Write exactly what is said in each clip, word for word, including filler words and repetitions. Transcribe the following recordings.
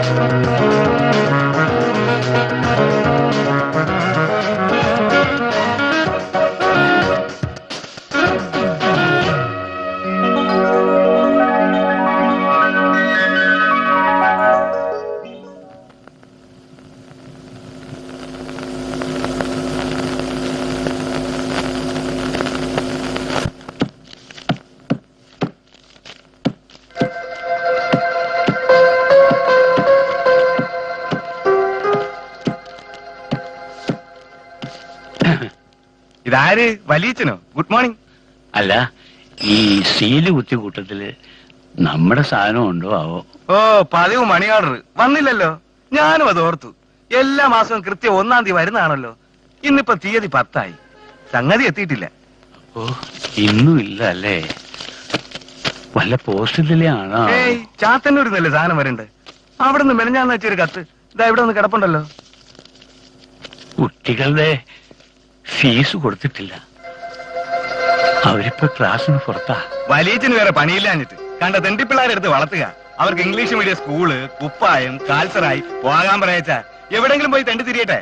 ഇതാര്? വലിയച്ഛനോ? Good morning. അല്ല, ഈ സീല് കുത്തി കൂട്ടത്തില് നമ്മുടെ സാധനം ഉണ്ടോ ആവോ? ഓ, പതിവ് മണി ഓർഡർ വന്നില്ലല്ലോ. ഞാനും അത് ഓർത്തു. എല്ലാ മാസവും കൃത്യം ഒന്നാം തീയതി വരുന്നതാണല്ലോ. ഇന്നിപ്പോ തീയതി പത്തായി, സംഗതി എത്തിയിട്ടില്ല. ഓ, ഇന്നും ഇല്ല അല്ലേ? വല്ല പോസ്റ്റിലെ ആണോ? ഏയ്, ചാത്തന്നൂരിന്നല്ലേ സാധനം വരണ്ട്. അവിടെ നിന്ന് മെനഞ്ഞാന്ന് വെച്ചൊരു കത്ത് ഇതാ ഇവിടെ ഒന്ന് കിടപ്പുണ്ടല്ലോ. കുട്ടികളുടെ ഫീസ് കൊടുത്തിട്ടില്ല. അവരിപ്പോ ക്ലാസ്സിന് പുറത്താ. വലിയച്ഛന് വേറെ പണിയില്ലാഞ്ഞിട്ട് കണ്ട തെണ്ടിപ്പിള്ളാരെടുത്ത് വളർത്തുക. അവർക്ക് ഇംഗ്ലീഷ് മീഡിയം സ്കൂള്, കുപ്പായം, കാൽസറായി പോകാൻ പറയച്ചാ എവിടെങ്കിലും പോയി തെണ്ടി തിരിയട്ടെ.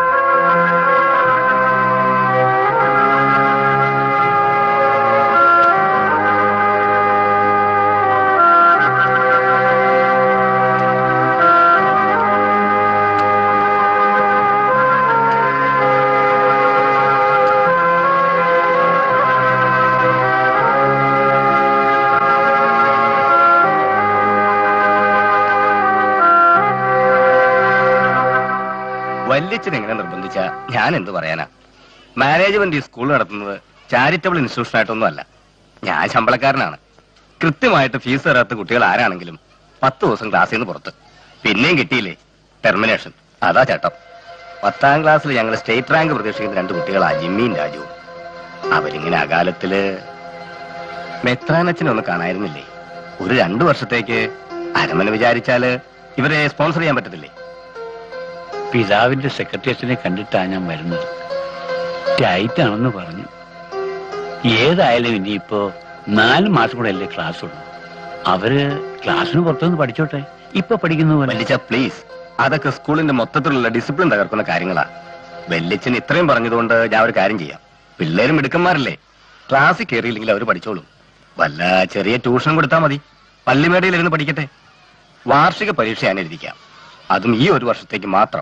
വല്യച്ഛൻ എങ്ങനെ നിർബന്ധിച്ച ഞാൻ എന്ത് പറയാനാ? മാനേജ്മെന്റ് ഈ സ്കൂൾ നടത്തുന്നത് ചാരിറ്റബിൾ ഇൻസ്റ്റിറ്റ്യൂഷൻ ആയിട്ടൊന്നും അല്ല. ഞാൻ ശമ്പളക്കാരനാണ്. കൃത്യമായിട്ട് ഫീസ് തരാത്ത കുട്ടികൾ ആരാണെങ്കിലും പത്ത് ദിവസം ക്ലാസ്സിൽ നിന്ന് പുറത്ത്. പിന്നെയും കിട്ടിയില്ലേ ടെർമിനേഷൻ. അതാ ചേട്ടം. പത്താം ക്ലാസ്സിൽ ഞങ്ങൾ സ്റ്റേറ്റ് റാങ്ക് പ്രതീക്ഷിക്കുന്ന രണ്ട് കുട്ടികളാ, ജിമ്മിയും രാജുവും. അവരിങ്ങനെ അകാലത്തില് മെത്രാനച്ഛനെ ഒന്ന് കാണായിരുന്നില്ലേ? ഒരു രണ്ടു വർഷത്തേക്ക് അരമന വിചാരിച്ചാല് ഇവരെ സ്പോൺസർ ചെയ്യാൻ പറ്റത്തില്ലേ? പിതാവിന്റെ സെക്രട്ടേറിയറ്റിനെ കണ്ടിട്ടാ ഞാൻ വരുന്നത്. ടൈറ്റ് ആണെന്ന് പറഞ്ഞു. ഏതായാലും ഇനിയിപ്പോ നാല് മാസം കൂടെ അല്ലേ ക്ലാസ് ഉള്ളൂ. അവര് ക്ലാസ്സിന് പുറത്തുനിന്ന് പഠിച്ചോട്ടെ. ഇപ്പൊ പഠിക്കുന്ന പോലെ. പ്ലീസ്, അതൊക്കെ സ്കൂളിന്റെ മൊത്തത്തിലുള്ള ഡിസിപ്ലിൻ തകർക്കുന്ന കാര്യങ്ങളാ. വെല്ലിച്ചൻ ഇത്രയും പറഞ്ഞതുകൊണ്ട് ഞാൻ ഒരു കാര്യം ചെയ്യാം. പിള്ളേരും മിടുക്കന്മാരല്ലേ, ക്ലാസ്സിൽ കയറിയില്ലെങ്കിൽ അവർ പഠിച്ചോളും. വല്ല ചെറിയ ട്യൂഷൻ കൊടുത്താൽ മതി. പള്ളിമേടയിലിരുന്ന് പഠിക്കട്ടെ. വാർഷിക പരീക്ഷ ഞാൻ എഴുതിക്കാം, അതും ഈ ഒരു വർഷത്തേക്ക് മാത്രം.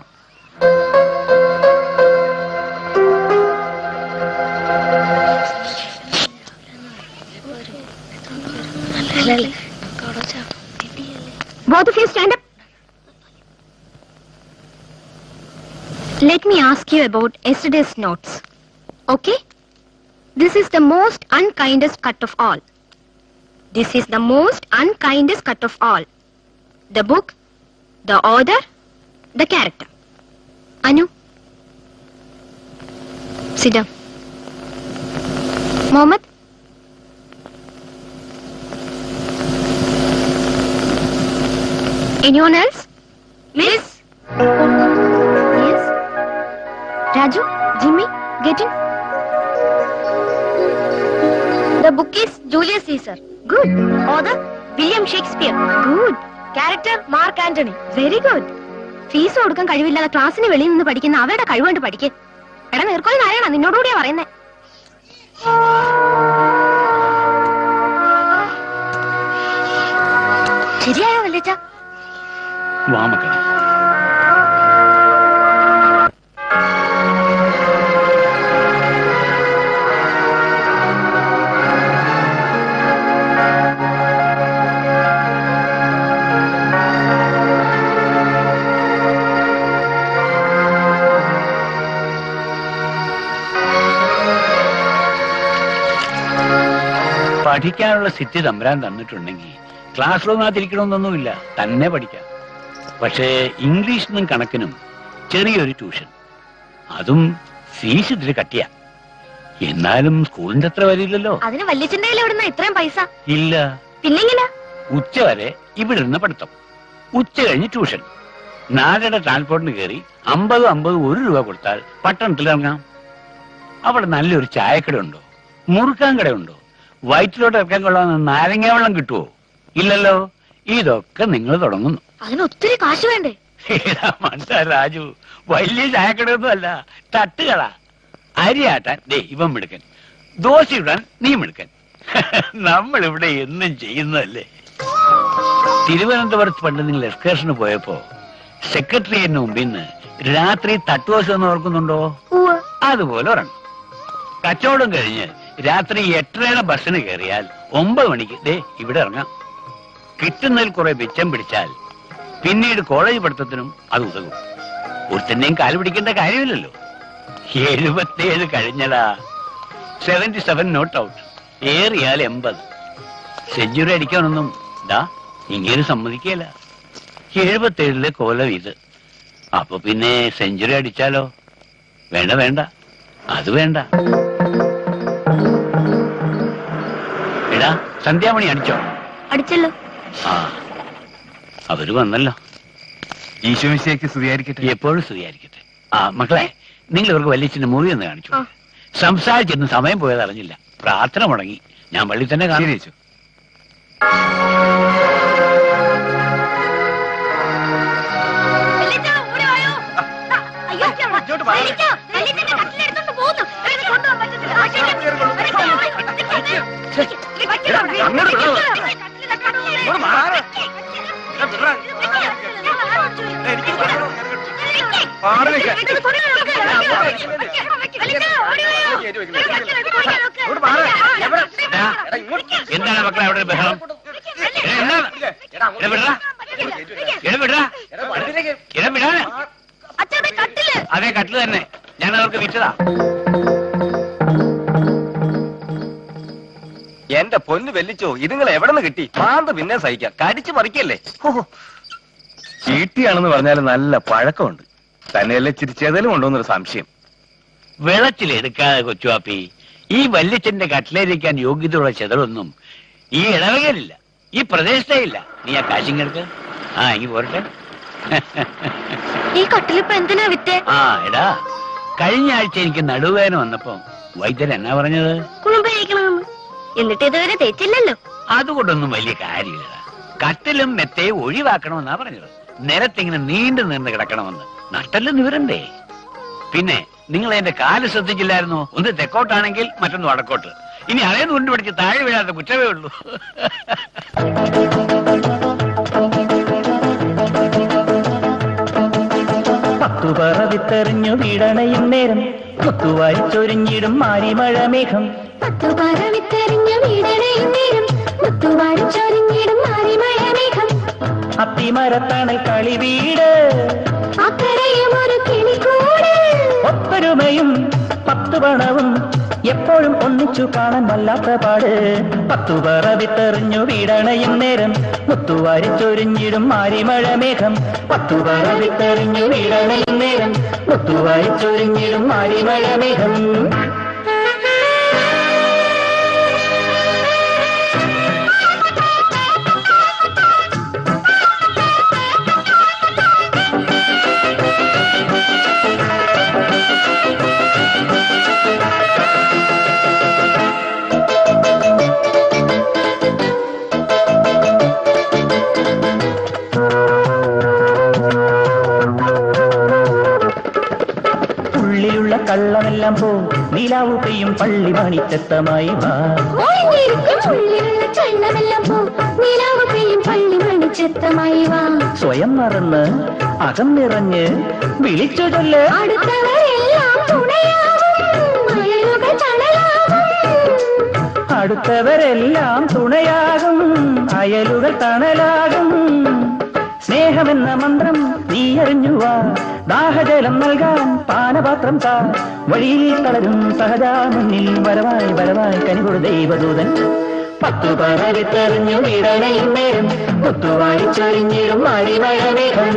Both of you stand up. Let me ask you about yesterday's notes. Okay? This is the most unkindest cut of all. This is the most unkindest cut of all. The book, the author, the character. Anu, sit down. Mohammed. Anyone else? Miss? Yes? Raju, Jimmy, get in. The book is Julius Caesar. Good. Author, William Shakespeare. Good. Character, Mark Antony. Very good. Fees കൊടുക്കാൻ കഴിവില്ലാതെ ക്ലാസ്സിന് വെളിയിൽ നിന്ന് പഠിക്കുന്ന അവരുടെ കഴിവുകൊണ്ട് പഠിക്കേ. എടാ നീർക്കോലി നാരായണ, നിന്നോടുകൂടിയാ പറയുന്നേ. ശരിയായോ വല്ലിച്ച? വാമക്കളെ, പഠിക്കാനുള്ള സിറ്റി തമ്പരാൻ തന്നിട്ടുണ്ടെങ്കിൽ ക്ലാസ് റൂമിനകത്തിരിക്കണമെന്നൊന്നുമില്ല, തന്നെ പഠിക്കാം. പക്ഷേ ഇംഗ്ലീഷിനും കണക്കിനും ചെറിയൊരു ട്യൂഷൻ, അതും ഫീസ് ഇതിൽ കട്ടിയ. എന്നാലും സ്കൂളിന്റെ അത്ര വരില്ലല്ലോ. അതിന് വല്യച്ഛന്റെ എവിടുന്ന ഇത്രയും പൈസ? ഇല്ല. പിന്നെങ്ങനെ? ഉച്ച വരെ ഇവിടെ ഇരുന്ന് പഠിത്തം, ഉച്ച കഴിഞ്ഞ് ട്യൂഷൻ. നാലര ട്രാൻസ്പോർട്ടിന് കയറി അമ്പത് അമ്പത് ഒരു രൂപ കൊടുത്താൽ പട്ടണത്തിൽ ഇറങ്ങാം. അവിടെ നല്ലൊരു ചായക്കട ഉണ്ടോ, മുറുക്കാൻ കടയുണ്ടോ, വയറ്റിലോട്ട് ഇറക്കാൻ കൊള്ളാവുന്ന നാരങ്ങ വെള്ളം കിട്ടുവോ? ഇല്ലല്ലോ. ഇതൊക്കെ നിങ്ങൾ തുടങ്ങുന്നു. അതിന് ഒത്തിരി കാശ് വേണ്ടേ? മണ്ട രാജു, വലിയ ചായക്കടയൊന്നും അല്ല, തട്ടുകള. അരിയാട്ടാൻ ദേ ഇവൻ മിടുക്കൻ, ദോശ ഇടാൻ നീ മിടുക്കൻ. നമ്മൾ ഇവിടെ എന്നും ചെയ്യുന്നതല്ലേ. തിരുവനന്തപുരത്ത് പണ്ട് നിങ്ങൾ എക്സ്കർഷന് പോയപ്പോ സെക്രട്ടറിയേറ്റിന് മുമ്പിൽ നിന്ന് രാത്രി തട്ടുദോശ എന്ന് ഓർക്കുന്നുണ്ടോ? അതുപോലെ ഒരെണ്ണം. കച്ചവടം കഴിഞ്ഞ് രാത്രി എട്ടരയുടെ ബസ്സിന് കയറിയാൽ ഒമ്പത് മണിക്ക് ദേ ഇവിടെ ഇറങ്ങാം. കിട്ടുന്നതിൽ കുറെ മിച്ചം പിടിച്ചാൽ പിന്നീട് കോളേജ് പഠിത്തത്തിനും അത് ഉതകും. ഒരുത്തന്നെയും കാല് പിടിക്കേണ്ട കാര്യമില്ലല്ലോ. എഴുപത്തിയേഴ് കഴിഞ്ഞടാ. സെവന്റി സെവൻ നോട്ട് ഔട്ട്, ഏറിയാൽ എൺപത്. സെഞ്ചുറി അടിക്കാനൊന്നും ദാ ഇങ്ങനെ സമ്മതിക്കല. എഴുപത്തേഴിലെ കോലം ഇത്. അപ്പൊ പിന്നെ സെഞ്ചുറി അടിച്ചാലോ? വേണ്ട വേണ്ട, അത് വേണ്ട. എടാ സന്ധ്യാമണി അടിച്ചോ? അടിച്ചല്ലോ. ആ അവര് വന്നല്ലോ. ഈശോമിശിഹായ്ക്ക് സ്തുതിയായിരിക്കട്ടെ. എപ്പോഴും സ്തുതിയായിരിക്കട്ടെ. ആ മക്കളെ, നിങ്ങൾ ഇവർക്ക് വലിയച്ഛന്റെ മുറി ഒന്ന് കാണിച്ചു. സംസാരിച്ചിരുന്ന് സമയം പോയത് അറിഞ്ഞില്ല. പ്രാർത്ഥന മുടങ്ങി. ഞാൻ പള്ളി തന്നെ കാണിച്ചു. എന്താണ് മക്കളെ അവിടെ ബഹളം? അതേ കട്ടില് തന്നെ, ഞാൻ അവർക്ക് വിറ്റതാ. എന്റെ പൊന്ന് വെല്ലിച്ചോ, ഇതുങ്ങൾ എവിടെ നിന്ന് കിട്ടി? മാന്ത് പിന്നെ സഹിക്കാം, കടിച്ചു പറിക്കല്ലേ. ചീട്ടിയാണെന്ന് പറഞ്ഞാൽ നല്ല പഴക്കമുണ്ട്. തന്നെയല്ലേ ചിരിച്ചേതലും ഉണ്ടോന്നൊരു സംശയം. വെള്ളത്തിലെടുക്കാതെ കൊച്ചുവാപ്പി, ഈ വല്യച്ഛന്റെ കട്ടിലേരിക്കാൻ യോഗ്യതയുള്ള ചെതറൊന്നും ഈ ഇടവകയിലില്ല, ഈ പ്രദേശത്തേ ഇല്ല. നീ ആ കാശിങ്ങെടുക്ക്. ആ ഇനി പോരട്ടെ. ഈ കട്ടിലിപ്പോ എന്തിനാ വിറ്റേ? ആ എടാ, കഴിഞ്ഞ ആഴ്ച എനിക്ക് നടുവേദന വന്നപ്പോ വൈദ്യൻ എന്നാ പറഞ്ഞത്? കുളുമ്പഴിക്കണമെന്ന്. എന്നിട്ട് ഇതുവരെ തേച്ചില്ലല്ലോ. അതുകൊണ്ടൊന്നും വലിയ കാര്യമില്ല. കട്ടിലും മെത്തയും ഒഴിവാക്കണമെന്നാ പറഞ്ഞത്. നിലത്തിങ്ങനെ നീണ്ടു നീണ്ടു കിടക്കണമെന്ന്. നട്ടല് നിവരണ്ടേ? പിന്നെ നിങ്ങൾ എന്റെ കാല് ശ്രദ്ധിച്ചില്ലായിരുന്നോ? ഒന്ന് തെക്കോട്ടാണെങ്കിൽ മറ്റൊന്ന് വടക്കോട്ട്. ഇനി അളയെന്ന് കൊണ്ടുപിടിച്ച് താഴെ വീഴാത്ത കുറ്റമേ ഉള്ളൂ. പത്തുപറ വിത്തെറിഞ്ഞു വീടണയും നേരം മുത്തുവായി ചൊരിഞ്ഞിടും മാരിമഴ മേഘം. പത്തുപറ വിത്തെറിഞ്ഞു വീടണയും നേരം മുത്തുവായി ചൊരിഞ്ഞിടും മാരിമഴ മേഘം. അത്തിമരത്തണൽ കളി വീട്, അക്കരയും ഒരു കിളിക്കൂട്. ഒത്തൊരുമയും പത്തു പണവും എപ്പോഴും ഒന്നിച്ചു കാണാൻ വല്ലാത്ത പാട്. പത്തുപറ വിത്തെറിഞ്ഞു വീടണയും നേരം മുത്തുവാരി ചൊരിഞ്ഞിടും മാരിമഴ മേഘം. പത്തുപറ വിത്തെറിഞ്ഞു വീടണയും നേരം മുത്തുവാരി ചൊരിഞ്ഞിടും മാരിമഴ മേഘം. കള്ളമെല്ലാം പോ, നിലാവു പെയ്യും പള്ളി മണിച്ചത്തമായി വാ. സ്വയം മറന്ന് അകം നിറഞ്ഞ് വിളിച്ചു ചൊല്ല്. അടുത്തവരെല്ലാം തുണയാകും, അയലുകൾ തണലാകും. സ്നേഹമെന്ന മന്ത്രം നീ അറിഞ്ഞുവാ, ദാഹജലം നൽകാൻ പാനപാത്രം താ. വഴിയിൽ തളരും സഹജാ മുന്നിൽ വരവായി വരവായി കനികൊടു ദൈവദൂതൻ. പത്തുപറ വിത്തെറിഞ്ഞു വീടണയും നേരം മുത്തുവായി ചൊരിഞ്ഞിടും മാരിമഴ മേഘം.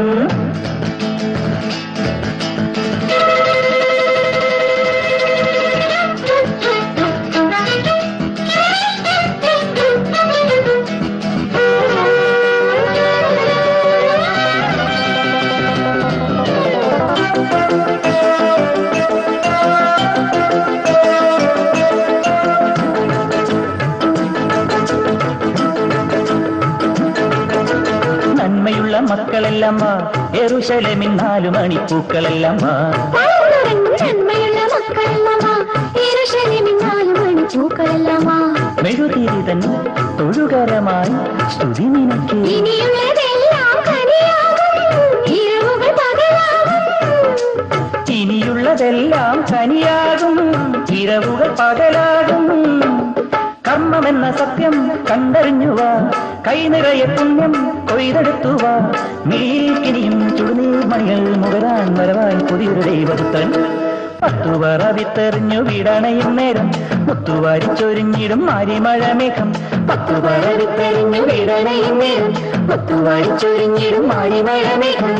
നന്മയുള്ള മക്കളെല്ലാം വാ, യെരൂശലേമിൻ നാലു മണിപ്പൂക്കളെല്ലാം വാ. നന്മയുള്ള മക്കളെല്ലാം വാ, യെരൂശലേമിൻ നാലു മണിപ്പൂക്കളെല്ലാം വാ. മെഴുതിരിതൻ തൊഴുകരമായി സ്തുതി നിനക്ക്. ഇനിയുള്ളതെല്ലാം കനിയാകും, ഇരവുകൾ പകലാകും. ഇനിയുള്ളതെല്ലാം കനിയാകും, ഇരവുകൾ പകലാകും. കർമ്മമെന്ന സത്യം കണ്ടറിഞ്ഞുവാ, കൈനിറയെ പുണ്യം കൊയ്തെടുത്തുവാ. നീക്കിനിയും ചുടുനീർ മണികൾ മുകരാൻ വരവായി പുതിയൊരു ദൈവപുത്രൻ. പത്തുവറ വിത്തെറിഞ്ഞു വീടണയും നേരം മുത്തുവാരിച്ചൊരിഞ്ഞിടും മാരിമഴ മേഘം. പത്തുവറ വിത്തെറിഞ്ഞു വീടണയും നേരം മുത്തുവാരിച്ചൊരിഞ്ഞിടും മാരിമഴ മേഘം.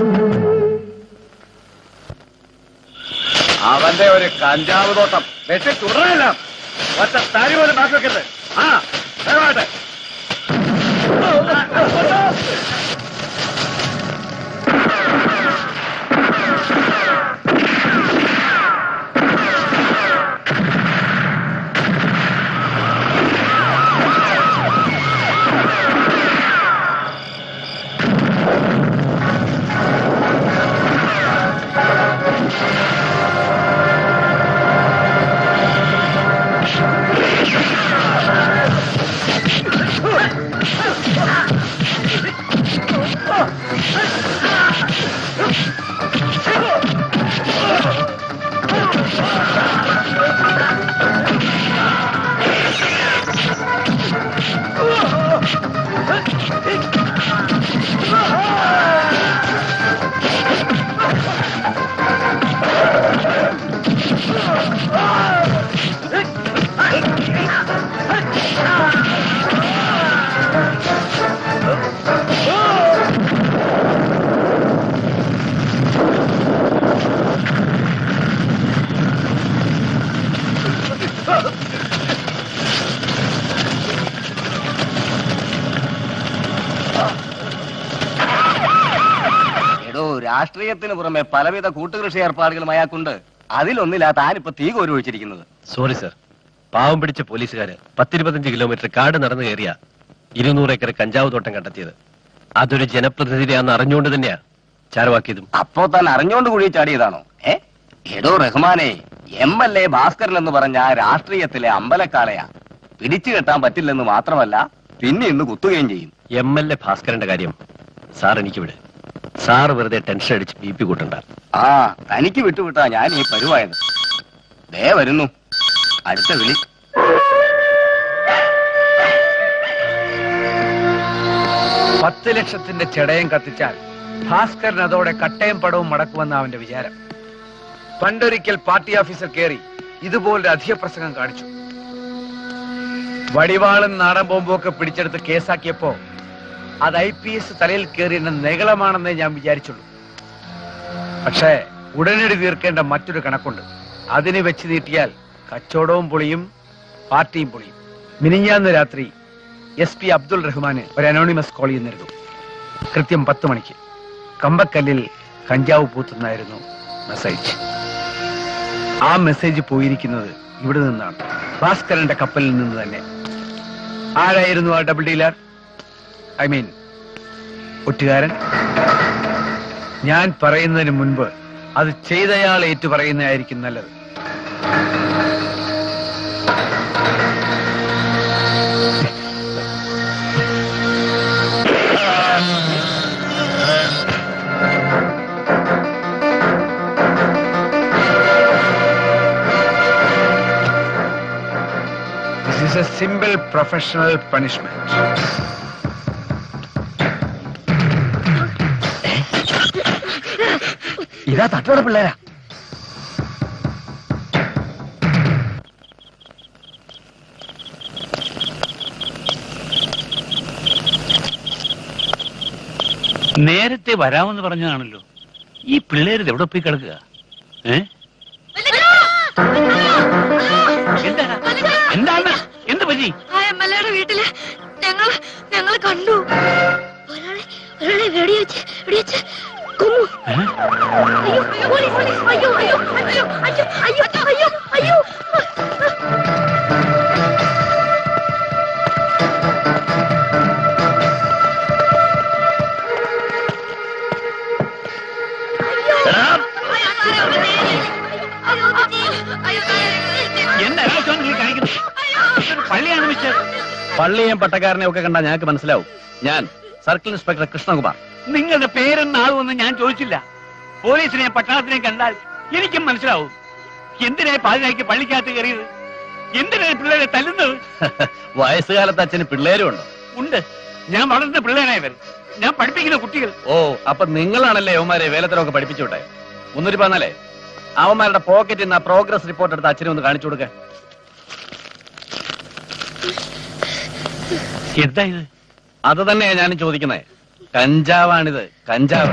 അവന്റെ ഒരു കഞ്ചാവ് തോട്ടം വെച്ച് തുടരല്ല. ഒറ്റ തരി പോലും ബാക്കി വെക്കരുത്. ആ ദയവായിട്ട് രാഷ്ട്രീയത്തിന് പുറമെ പലവിധ കൂട്ടുകൃഷി ഏർപ്പാടുകളും അയാൾക്കുണ്ട്. അതിലൊന്നിലാ താനിപ്പോ തീ കോരി ഒഴിച്ചിരിക്കുന്നത്. സോറി സർ, പാവം പിടിച്ച പോലീസുകാര് പത്തിരുപത്തഞ്ച് കിലോമീറ്റർ കാട് നടന്നു കയറിയ ഇരുന്നൂറ് ഏക്കർ കഞ്ചാവ് തോട്ടം കണ്ടെത്തിയത്. അതൊരു ജനപ്രതിനിധിയാണെന്ന് അറിഞ്ഞുകൊണ്ട് തന്നെയാ ചാരവാക്കിയതും. അപ്പോ താൻ അറിഞ്ഞുകൊണ്ട് കുഴി ചാടിയതാണോ? ഏ എടോ റഹ്മാനെ, എം എൽ എ ഭാസ്കരൻ എന്ന് പറഞ്ഞ രാഷ്ട്രീയത്തിലെ അമ്പലക്കാളയാ. പിടിച്ചു കെട്ടാൻ പറ്റില്ലെന്ന് മാത്രമല്ല, പിന്നെ ഇന്ന് കുത്തുകയും ചെയ്യും. എം എൽ എ ഭാസ്കരന്റെ കാര്യം സാർ എനിക്ക് വിട്. സാർ വെറുതെ ടെൻഷൻ അടിച്ച് ബി പി കൂട്ടണ്ട. ആ തനിക്ക് വിട്ടുവിട്ടാ ഞാൻ ഈ പരുവായത്. ദേ വരുന്നു അടുത്ത വിളി. പത്ത് ലക്ഷത്തിന്റെ ചെടയം കത്തിച്ചാൽ ഭാസ്കരൻ അതോടെ കട്ടയും പടവും മടക്കുമെന്ന അവന്റെ വിചാരം. പണ്ടൊരിക്കൽ പാർട്ടി ഓഫീസർ കയറി ഇതുപോലൊരു അധിക പ്രസംഗം കാണിച്ചു. വടിവാളും നാടൻ ബോംബും ഒക്കെ പിടിച്ചെടുത്ത് കേസാക്കിയപ്പോ അത് ഐ പി എസ് തലയിൽ കയറിയ നികളമാണെന്നേ ഞാൻ വിചാരിച്ചുള്ളൂ. പക്ഷേ ഉടനടി തീർക്കേണ്ട മറ്റൊരു കണക്കുണ്ട്. അതിന് വെച്ച് നീട്ടിയാൽ കച്ചവടവും പൊളിയും പാർട്ടിയും പൊളിയും. മിനിഞ്ഞാന്ന് രാത്രി എസ് പി അബ്ദുൾ റഹ്മാന് ഒരു അനോണിമസ് കോൾ ചെയ്യുന്നിരുന്നു. കൃത്യം പത്ത് മണിക്ക് കമ്പക്കല്ലിൽ കഞ്ചാവ് പൂത്തുന്നായിരുന്നു മെസ്സേജ്. ആ മെസ്സേജ് പോയിരിക്കുന്നത് ഇവിടെ നിന്നാണ്, ഭാസ്കരന്റെ കപ്പലിൽ നിന്ന് തന്നെ. ആരായിരുന്നു ആ ഡബിൾ ഡീലർ? ഐ മീൻ ഒറ്റുകാരൻ. ഞാൻ പറയുന്നതിന് മുൻപ് അത് ചെയ്തയാൾ ഏറ്റു പറയുന്നതായിരിക്കും നല്ലത്. This is a simple professional punishment. ഇതാ തട്ടോടെ പിള്ളേരാ. നേരത്തെ വരാമെന്ന് പറഞ്ഞതാണല്ലോ. ഈ പിള്ളേര് എവിടെ പോയി കിടക്കുക? ഏ എന്താണ് എന്താണ് എന്ത് പറ്റി? ആ എം എൽ എയുടെ വീട്ടില് ഞങ്ങൾ ഞങ്ങൾ കണ്ടു. ഒരാളെ ഒരാളെ വെടിവെച്ച് വെടിവെച്ച് കൊന്നു. അയ്യോ പോലീസ് പോലീസ് അയ്യോ അയ്യോ അയ്യോ അയ്യോ അയ്യോ അയ്യോ അയ്യോ. എന്താ കാണിക്കുന്നത്? പള്ളിയാണ് മിസ്റ്റർ. പള്ളിയും പട്ടക്കാരനെ ഒക്കെ കണ്ടാൽ ഞങ്ങൾക്ക് മനസ്സിലാവും. ഞാൻ സർക്കിൾ ഇൻസ്പെക്ടർ കൃഷ്ണകുമാർ. നിങ്ങളുടെ പേരെന്നാകുമെന്ന് ഞാൻ ചോദിച്ചില്ല. പോലീസിനെ പട്ടാളത്തിനെ കണ്ടാൽ എനിക്കും മനസ്സിലാവും. എന്തിനാ പാതിരാക്കി പള്ളിക്കകത്ത് കയറിയത്? എന്തിനാ പിള്ളേരെ തല്ലുന്നത്? വയസ്സുകാലത്ത് അച്ഛന് പിള്ളേരും ഉണ്ടോ? ഉണ്ട്. ഞാൻ വളർന്ന പിള്ളേരായവർ. ഞാൻ പഠിപ്പിക്കുന്ന കുട്ടികൾ. ഓ, അപ്പൊ നിങ്ങളാണല്ലേ അവന്മാരെ വേലത്തരമൊക്കെ പഠിപ്പിച്ചു വിട്ടെ. മുന്നൂറ്റി പതിനാലേ അവന്മാരുടെ പോക്കറ്റിൽ നിന്ന് ആ പ്രോഗ്രസ് റിപ്പോർട്ട് എടുത്ത് അച്ഛനെ ഒന്ന് കാണിച്ചു കൊടുക്ക. എന്താ ഇത്? അത് തന്നെയാ ഞാനും ചോദിക്കുന്നത്. കഞ്ചാവാണിത്, കഞ്ചാവ്.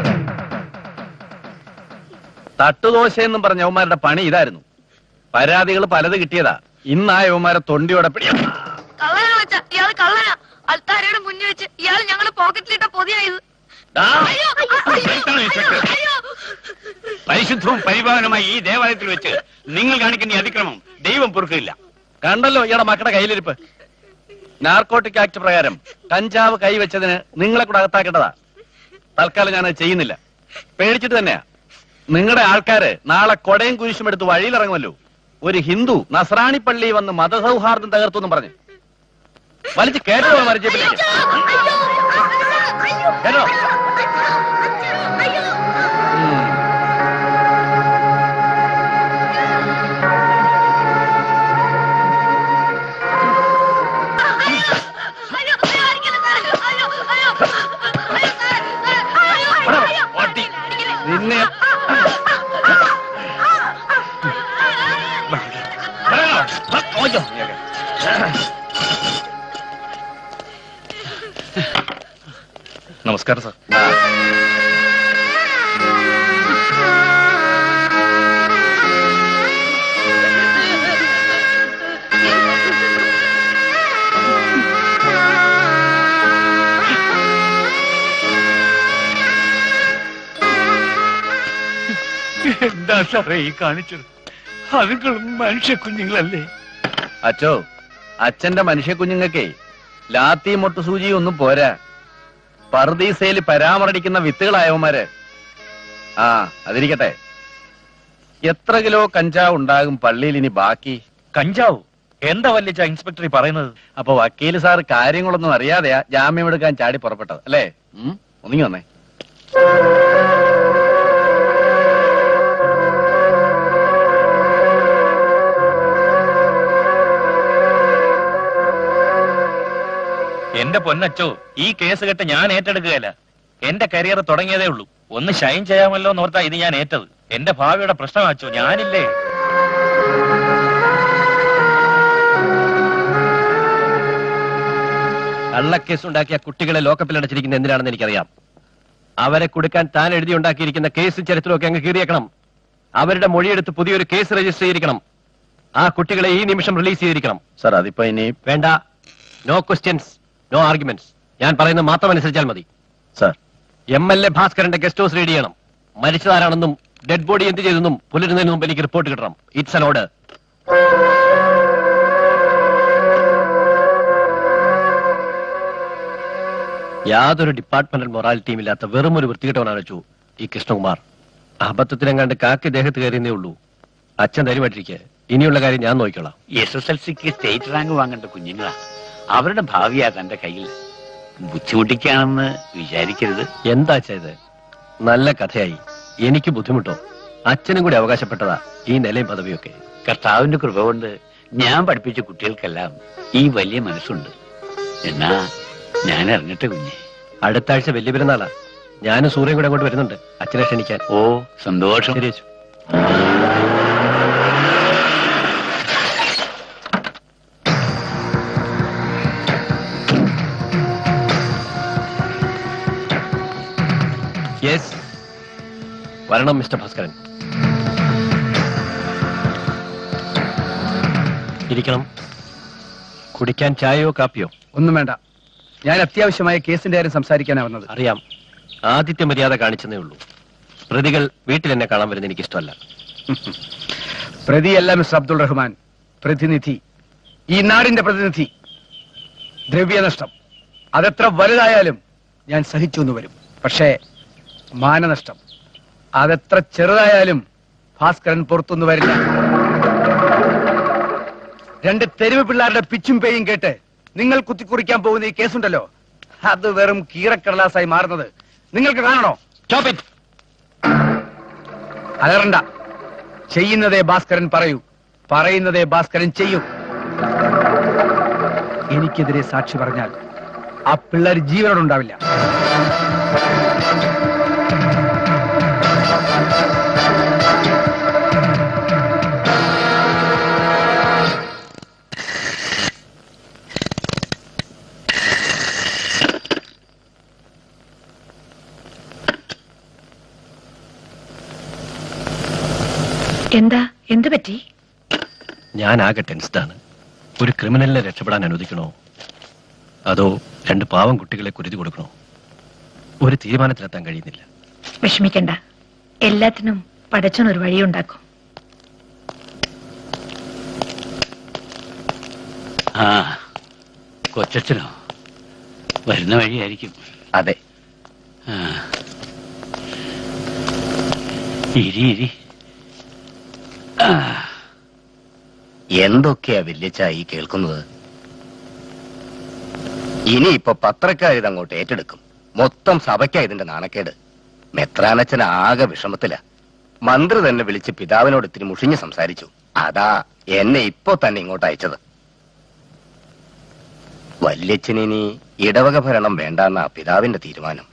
തട്ടുദോശ എന്നും പറഞ്ഞ യവന്മാരുടെ പണി ഇതായിരുന്നു. പരാതികൾ പലത് കിട്ടിയതാ. ഇന്ന് ആ യവന്മാരെ തൊണ്ടിയോടെ പിടിയാ. ഇയാൾ കള്ളനാ. അൽത്താരയുടെ മുന്നിൽ വെച്ച് ഇയാൾ ഞങ്ങളുടെ പോക്കറ്റിലിട്ട പൊതിയായത്. പരിശുദ്ധവും പരിപാലനമായി ഈ ദേവാലയത്തിൽ വെച്ച് നിങ്ങൾ കാണിക്കുന്ന ഈ അതിക്രമം ദൈവം പൊറുക്കില്ല. കണ്ടല്ലോ ഇയാളുടെ മക്കളുടെ കയ്യിലിരിപ്പ്. നാർക്കോട്ടിക് ആക്ട് പ്രകാരം കഞ്ചാവ് കൈവച്ചതിന് നിങ്ങളെ കൂടെ അകത്താക്കേണ്ടതാ. തൽക്കാലം ഞാനത് ചെയ്യുന്നില്ല. പേടിച്ചിട്ട് തന്നെയാ. നിങ്ങളുടെ ആൾക്കാര് നാളെ കൊടയും കുരിശും എടുത്ത് വഴിയിലിറങ്ങുമല്ലോ. ഒരു ഹിന്ദു നസ്രാണി പള്ളി വന്ന് മതസൗഹാർദ്ദം തകർത്തു എന്നും പറഞ്ഞു വലിച്ച് കേട്ടോ മരിച്ചപ്പിലേക്ക് കേട്ടോ. നിന്നെ നമസ്കാരം സാർ. എന്താ സാറേ ഈ കാണിച്ചത്? അതുങ്ങളും മനുഷ്യ കുഞ്ഞുങ്ങളല്ലേ? അച്ചോ, അച്ഛന്റെ മനുഷ്യ കുഞ്ഞുങ്ങൾക്കേ ലാത്തി മൊട്ടുസൂചി ഒന്നും പോരാ. പർദീസയിൽ പരാമർടിക്കുന്ന വിത്തുകളായവന്മാര്. ആ അതിരിക്കട്ടെ. എത്ര കിലോ കഞ്ചാവ് ഉണ്ടാകും പള്ളിയിൽ ഇനി ബാക്കി? കഞ്ചാവ് എന്താ വല്ലിച്ച ഇൻസ്പെക്ടർ പറയുന്നത്? അപ്പൊ വക്കീല് സാർ കാര്യങ്ങളൊന്നും അറിയാതെയാ ജാമ്യമെടുക്കാൻ ചാടി പുറപ്പെട്ടത് അല്ലേ? ഒന്നിങ്ങി വന്നേ. എന്റെ പൊന്നച്ചോ, ഈ കേസ് കെട്ട് ഞാൻ ഏറ്റെടുക്കുകയല്ല. എന്റെ കരിയർ തുടങ്ങിയതേ ഉള്ളൂ. ഒന്ന് ഷൈൻ ചെയ്യാമല്ലോ എന്നോർത്താ ഇത് ഞാൻ ഏറ്റത്. എന്റെ ഭാവിയുടെ പ്രശ്നമാച്ചോ, ഞാനില്ലേ. കള്ളക്കേസ് ഉണ്ടാക്കിയ കുട്ടികളെ ലോക്കപ്പിൽ അടച്ചിരിക്കുന്ന എന്തിനാണെന്ന് എനിക്കറിയാം. അവരെ കൊടുക്കാൻ താൻ എഴുതി ഉണ്ടാക്കിയിരിക്കുന്ന കേസും ചരിത്രമൊക്കെ അങ്ങ് കീറിയേക്കണം. അവരുടെ മൊഴിയെടുത്ത് പുതിയൊരു കേസ് രജിസ്റ്റർ ചെയ്തിരിക്കണം. ആ കുട്ടികളെ ഈ നിമിഷം റിലീസ് ചെയ്തിരിക്കണം. സാർ അതിപ്പോ ഇനി വേണ്ട. No questions, no arguments. ഞാൻ പറയുന്നത് മാത്രം അനുസരിച്ചാൽ മതി. സാർ, എം എൽ എ ഭാസ്കരന്റെ ഗസ്റ്റ് ഹൗസ് റെഡി ചെയ്യണം. മരിച്ചതാരാണെന്നും ഡെഡ് ബോഡി എന്ത് ചെയ്തെന്നും പുലരുന്നതിന് മുമ്പ് എനിക്ക് റിപ്പോർട്ട് കിട്ടണം. It's an order. യാതൊരു ഡിപ്പാർട്ട്മെന്റൽ മൊറാലിറ്റിയും ഇല്ലാത്ത വെറും ഒരു വൃത്തികെട്ടവനാണ് വെച്ചു ഈ കൃഷ്ണകുമാർ. അബദ്ധത്തിനെങ്ങാണ്ട് കാക്കി ദേഹത്ത് കയറിയെന്നേ ഉള്ളൂ. അച്ഛൻ ധൈര്യമായിട്ടിരിക്കെ. ഇനിയുള്ള കാര്യം ഞാൻ നോക്കിക്കോളാം. എസ് എസ് എൽ സിക്ക് സ്റ്റേറ്റ് റാങ്ക് വാങ്ങേണ്ട കുഞ്ഞുങ്ങളാ. അവരുടെ ഭാവിയാ തന്റെ കയ്യിൽ. ബുദ്ധിമുട്ടിക്കാണെന്ന് വിചാരിക്കരുത്. എന്താ ചെയ്ത്? നല്ല കഥയായി. എനിക്ക് ബുദ്ധിമുട്ടോ? അച്ഛനും കൂടി അവകാശപ്പെട്ടതാ ഈ നിലയും പദവിയൊക്കെ. കർത്താവിന്റെ കൃപ കൊണ്ട് ഞാൻ പഠിപ്പിച്ച കുട്ടികൾക്കെല്ലാം ഈ വലിയ മനസ്സുണ്ട്. എന്നാ ഞാൻ അറിഞ്ഞിട്ട് കുഞ്ഞെ. അടുത്ത ആഴ്ച വലിയ പെരുന്നാളാ. ഞാനും സൂര്യൻ കൂടെ അങ്ങോട്ട് വരുന്നുണ്ട് അച്ഛനെ ക്ഷണിക്കാൻ. ഓ സന്തോഷം. ശരി അച്ചു. യെസ്, വരണം മിസ്റ്റർ ഭാസ്കരൻ. ഇരിക്കണം. കുടിക്കാൻ ചായയോ കാപ്പിയോ? ഒന്നും വേണ്ട. ഞാൻ അത്യാവശ്യമായ കേസിന്റെ കാര്യം സംസാരിക്കാനാ വന്നത്. അറിയാം, ആദിത്യ മര്യാദ കാണിച്ചെന്നേ ഉള്ളൂ. പ്രതികൾ വീട്ടിൽ എന്നെ കാണാൻ വരുന്നത് എനിക്കിഷ്ടമല്ല. പ്രതിയല്ല മിസ്റ്റർ അബ്ദുൾ റഹ്മാൻ, പ്രതിനിധി. ഈ നാടിന്റെ പ്രതിനിധി. ദ്രവ്യനഷ്ടം അതെത്ര വലുതായാലും ഞാൻ സഹിച്ചു എന്ന് വരും. പക്ഷേ മാനനഷ്ടം അതെത്ര ചെറുതായാലും ഭാസ്കരൻ പുറത്തുനിന്ന് വരില്ല. രണ്ട് തെരുവ് പിള്ളേരുടെ പിച്ചും പേയും കേട്ട് നിങ്ങൾ കുത്തിക്കുറിക്കാൻ പോകുന്ന ഈ കേസുണ്ടല്ലോ, അത് വെറും കീറക്കടലാസായി മാറുന്നത് നിങ്ങൾക്ക് കാണണോ? അലറണ്ട. ചെയ്യുന്നതേ ഭാസ്കരൻ പറയൂ, പറയുന്നതേ ഭാസ്കരൻ ചെയ്യൂ. എനിക്കെതിരെ സാക്ഷി പറഞ്ഞാൽ ആ പിള്ളേർ ജീവനോടുണ്ടാവില്ല. എന്താ എന്ത് പറ്റി? ഞാൻ ആകെ ടെൻസ്ഡാണ്. ഒരു ക്രിമിനലിനെ രക്ഷപ്പെടാൻ അനുവദിക്കണോ അതോ രണ്ട് പാവം കുട്ടികളെ കുരുതി കൊടുക്കണോ? ഒരു തീരുമാനത്തിലെത്താൻ കഴിയുന്നില്ല. വിഷമിക്കണ്ട, എല്ലാത്തിനും പടച്ചോൻ ഒരു വഴിയുണ്ടാക്കും. ആ കൊച്ചച്ഛനോ? വരുന്ന വഴിയായിരിക്കും. അതെ. ഇരി ഇരി. എന്തൊക്കെയാ വല്യച്ഛ ഈ കേൾക്കുന്നത്? ഇനിയിപ്പൊ പത്രക്കാരിത് അങ്ങോട്ട് ഏറ്റെടുക്കും. മൊത്തം സഭയ്ക്കാ ഇതിന്റെ നാണക്കേട്. മെത്രാനച്ഛൻ ആകെ വിഷമത്തില. മന്ത്രി തന്നെ വിളിച്ച് പിതാവിനോട് ഇത്തിരി മുഷിഞ്ഞ് സംസാരിച്ചു. അതാ എന്നെ ഇപ്പോ തന്നെ ഇങ്ങോട്ട് അയച്ചത്. വല്യച്ഛനിനി ഇടവക ഭരണം വേണ്ടെന്നാ പിതാവിന്റെ തീരുമാനം.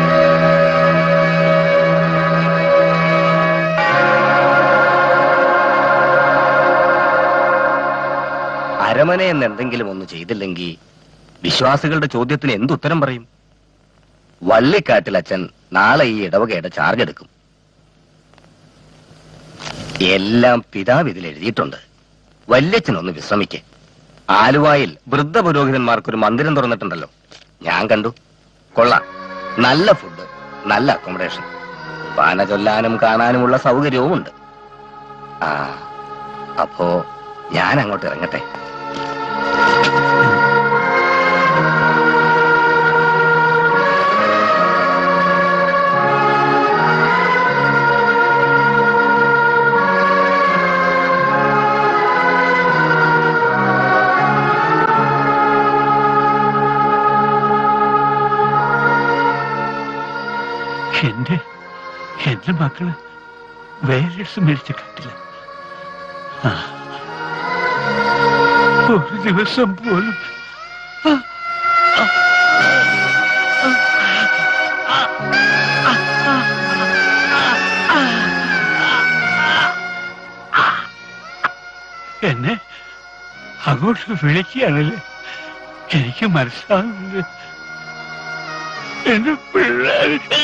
അരമന എന്ന് എന്തെങ്കിലും ഒന്ന് ചെയ്തില്ലെങ്കിൽ വിശ്വാസികളുടെ ചോദ്യത്തിന് എന്തുത്തരം പറയും? വള്ളിക്കാട്ടിൽ അച്ഛൻ നാളെ ഈ ഇടവകയുടെ ചാർജ് എടുക്കും. എല്ലാം പിതാവ് ഇതിൽ എഴുതിയിട്ടുണ്ട്. വല്യച്ഛനൊന്ന് വിശ്രമിക്കേ. ആലുവായിൽ വൃദ്ധ പുരോഹിതന്മാർക്കൊരു മന്ദിരം തുറന്നിട്ടുണ്ടല്ലോ, ഞാൻ കണ്ടു. കൊള്ളാം. നല്ല ഫുഡ്, നല്ല അക്കോമഡേഷൻ, പാന ചൊല്ലാനും കാണാനുമുള്ള സൗകര്യവും ഉണ്ട്. ആ അപ്പോ ഞാൻ അങ്ങോട്ട് ഇറങ്ങട്ടെ. എന്റെ എന്റെ മക്കള് വേറെ മരിച്ച കട്ടില്ല. ഒരു ദിവസം പോലും എന്നെ അങ്ങോട്ട് വിളിക്കുകയാണല്ലേ? എനിക്ക് മനസ്സിലാവുന്നത് എന്റെ പിള്ളേർക്ക്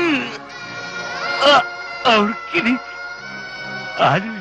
അവർക്കിനി ആരും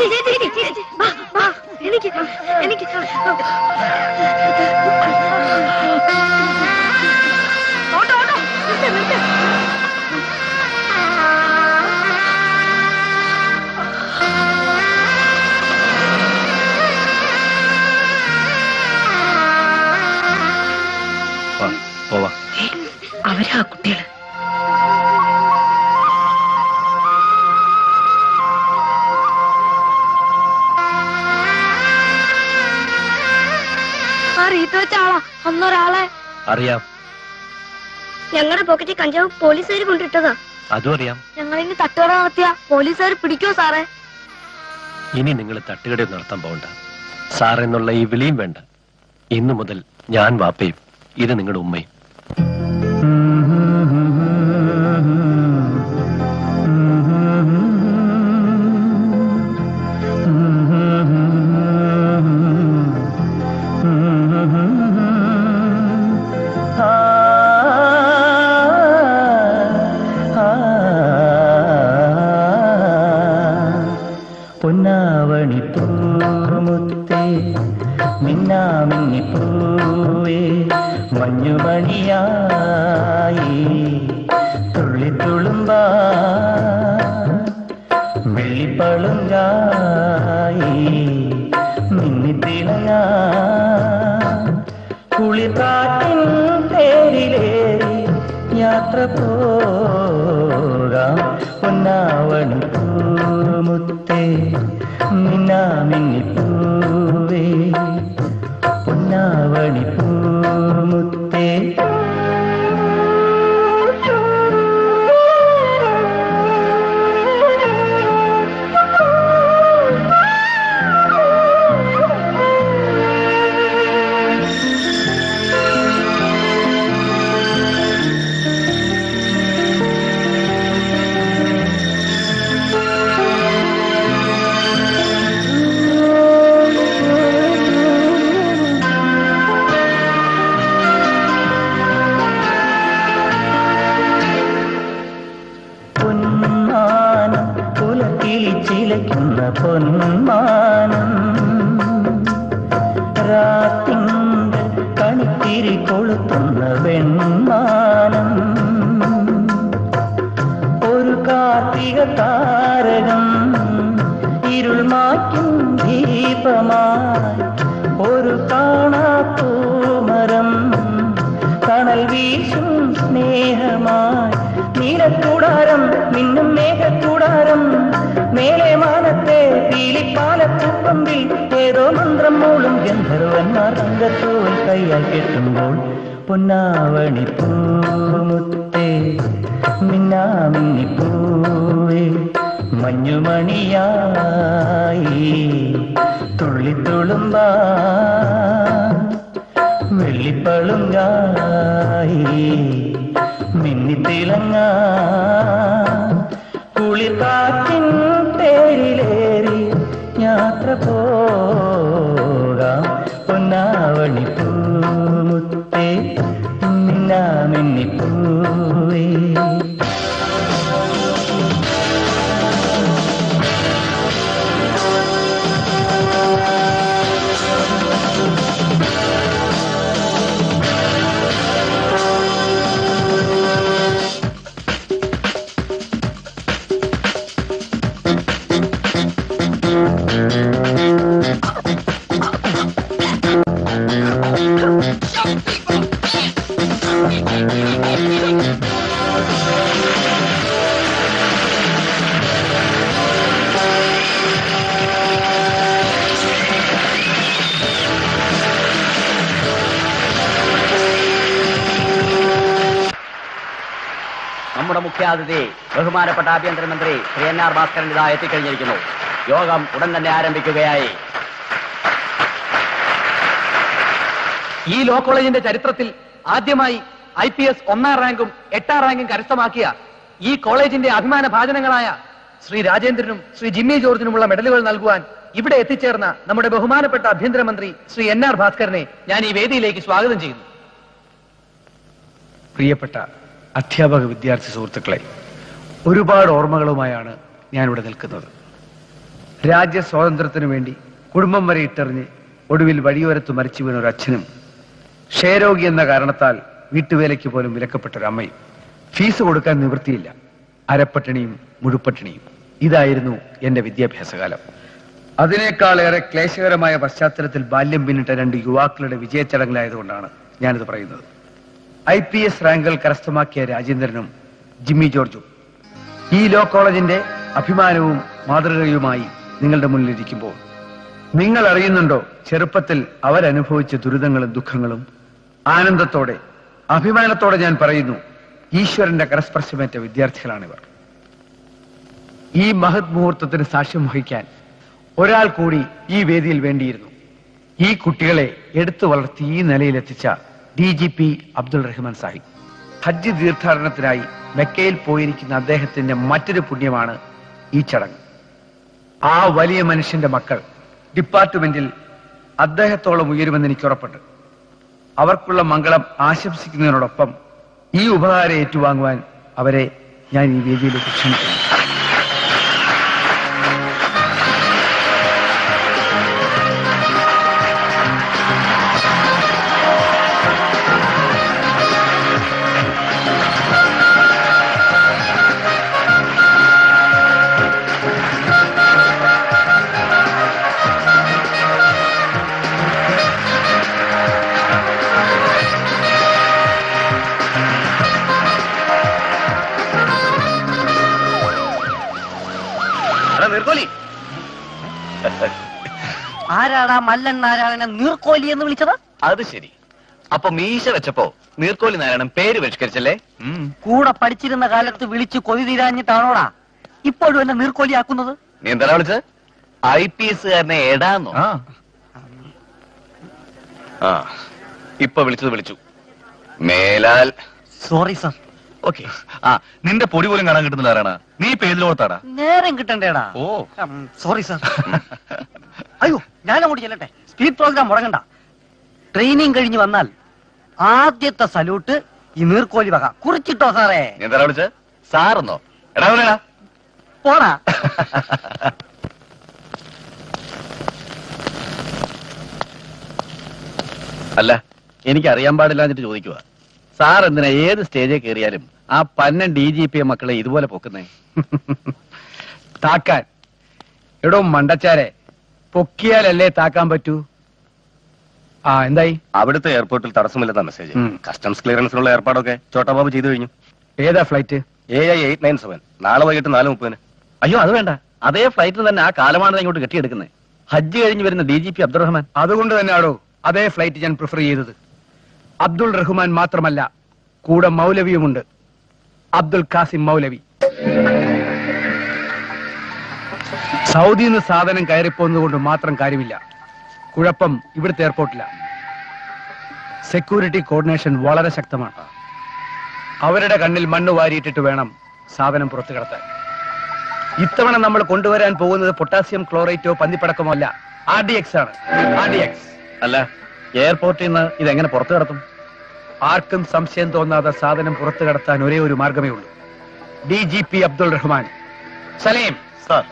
എനിക്ക് എനിക്ക് ഓട്ടോ ഓട്ടോ നിർത്ത് നിർത്ത്. പോവാ. അവരാ കുട്ടികള്. റീത്ത് വെച്ച ആളാ അന്നൊരാളെ അറിയാം. ഞങ്ങളുടെ പോക്കറ്റിൽ കഞ്ചാവ് പോലീസുകാർ കൊണ്ടിട്ടതാ. അതും അറിയാം. ഞങ്ങളിന്ന് തട്ടുകട നടത്തിയ പോലീസുകാർ പിടിക്കോ സാറേ? ഇനി നിങ്ങൾ തട്ടുകട നടത്താൻ പോകണ്ട. സാർ എന്നുള്ള ഈ വിളിയും വേണ്ട. ഇന്നു മുതൽ ഞാൻ വാപ്പയും ഇത് നിങ്ങളുടെ ഉമ്മയും. പൊന്നാവണി പൂമുത്തേ മിന്നാമിന്നി പൂവേ മഞ്ഞുമണിയായി തുള്ളിത്തുളുമ്പാ വെള്ളിപ്പളുങ്കായി മിന്നിത്തിളങ്ങാ കുളിർക്കാറ്റിൻ പേരിലേറി യാത്ര പോകാം പൊന്നാവണി പൂമുത്തേ മിന്നാമിന്നി പൂവേ പൊന്നാവണി പൂമുത്തേ. ചിലയ്ക്കുന്ന പൊന്മാനം രാത്തിങ്കൾ കണിത്തിരി കൊളുത്തുന്ന വെൺമാനം ഒരു കാർത്തിക താരകം ഇരുൾ മാറ്റും ദീപമായി ഒരു കാണാപ്പൂമരം തണൽ വീശും സ്നേഹമായി നീലക്കൂടാരം മിന്നും മേഘക്കൂടാരം മേലെ മാനത്തെ പീലിപ്പാലത്തൂപ്പമ്പിൽ ഏതോ മന്ത്രം മൂളും ഗന്ധർവന്മാർ തങ്കത്തോൽ കൈയാൽ കെട്ടുമ്പോൾ പൊന്നാവണി പൂമുത്തേ മിന്നാമിന്നി പൂവേ മഞ്ഞുമണിയായി തുള്ളിത്തുളുമ്പാ വെള്ളിപ്പളുങ്കായി മിന്നിത്തിളങ്ങാ കുളിർക്കാറ്റിൻ പേരിലേറി യാത്ര പോകാം പൊന്നാവണി പൂമുത്തേ മിന്നാമിന്നി പൂവേ. നമ്മുടെ മുഖ്യാതിഥി ബഹുമാനപ്പെട്ട ആഭ്യന്തരമന്ത്രി ശ്രീ എൻ ആർ ഭാസ്കരൻ ഇതാ എത്തിക്കഴിഞ്ഞിരിക്കുന്നു. യോഗം ഉടൻ തന്നെ ആരംഭിക്കുകയായി. ഈ ലോ കോളേജിന്റെ ചരിത്രത്തിൽ ആദ്യമായി ഐ പി എസ് ഒന്നാം റാങ്കും എട്ടാം റാങ്കും കരസ്ഥമാക്കിയ ഈ കോളേജിന്റെ അഭിമാന ഭാജനങ്ങളായ ശ്രീ രാജേന്ദ്രനും ശ്രീ ജിമ്മി ജോർജിനുമുള്ള മെഡലുകൾ നൽകുവാൻ ഇവിടെ എത്തിച്ചേർന്ന നമ്മുടെ ബഹുമാനപ്പെട്ട ആഭ്യന്തരമന്ത്രി ശ്രീ എൻ ആർ ഭാസ്കരനെ ഞാൻ ഈ വേദിയിലേക്ക് സ്വാഗതം ചെയ്യുന്നു. പ്രിയപ്പെട്ട അധ്യാപക വിദ്യാർത്ഥി സുഹൃത്തുക്കളെ, ഒരുപാട് ഓർമ്മകളുമായാണ് ഞാനിവിടെ നിൽക്കുന്നത്. രാജ്യ സ്വാതന്ത്ര്യത്തിനു വേണ്ടി കുടുംബം വരെ ഇട്ടെറിഞ്ഞ് ഒടുവിൽ വഴിയോരത്ത് മരിച്ചു വീണ ഒരു അച്ഛനും, ക്ഷയരോഗി എന്ന കാരണത്താൽ വീട്ടുവേലയ്ക്ക് പോലും വിലക്കപ്പെട്ട ഒരു അമ്മയും, ഫീസ് കൊടുക്കാൻ നിവൃത്തിയില്ല, അരപ്പട്ടിണിയും മുഴുപ്പട്ടിണിയും. ഇതായിരുന്നു എന്റെ വിദ്യാഭ്യാസകാലം. അതിനേക്കാളേറെ ക്ലേശകരമായ പശ്ചാത്തലത്തിൽ ബാല്യം പിന്നിട്ട രണ്ട് യുവാക്കളുടെ വിജയച്ചടങ്ങിലായതുകൊണ്ടാണ് ഞാനിത് പറയുന്നത്. ഐ പി എസ് റാങ്കുകൾ കരസ്ഥമാക്കിയ രാജേന്ദ്രനും ജിമ്മി ജോർജും ഈ ലോ കോളേജിന്റെ അഭിമാനവും മാതൃകയുമായി നിങ്ങളുടെ മുന്നിലിരിക്കുമ്പോൾ നിങ്ങൾ അറിയുന്നുണ്ടോ ചെറുപ്പത്തിൽ അവരനുഭവിച്ച ദുരിതങ്ങളും ദുഃഖങ്ങളും? ആനന്ദത്തോടെ, അഭിമാനത്തോടെ ഞാൻ പറയുന്നു, ഈശ്വരന്റെ കരസ്പർശമേറ്റ വിദ്യാർത്ഥികളാണിവർ. ഈ മഹത് മുഹൂർത്തത്തിന് സാക്ഷ്യം വഹിക്കാൻ ഒരാൾ കൂടി ഈ വേദിയിൽ വേണ്ടിയിരുന്നു. ഈ കുട്ടികളെ എടുത്തു വളർത്തി ഈ നിലയിലെത്തിച്ച D G P Abdul Rahman Sahib. ഹജ്ജ് തീർത്ഥാടനത്തിനായി മെക്കയിൽ പോയിരിക്കുന്ന അദ്ദേഹത്തിന്റെ മറ്റൊരു പുണ്യമാണ് ഈ ചടങ്ങ്. ആ വലിയ മനുഷ്യന്റെ മക്കൾ ഡിപ്പാർട്ട്മെന്റിൽ അദ്ദേഹത്തോളം ഉയരുമെന്ന് എനിക്ക് ഉറപ്പുണ്ട്. അവർക്കുള്ള മംഗളം ആശംസിക്കുന്നതിനോടൊപ്പം ഈ ഉപകാരം ഏറ്റുവാങ്ങുവാൻ അവരെ ഞാൻ ഈ വേദിയിലേക്ക് ക്ഷണിക്കുന്നു. ആരാടാ മല്ലൻ നാരായണനെ നീർക്കോലി എന്ന് വിളിച്ചത്? അത് ശരി. അപ്പൊ മീശ വെച്ചപ്പോ നീർക്കോലി നാരായണൻ പേര് പരിഷ്കരിച്ചല്ലേ? കൂടെ പഠിച്ചിരുന്ന കാലത്ത് വിളിച്ച് കൊതി തീരാഞ്ഞിട്ടാണോടാ ഇപ്പോഴും എന്നെ നീർക്കോലി ആക്കുന്നത്? നീ എന്താ വിളിച്ചത്? ഐ പി എസുകാരനെ എടാന്നോ? ആ, ഇപ്പൊ വിളിച്ചത് വിളിച്ചു. മേലാൽ സോറി സർ. ഓക്കെ. ആ, നിന്റെ പൊടി പോലും കാണാൻ കിട്ടുന്നില്ല. ആരാണ് നീ? പേരിലോർത്താടാ നേരം കിട്ടണ്ടേടാ. ഓ സോറി സർ. അയ്യോ, ഞാൻ അങ്ങോട്ട് ചെല്ലട്ടെ. Speed programme മുടങ്ങണ്ട. ട്രെയിനിങ് കഴിഞ്ഞ് വന്നാൽ ആദ്യത്തെ സല്യൂട്ട് ഈ നീർക്കോലി വക കുറിച്ചിട്ടോ സാറേ. എന്താ വിളിച്ചത്? സാറെന്നോ? എടാ പറയടാ, പോടാ. അല്ല, എനിക്ക് അറിയാൻ പാടില്ല എന്നിട്ട് ചോദിക്കുക, സാർ എന്തിനാ ഏത് സ്റ്റേജിൽ കയറിയാലും ആ പന്നൻ ഡി ജി പി മക്കളെ ഇതുപോലെ പൊക്കുന്നേ? താക്കാൻ എടോ മണ്ടച്ചാരെ, പൊക്കിയാലല്ലേ താക്കാൻ പറ്റൂ. ആ, എന്തായി? അവിടുത്തെ എയർപോർട്ടിൽ തടസ്സമില്ലെന്ന മെസ്സേജ്. കസ്റ്റംസ് ക്ലിയറൻസിനുള്ള ഏർപ്പാടൊക്കെ ചോട്ടാബാബു ചെയ്തു കഴിഞ്ഞു. ഏതാ flight? A I eight nine seven. നാളെ വൈകിട്ട് നാല് മുപ്പതിന്. അയ്യോ, അത് വേണ്ട. അതേ ഫ്ലൈറ്റിൽ തന്നെ ആ കാലമാണ് ഇങ്ങോട്ട് കെട്ടിയെടുക്കുന്നത്. ഹജ്ജ് കഴിഞ്ഞ് വരുന്ന D G P Abdul Rahman. അതുകൊണ്ട് തന്നെയാണോ അതേ ഫ്ലൈറ്റ് ഞാൻ പ്രിഫർ ചെയ്തത്. അബ്ദുൾ റഹ്മാൻ മാത്രമല്ല, കൂടെ മൗലവിയുമുണ്ട്. അബ്ദുൾ ഖാസിം മൗലവി. സൗദിയിൽ നിന്ന് സാധനം കയറിപ്പോകുന്നത് മാത്രം കാര്യമില്ല. കുഴപ്പം ഇവിടുത്തെ എയർപോർട്ടില്ല. സെക്യൂരിറ്റി കോർഡിനേഷൻ വളരെ ശക്തമാണ്. അവരുടെ കണ്ണിൽ മണ്ണ് വാരിയിട്ടിട്ട് വേണം സാധനം പുറത്തു കടത്താൻ. ഇത്തവണ നമ്മൾ കൊണ്ടുവരാൻ പോകുന്നത് പൊട്ടാസ്യം ക്ലോറേറ്റോ പന്നിപ്പടക്കമോ അല്ല, ആർ ഡി എക്സ് ആണ്. R D X. അല്ല, എയർപോർട്ടിൽ നിന്ന് ഇതെങ്ങനെ പുറത്തു കടത്തും? ആർക്കും സംശയം തോന്നാതെ സാധനം പുറത്തു കടത്താൻ ഒരേ ഒരു മാർഗമേ ഉള്ളൂ. D G P Abdul Rahman. Saleem sir.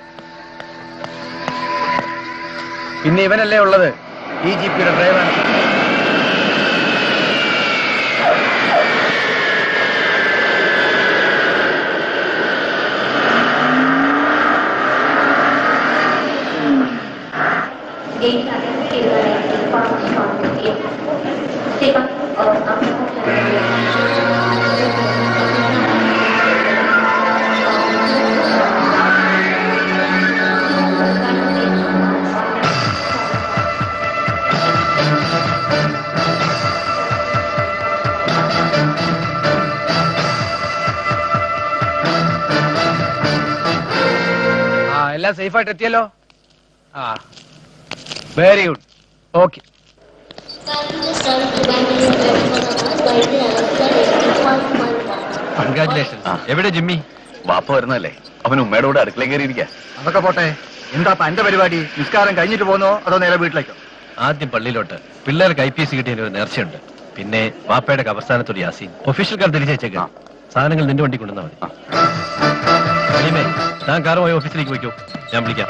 പിന്നെ ഇവനല്ലേ ഉള്ളത്, ഡി ജി പിയുടെ ഡ്രൈവർ. എല്ലാം സേഫായിട്ട് എത്തിയല്ലോ. ആ, വെരി ഗുഡ്. ഓക്കെ. കൺഗ്രാറ്റുലേഷൻസ്. എവിടെ ജിമ്മി? വാപ്പ വരുന്നല്ലേ, അവൻ ഉമ്മയുടെ കൂടെ അടുക്കള കയറിയിരിക്കുക. അതൊക്കെ പോട്ടെ. എന്താ എന്റെ പരിപാടി? നിസ്കാരം കഴിഞ്ഞിട്ട് പോന്നോ അതോ നേരെ വീട്ടിലേക്കോ? ആദ്യം പള്ളിയിലോട്ട്. പിള്ളേർക്ക് ഐ പി എസ് കിട്ടിയ ഒരു നേർച്ചയുണ്ട്. പിന്നെ വാപ്പയുടെ കബർസ്ഥാനത്തോട് യാസീൻ. ഒഫീഷ്യൽ കാർ തിരിച്ചയച്ചേക്കാം. സാധനങ്ങൾ നിന്റെ വണ്ടി കൊണ്ടുവന്നാൽ മതി. താൻ കാറുമായി ഓഫീസിലേക്ക് വയ്ക്കൂ, ഞാൻ വിളിക്കാം.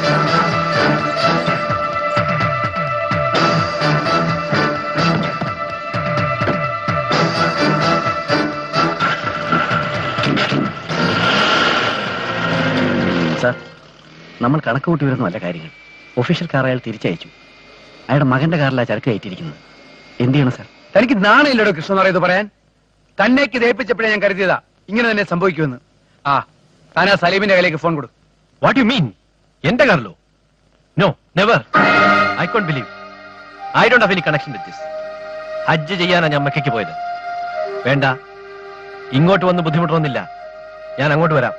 സാർ, നമ്മൾ കണക്ക് കൂട്ടി വരുന്ന നല്ല കാര്യങ്ങൾ. ഒഫീഷ്യൽ കാർ അയാൾ തിരിച്ചയച്ചു. അയാളുടെ മകന്റെ കാറിലാണ് ചരക്ക് കയറ്റിയിരിക്കുന്നത്. എന്ത് ചെയ്യണം സാർ? തനിക്ക് നാണയില്ലടോ കൃഷ്ണനാരായ ഇത് പറയാൻ? തന്നേക്ക് ദയിപ്പിച്ചപ്പോഴേ ഞാൻ കരുതിയതാ ഇങ്ങനെ തന്നെ സംഭവിക്കുമെന്ന്. ആ താൻ ആ സലീമിന്റെ കയ്യിലേക്ക് ഫോൺ കൊടുക്കും. What you mean? എന്റെ കാറിലോ? No, never. I can't believe. I don't have any connection with this. ഹജ്ജ് ചെയ്യാനാണ് ഞാൻ മക്കയ്ക്ക് പോയത്. വേണ്ട, ഇങ്ങോട്ട് വന്ന് ബുദ്ധിമുട്ടൊന്നുമില്ല. ഞാൻ അങ്ങോട്ട് വരാം.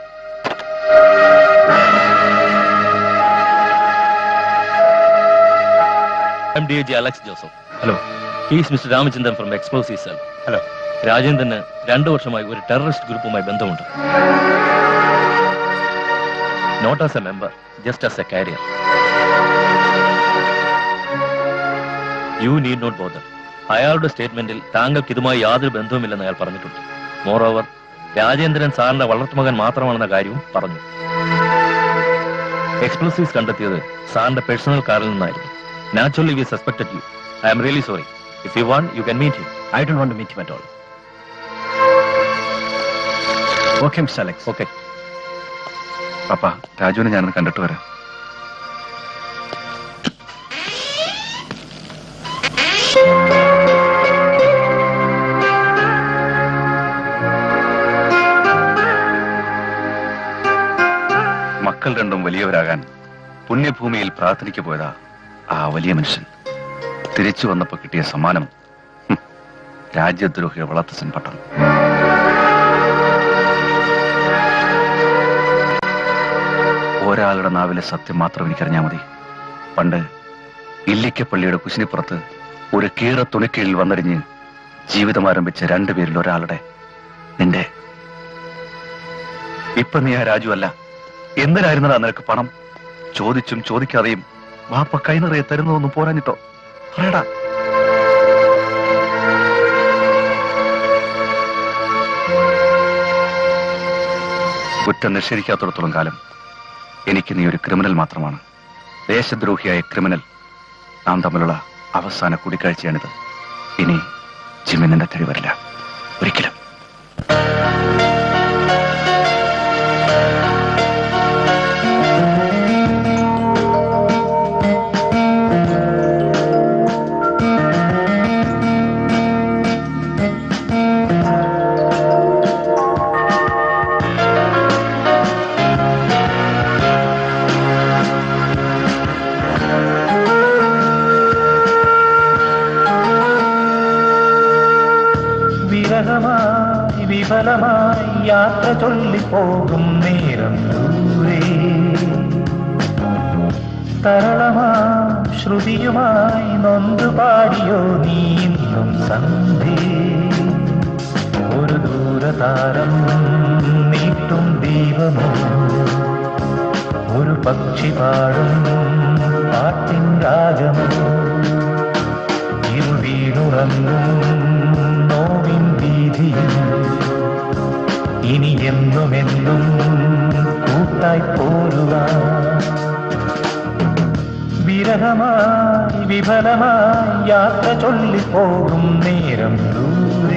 I'm D I G Alex Joseph. Hello. He is Mister Ramachandran from Explosive Cell. Hello. രാജേന്ദ്രന് രണ്ടു വർഷമായി ഒരു ടെററിസ്റ്റ് ഗ്രൂപ്പുമായി ബന്ധമുണ്ട്. Not as a member, just as a carrier. You need not bother. അയാളുടെ സ്റ്റേറ്റ്മെന്റിൽ താങ്കൾക്ക് ഇതുമായി യാതൊരു ബന്ധവുമില്ലെന്ന് അയാൾ പറഞ്ഞിട്ടുണ്ട്. മോർ ഓവർ, രാജേന്ദ്രൻ സാറിന്റെ വളർത്തുമകൻ മാത്രമാണെന്ന കാര്യവും പറഞ്ഞു. എക്സ്പ്ലോസീവ്സ് കണ്ടെത്തിയത് സാറിന്റെ പേഴ്സണൽ കാറിൽ നിന്നായിരുന്നു. Naturally, we suspected you. I am really sorry. If you want, you can meet him. I don't want to meet him at all. Okay, Mister Alex. Okay. പാപ്പ, രാജുവിനെ ഞാനൊന്ന് കണ്ടിട്ട് വരാം. മക്കൾ രണ്ടും വലിയവരാകാൻ പുണ്യഭൂമിയിൽ പ്രാർത്ഥനയ്ക്ക് പോയതാ ആ വലിയ മനുഷ്യൻ. തിരിച്ചു വന്നപ്പോ കിട്ടിയ സമ്മാനം രാജ്യദ്രോഹിയെ വളർത്തസൻ പട്ടണം. ഒരാളുടെ നാവിലെ സത്യം മാത്രം എനിക്കറിഞ്ഞാൽ മതി. പണ്ട് ഇല്ലിക്കപ്പള്ളിയുടെ കുശിനിപ്പുറത്ത് ഒരു കീറ തുണിക്കീഴിൽ വന്നടിഞ്ഞ് ജീവിതം ആരംഭിച്ച രണ്ടുപേരിൽ ഒരാളുടെ, നിന്റെ. ഇപ്പൊ നീ ആ രാജു അല്ല. എന്തിനായിരുന്നടാ നിനക്ക് പണം? ചോദിച്ചും ചോദിക്കാതെയും വാപ്പ കൈ നിറയെ തരുന്നതൊന്നും പോരാഞ്ഞിട്ടോ? പറയടാ. കുറ്റം നിഷേധിക്കാത്തിടത്തോളം കാലം എനിക്ക് നീ ഒരു ക്രിമിനൽ മാത്രമാണ്. ദേശദ്രോഹിയായ ക്രിമിനൽ. നാം തമ്മിലുള്ള അവസാന കൂടിക്കാഴ്ചയാണിത്. ഇനി ജിമ്മി നിന്റെ തേടി വരില്ല, ഒരിക്കലും. വിഫലമായി യാത്ര ചൊല്ലിപ്പോകും നേരം ദൂരെ, തരളമാ ശ്രുതിയുമായി നൊന്തു പാടിയോ നീ ഇന്നും സന്ധി. ഒരു ദൂരതാരം നീട്ടും ദീപമോ, ഒരു പക്ഷി പാടും പാട്ടിൻ രാഗമോ, ഇരു വീണുറങ്ങും നോവിൻ വീതിയിൽ ഇനി എന്നുമെന്നും കൂട്ടായി പോരുക. വിരഹമായി വിഫലമായി യാത്ര ചൊല്ലിപ്പോകും നേരം ദൂരെ.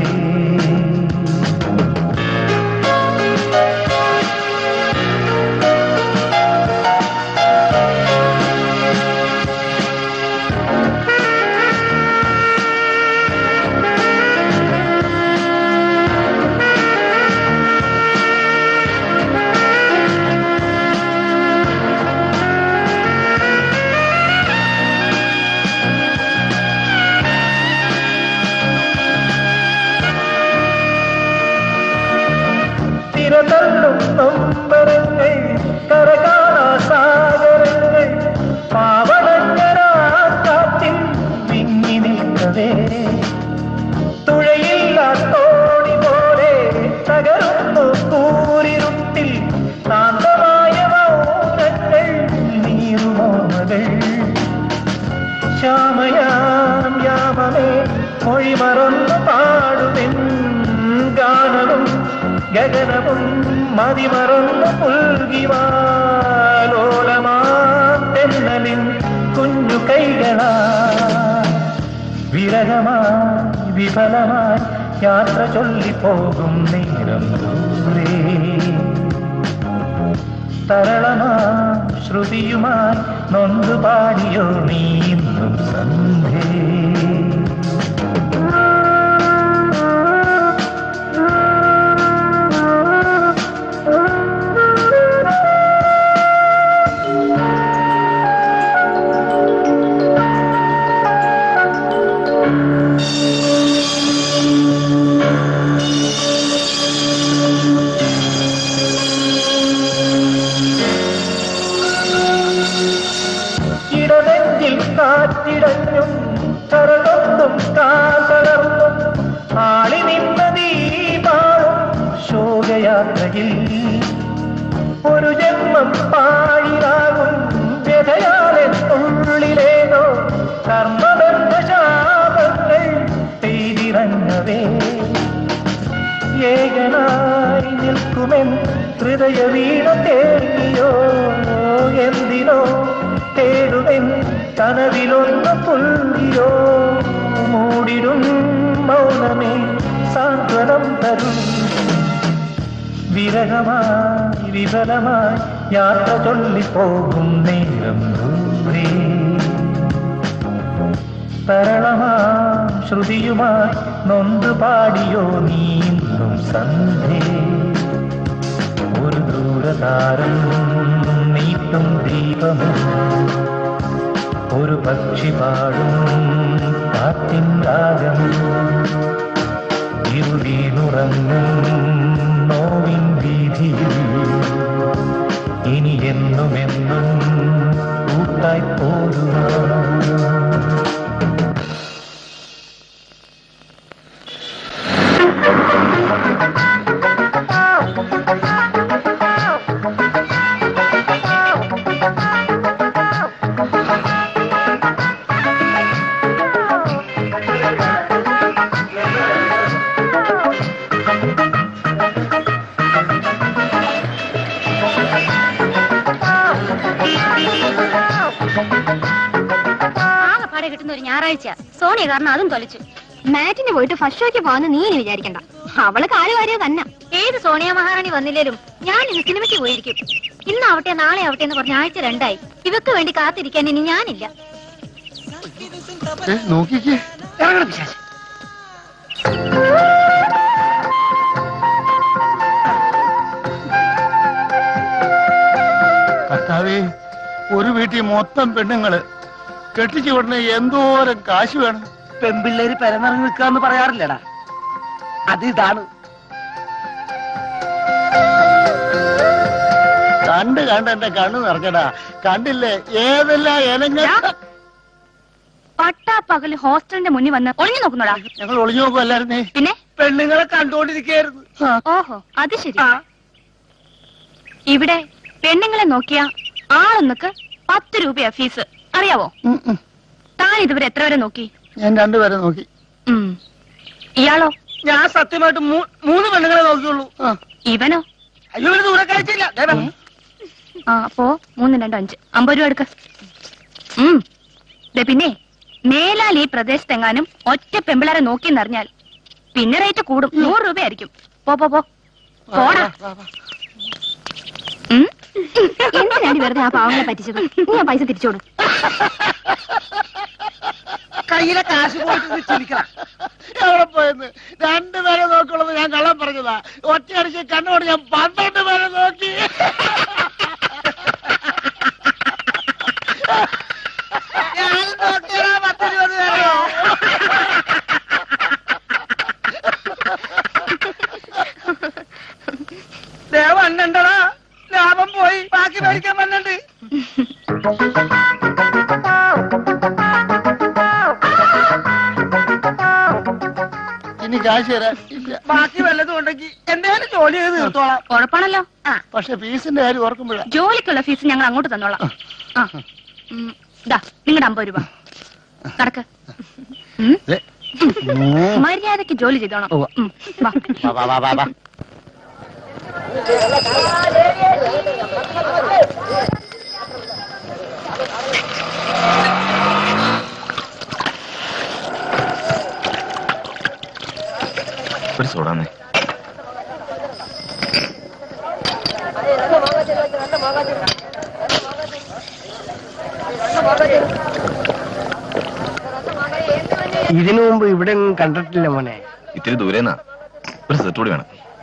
നൊമ്പരങ്ങൾ കരകാണാ സാഗരങ്ങൾ പാവളങ്ങരാറ്റിൽ വിങ്ങി നിൽക്കവേ, തുഴയില്ലാത്തോണി പോലെ തകരുന്നു കൂരിരുട്ടിൽ ശാന്തമായ മൗനങ്ങൾ നീറുമോമകൾ. ശ്യാമയാം യാമമേ മൊഴി മറന്നു പാടുമെൻ ഗാനവും ഗഗനവും മതിമറന്നു പുൽകി വിരഹമായി വിഫലമായി യാത്ര ചൊല്ലിപ്പോകും നേരം ദൂരെ തരളമായി ശ്രുതിയുമായി നൊന്തു പാടിയോ നീ ഇന്നും സന്ധ്യേ കാറ്റിടഞ്ഞും കരകൊണ്ടും കാതളർന്നും ആളി നിന്ന ദീപാളും ശോകയാത്രയിൽ ഒരു ജന്മം പാഴിലാകും വ്യഥയാലെന്നുള്ളിലേതോ കർമ്മബന്ധ ശാപങ്ങൾ പെയ്തിറങ്ങവേ ഏകനായി നിൽക്കുമെൻ ഹൃദയ വീണ തേങ്ങിയോ എന്തിനോ തേടുവൻ കനവിലൊന്ന് പുൽകിയോ മൂടിടും മൗനമേ സാന്ത്വനം തരും വിരഹമായി വിഫലമായി യാത്ര ചൊല്ലിപ്പോകും നേരം ദൂരെ തരളമാം ശ്രുതിയുമായി നൊന്തു പാടിയോ നീ ഇന്നും സന്ധ്യേ ഒരു ദൂരതാരം നീട്ടും ദീപമോ ഒരു പക്ഷി പാടും കാറ്റിൻ രാഗം ഇരുവീനുറങ്ങും നോവിൻ വീതിയിൽ ഇനി എന്നുമെന്നും കൂട്ടായി പോരുവാ സോണിയ കാരണം അതും തൊലച്ചു. മാറ്റിന് പോയിട്ട് ഫസ്റ്റ് ഷോയ്ക്ക് പോകാന്ന് നീ ഇനി വിചാരിക്കണ്ട. അവള് കാലുവാരിയോ തന്നെ. ഏത് സോണിയ മഹാറാണി വന്നില്ലേലും ഞാൻ ഇന്ന് സിനിമയ്ക്ക് പോയിരിക്കും. ഇന്നാവട്ടെ നാളെ ആവട്ടെ എന്ന് പറഞ്ഞ ആഴ്ച രണ്ടായി. ഇവക്ക് വേണ്ടി കാത്തിരിക്കാൻ ഇനി ഞാനില്ല. കർത്താവേ, ഒരു വീട്ടിൽ മൊത്തം പെണ്ണുങ്ങള് കെട്ടിച്ചു ഉടനെ എന്തോരം കാശ് വേണം. പെമ്പിള്ളേര് പെരനിറങ്ങി നിൽക്കാന്ന് പറയാറില്ലടാ, അത് ഇതാണ്. കണ്ട് കണ്ട് എന്റെ കണ്ണു നിറഞ്ഞടാ. കണ്ടില്ലേ ഏതെല്ലാം ഇനങ്ങൾ. പട്ടാ പകല് ഹോസ്റ്റലിന്റെ മുന്നിൽ വന്ന് ഒളിഞ്ഞു നോക്കുന്നോടാ. ഞങ്ങൾ ഒളിഞ്ഞു നോക്കുമല്ലായിരുന്നേ, പിന്നെ പെണ്ണുങ്ങളെ കണ്ടോണ്ടിരിക്കായിരുന്നു. ഓഹോ, അത് ശരി. ഇവിടെ പെണ്ണുങ്ങളെ നോക്കിയ ആളൊന്നക്ക് പത്ത് രൂപയാ ഫീസ്, അറിയാവോ? താൻ ഇതുവരെ എത്ര വരെ നോക്കി? ഞാൻ രണ്ടുപേരെ നോക്കി. ഇയാളോ? ഞാൻ സത്യമായിട്ട് മൂന്ന് പെണ്ണുങ്ങളെ നോക്കിയുള്ളൂ. ഇവനോ? അയ്യോ, ദൂരെ കഴിച്ചില്ല. ആ, അപ്പോ മൂന്ന് രണ്ടോ അഞ്ച് അമ്പത് രൂപ എടുക്ക. പിന്നെ മേലാൽ ഈ പ്രദേശത്തെങ്ങാനും ഒറ്റ പെമ്പിളാരെ നോക്കിയെന്നറിഞ്ഞാൽ പിന്നെ റേറ്റ് കൂടും. നൂറ് രൂപയായിരിക്കും. പോ പോ പോ പോടാ. എന്തിനാണ് വെറുതെ ആ പാവങ്ങളെ പറ്റിച്ചത്? നീ ആ പൈസ തിരിച്ചോടും. കയ്യിലെ കാശ് പോയിട്ട് ചിരിക്കണം. എവിടെ പോയെന്ന് രണ്ടുപേരെ നോക്കുള്ളത് ഞാൻ കള്ളം പറഞ്ഞതാ. ഒറ്റയടിച്ച് കണ്ണോട് ഞാൻ പന്ത്രണ്ട് പേരെ നോക്കി. ഞാനും നോക്കിയാ പത്തിരുപത് പേരോ. ദേവണ്ണണ്ടടാ, ലാഭം പോയി, ബാക്കി മേടിക്കാൻ വന്നിട്ട്. ഇനി കാശ് തരാൻ ബാക്കി വല്ലതും ഉണ്ടെങ്കിൽ എന്തായാലും ജോലി ചെയ്ത് തീർത്തോളാം. ഉറപ്പാണല്ലോ. പക്ഷെ ഫീസിന്റെ കാര്യം ഓർക്കുമ്പോഴാണ്. ജോലിക്കുള്ള ഫീസ് ഞങ്ങൾ അങ്ങോട്ട് തന്നോളാം. ആ, ഇതാ നിങ്ങളുടെ അമ്പത് രൂപ. നടക്ക്. മര്യാദക്ക് ജോലി ചെയ്തോണം. വാ. ഇതിനു മുമ്പ് ഇവിടെ ഒന്നും കണ്ടിട്ടില്ല മോനെ. ഇത്തിരി ദൂരെന്നാ. ഒരു സെറ്റ് കൂടി വേണം.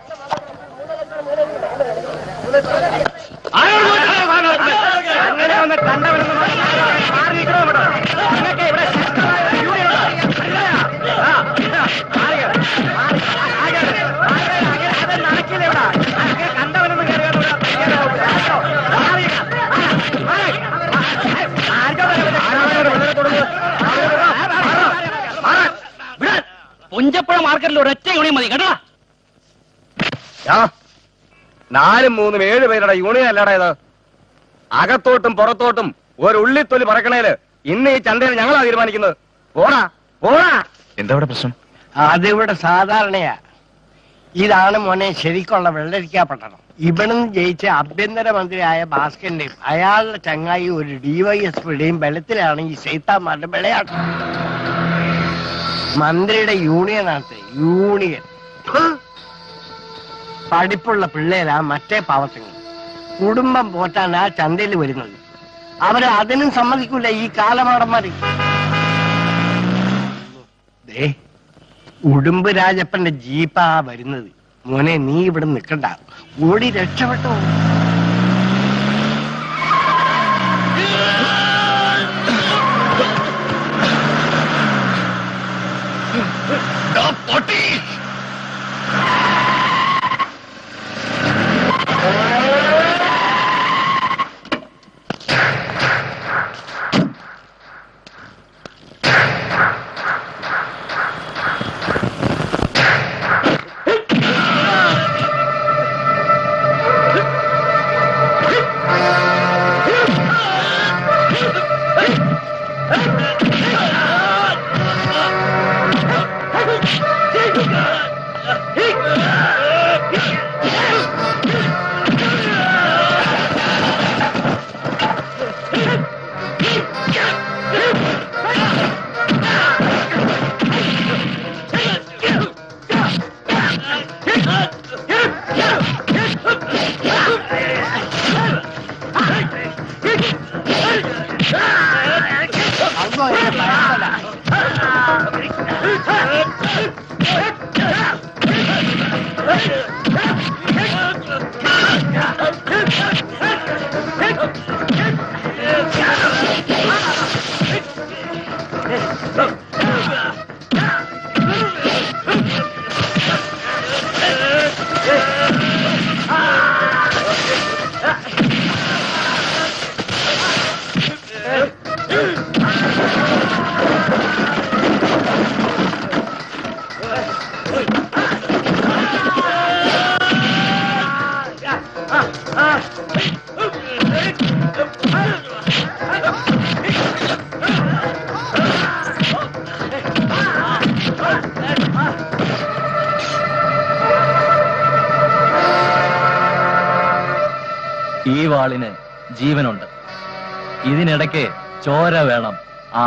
പുഞ്ചപ്പുഴ മാർക്കറ്റിൽ ഒരൊറ്റ യൂണിയൻ മതി കേട്ടോ. നാലും മൂന്നും ഏഴ് പേരുടെ യൂണിയൻ അല്ലാടാ ഇത്. അകത്തോട്ടും പുറത്തോട്ടും ഒരു ഉള്ളിത്തൊലി പറക്കണേല് ഇന്ന് ഈ ചന്തയിൽ ഞങ്ങളാ തീരുമാനിക്കുന്നത്. പോടാ പോടാ. എന്താ ഇവിടെ പ്രശ്നം? അതിവിടെ സാധാരണയാ. ഇതാണ് മോനെ ശരിക്കുള്ള വെള്ളരിക്കാ പട്ടണം. ഇവിടുന്ന് ജയിച്ച ആഭ്യന്തരമന്ത്രിയായ ഭാസ്കരന്റെയും അയാളുടെ ചങ്ങായി ഒരു ഡിവൈഎസ്പിയുടെയും ബലത്തിലാണ് ഈ സൈത്താന്മാരുടെ വിളയാട്ടം. മന്ത്രിയുടെ യൂണിയനാണ് യൂണിയൻ. പഠിപ്പുള്ള പിള്ളേരാ മറ്റേ പാവത്തങ്ങൾ. കുടുംബം പോറ്റാൻ ആ ചന്തയിൽ വരുന്നത്. അവരെ അതിനും സമ്മതിക്കൂല ഈ കാലമാടന്മാര്. ദേ ഉടുമ്പ് രാജപ്പന്റെ ജീപ്പാ വരുന്നത്. മോനെ നീ ഇവിടെ നിൽക്കണ്ട, ഓടി രക്ഷപ്പെട്ടോ. ഈ വാളിന് ജീവനുണ്ട്. ഇതിനിടയ്ക്ക് ചോര വേണം. ആ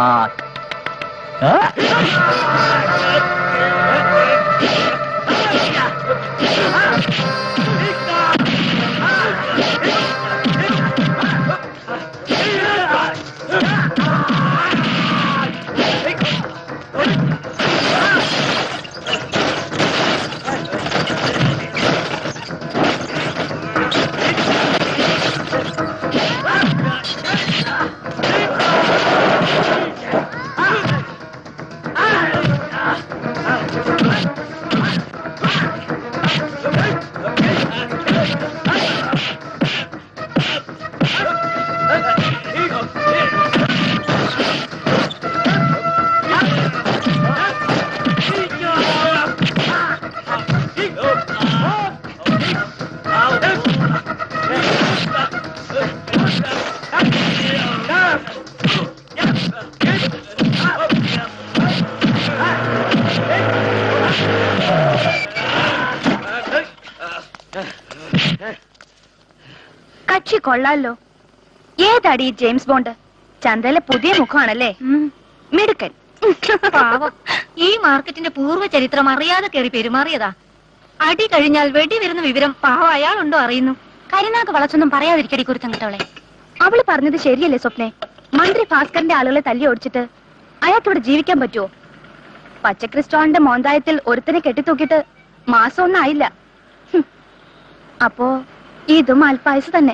കക്ഷി കൊള്ളാലോ. ഏതാടി ജെയിംസ് ബോണ്ട്? ചന്തയിലെ പുതിയ മുഖമാണല്ലേ? മിടുക്കൻ. പാവം, ഈ മാർക്കറ്റിന്റെ പൂർവ്വ ചരിത്രം അറിയാതെ കയറി പെരുമാറിയതാ. അടി കഴിഞ്ഞാൽ വെടി വരുന്ന വിവരം പാവം അയാളുണ്ടോ അറിയുന്നു. കരിനാക്ക് വളച്ചൊന്നും പറയാതിരിക്കടി കുരുത്തം കിട്ടവളെ. അവള് പറഞ്ഞത് ശരിയല്ലേ സ്വപ്നെ? മന്ത്രി ഭാസ്കറിന്റെ ആളുകളെ തല്ലി ഓടിച്ചിട്ട് അയാൾക്ക് ഇവിടെ ജീവിക്കാൻ പറ്റുമോ? പച്ചക്രിസ്റ്റോളിന്റെ മോന്തായത്തിൽ ഒരുത്തനെ കെട്ടിത്തൂക്കിട്ട് മാസം ഒന്നും ആയില്ല. അപ്പോ ഇതും അൽപായസ് തന്നെ.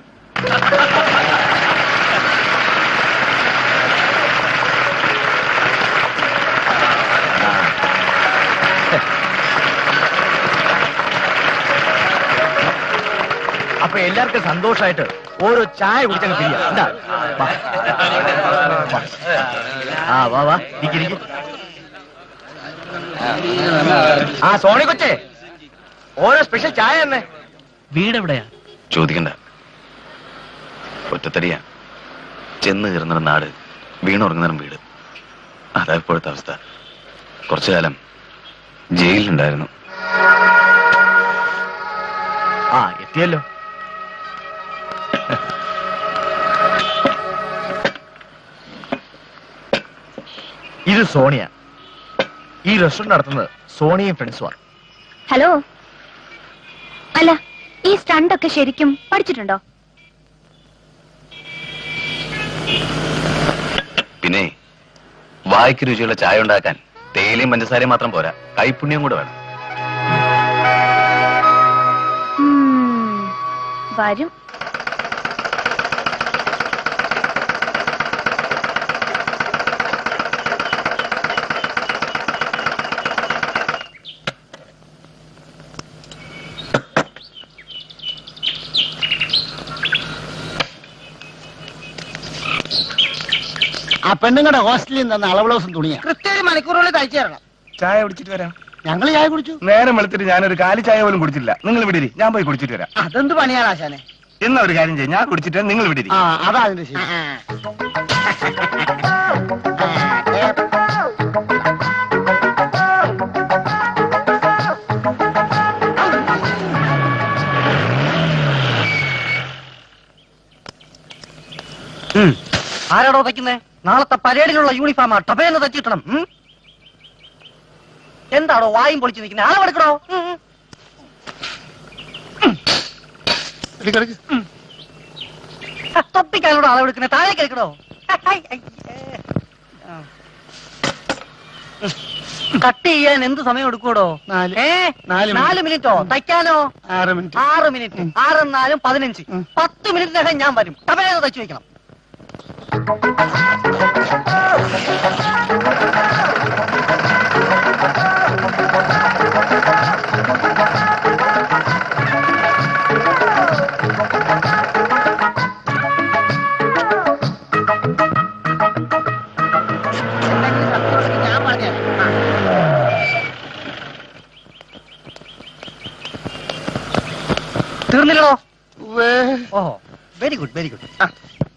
അപ്പൊ എല്ലാവർക്കും സന്തോഷമായിട്ട് ഓരോ ചായ കുടിച്ചങ്ങ് പിരിയാ. എന്താ? ആ വാ വാ ഇരിക്കും. ആ സോണി കൊച്ചേ, ഓരോ സ്പെഷ്യൽ ചായ തന്നെ. വീട് എവിടെയാ? ചോദിക്കണ്ട. ഒറ്റത്തടിയാ. ചെന്ന് കയറുന്ന നാട്, വീണുറങ്ങുന്ന വീട്. അതാ ഇപ്പോഴത്തെ അവസ്ഥ. കുറച്ചു കാലം ജയിലിലുണ്ടായിരുന്നു. ആ എത്തിയല്ലോ. ഇത് സോണിയ. ഈ റെസ്റ്റോറന്റ് നടത്തുന്നത് സോണിയും ഫ്രണ്ട്സുമാണ്. ഹലോ. അല്ല, ഈ സ്റ്റണ്ട് ഒക്കെ ശരിക്കും പഠിച്ചിട്ടുണ്ടോ? പിന്നെ വായ്ക്ക് രുചിയുള്ള ചായ ഉണ്ടാക്കാൻ തേയിലയും പഞ്ചസാരയും മാത്രം പോരാ, കൈപ്പുണ്യം കൂടെ വേണം. വരും. ആ പെണ്ണുങ്ങളുടെ ഹോസ്റ്റലിൽ നിന്ന് അളവ് ബ്ലൗസും തുണിയാ. കൃത്യ മണിക്കൂറുകളിൽ തയ്ച്ചു തരണം. ചായ കുടിച്ചിട്ട് വരാം. ഞങ്ങൾ ചായ കുടിച്ചു. നേരം വെളുത്തിട്ട് ഞാനൊരു കാലി ചായ പോലും കുടിച്ചില്ല. നിങ്ങൾ വിടിരി, ഞാൻ പോയി കുടിച്ചിട്ട് വരാം. അതെന്ത് പണിയാണ് ആശാനെ? എന്നാ ഒരു കാര്യം ചെയ്യും, ഞാൻ കുടിച്ചിട്ട് നിങ്ങൾ വിടിരി. ആ അതാ അതിന്റെ ശരി. ആരാടോ തയ്ക്കുന്നേ? നാളത്തെ പരേഡിലുള്ള യൂണിഫോമാ ടപേന്ന് തച്ചിട്ടണം. എന്താണോ വായും പൊളിച്ചു നിൽക്കുന്നത്? ആളെടുക്കണോ? തൊപ്പിക്കാനോട് അളവെടുക്കണേ? താഴേക്ക് എടുക്കണോ? കട്ട് ചെയ്യാൻ എന്ത് സമയം എടുക്കൂടോ? ഏ നാല് മിനിറ്റോ? തയ്ക്കാനോ? ആറ് മിനിറ്റ്. ആറ് മിനിറ്റ്. ആറും നാലും പതിനഞ്ച്. പത്ത് മിനിറ്റിനകം ഞാൻ വരും. ടപേന്ന് തച്ചു വെക്കണം. തീർന്നില്ലടോ? ഓഹോ, വെരി ഗുഡ് വെരി ഗുഡ്. ആ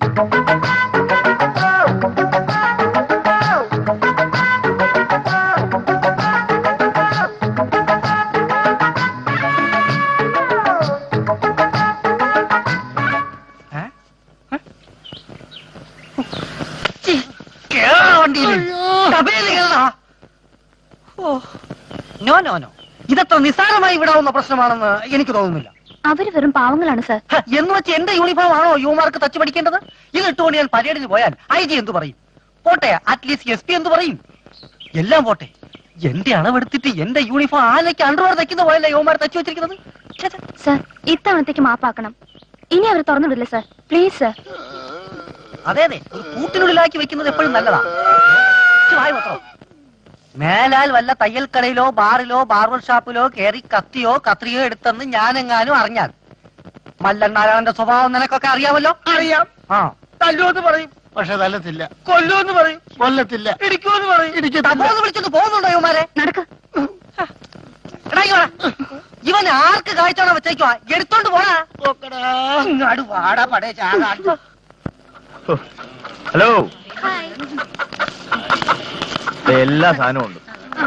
നോ നോ നോ, ഇതത്ര നിസ്സാരമായി വിടാവുന്ന പ്രശ്നമാണെന്ന് എനിക്ക് തോന്നുന്നില്ല. അവര് വെറും പാവങ്ങളാണ് സർ. എന്ന് വെച്ച് എന്റെ യൂണിഫോം ആണോ യുമാർക്ക് തച്ചു പഠിക്കേണ്ടത്? ഇത് ഇട്ടുകൊണ്ട് ഞാൻ പരേഡിന് പോയാൽ ഐ ജി എന്തു പറയും? പോട്ടെ, അറ്റ്ലീസ്റ്റ് എസ് പി എന്തു പറയും? എല്ലാം പോട്ടെ, എന്റെ അളവെടുത്തിട്ട് എന്റെ യൂണിഫോം ആനയ്ക്ക് അണ്ടർവെയർ തയ്ക്കുന്ന പോയല്ലേ യുമാർ തച്ചു വെച്ചിരിക്കുന്നത്. സർ, ഇത്തവണത്തേക്ക് മാപ്പാക്കണം. ഇനി അവർ തുറന്നു വിടില്ല സർ, പ്ലീസ് സർ. അതെ അതെ, ഒരു കൂട്ടിനുള്ളിലാക്കി വെക്കുന്നത് എപ്പോഴും നല്ലതാ. മേലാൽ വല്ല തയ്യൽക്കടയിലോ ബാറിലോ ബാർബർ ഷാപ്പിലോ കയറി കത്തിയോ കത്രിയോ എടുത്തെന്ന് ഞാനെങ്ങാനും അറിഞ്ഞാൽ, മല്ലണ്ണാരായണന്റെ സ്വഭാവം നിനക്കൊക്കെ അറിയാമല്ലോ. അറിയാം. ആ തല്ലുമെന്ന് പറയും, പക്ഷെ തല്ലത്തില്ല. കൊല്ലുമെന്ന് പറയും, കൊല്ലത്തില്ല. ഇടിക്കുമെന്ന് പറയും, ഇടിക്കത്തില്ല. വിളിച്ചൊന്ന് പോകുന്നുണ്ടോ ഇവന്മാരെ? നടക്ക്. ഇവൻ ആർക്ക് കാഴ്ചയാണോ വെച്ചേക്കുവാ? എടുത്തോണ്ട് പോടാ. ഇങ്ങാട് വാടാ പടേ ചാകാ. ഹലോ, എല്ലാ സാധനവും ഉണ്ട്.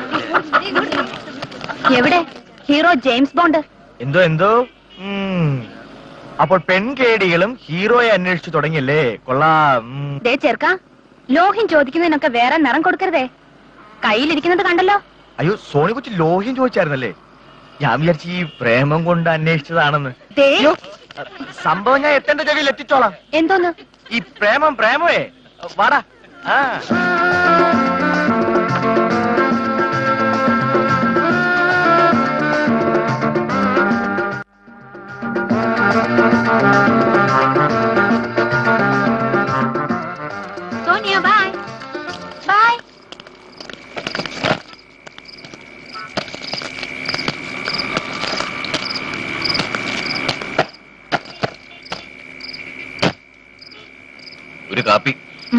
എവിടെ ഹീറോ ജെയിംസ് ബോണ്ട്? എന്തോ എന്തോ. അപ്പോൾ പെൺകേടികളും ഹീറോയെ അന്വേഷിച്ചു തുടങ്ങിയല്ലേ? കൊള്ളാം. ദേ ചെറുക്ക, ലോഹ്യം ചോദിക്കുന്നതിനൊക്കെ വേറെ നിറം കൊടുക്കരുതേ. കയ്യിലിരിക്കുന്നത് കണ്ടല്ലോ. അയ്യോ, സോണി കൊച്ചു ലോഹ്യം ചോദിച്ചായിരുന്നല്ലേ? ഞാൻ വിചാരിച്ചു ഈ പ്രേമം കൊണ്ട് അന്വേഷിച്ചതാണെന്ന്. സംഭവം ഞാൻ എത്തേണ്ട ചെവിയിൽ എത്തിച്ചോളാം. എന്തോന്ന്? ഈ പ്രേമം പ്രേമേ വാടാ. ആ Sonia, bye. Bye. ഒരു കാപ്പി.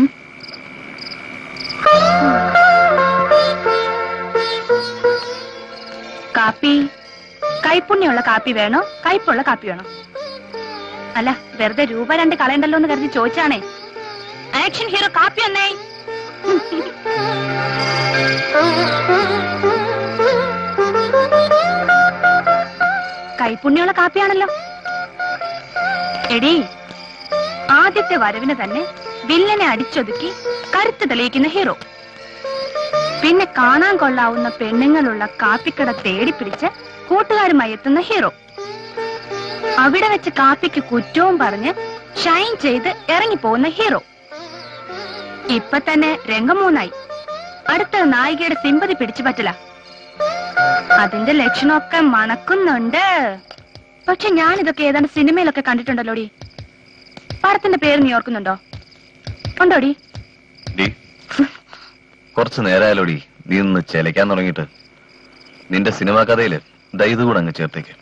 കാപ്പി കൈപ്പുണ്യമുള്ള കാപ്പി വേണോ കയ്പുള്ള കാപ്പി വേണോ? അല്ല, വെറുതെ രൂപ രണ്ട് കളയണ്ടല്ലോ എന്ന് കരുതി ചോദിച്ചാണേ. ആക്ഷൻ ഹീറോ കാപ്പി എന്നേ. കൈപ്പുണ്യമുള്ള കാപ്പിയാണല്ലോ. എടി, ആദ്യത്തെ വരവിന് തന്നെ വില്ലനെ അടിച്ചൊതുക്കി കരുത്ത് തെളിയിക്കുന്ന ഹീറോ. പിന്നെ കാണാൻ കൊള്ളാവുന്ന പെണ്ണുങ്ങളുള്ള കാപ്പിക്കട തേടിപ്പിടിച്ച് കൂട്ടുകാരുമായി എത്തുന്ന ഹീറോ. അവിടെ വെച്ച് കാപ്പിക്ക് കുറ്റവും പറഞ്ഞ് ഷൈൻ ചെയ്ത് ഇറങ്ങിപ്പോകുന്ന ഹീറോ. ഇപ്പൊ തന്നെ രംഗം മൂന്നായി. അടുത്ത നായികയുടെ സിമ്പതി പിടിച്ചു പറ്റില്ല. അതിന്റെ ലക്ഷണമൊക്കെ മണക്കുന്നുണ്ട്. പക്ഷെ ഞാൻ ഇതൊക്കെ ഏതാണ്ട് സിനിമയിലൊക്കെ കണ്ടിട്ടുണ്ടല്ലോടി. പടത്തിന്റെ പേര് നീ ഓർക്കുന്നുണ്ടോ? ഉണ്ടോടി? കുറച്ചു നേരമായാലോടി നീ ഒന്ന് ചെലക്കാൻ തുടങ്ങിയിട്ട്. നിന്റെ സിനിമാ കഥയില് ദൈത് കൂടെ അങ്ങ് ചേർത്തേക്ക്.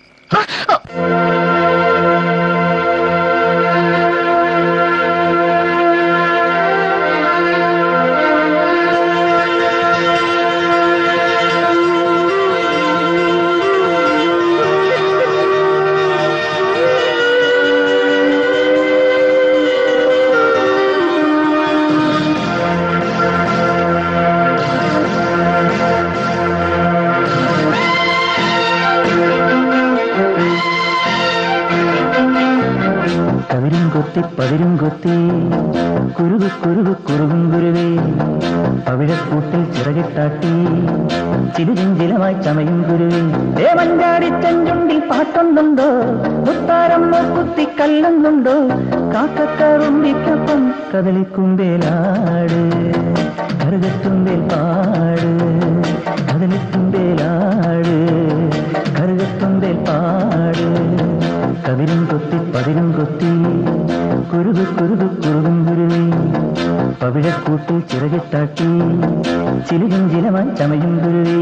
പതിരും കൊത്തി കുരുകു കുരുകു കുറുകും കുരുവേ പവിഴക്കൂട്ടിൽ ചിറകിട്ടാട്ടി ചിലുചിഞ്ചിലമായി ചമയും കുരുവേ. ഏ മഞ്ചാടി ചെഞ്ചുണ്ടിൽ പാട്ടൊന്നുണ്ടോ? മുത്താരം കുത്തി കല്ലുന്നുണ്ടോ? കാക്കക്കറുമ്പിക്കൊപ്പം കദളിക്കുമ്പേലാട് കറുകത്തുമ്പേൽ പാട് കദളിക്കുമ്പേലാട് കറുകത്തുമ്പേൽ പാട്. കതിരും കൊത്തി പതിരും കൊത്തി കുരുകു കുരുകു കുറുകും കുരുവേ പവിഴക്കൂട്ടിൽ ചിറകിട്ടാട്ടി ചിലുചിഞ്ചിലമായി ചമയും കുരുവേ.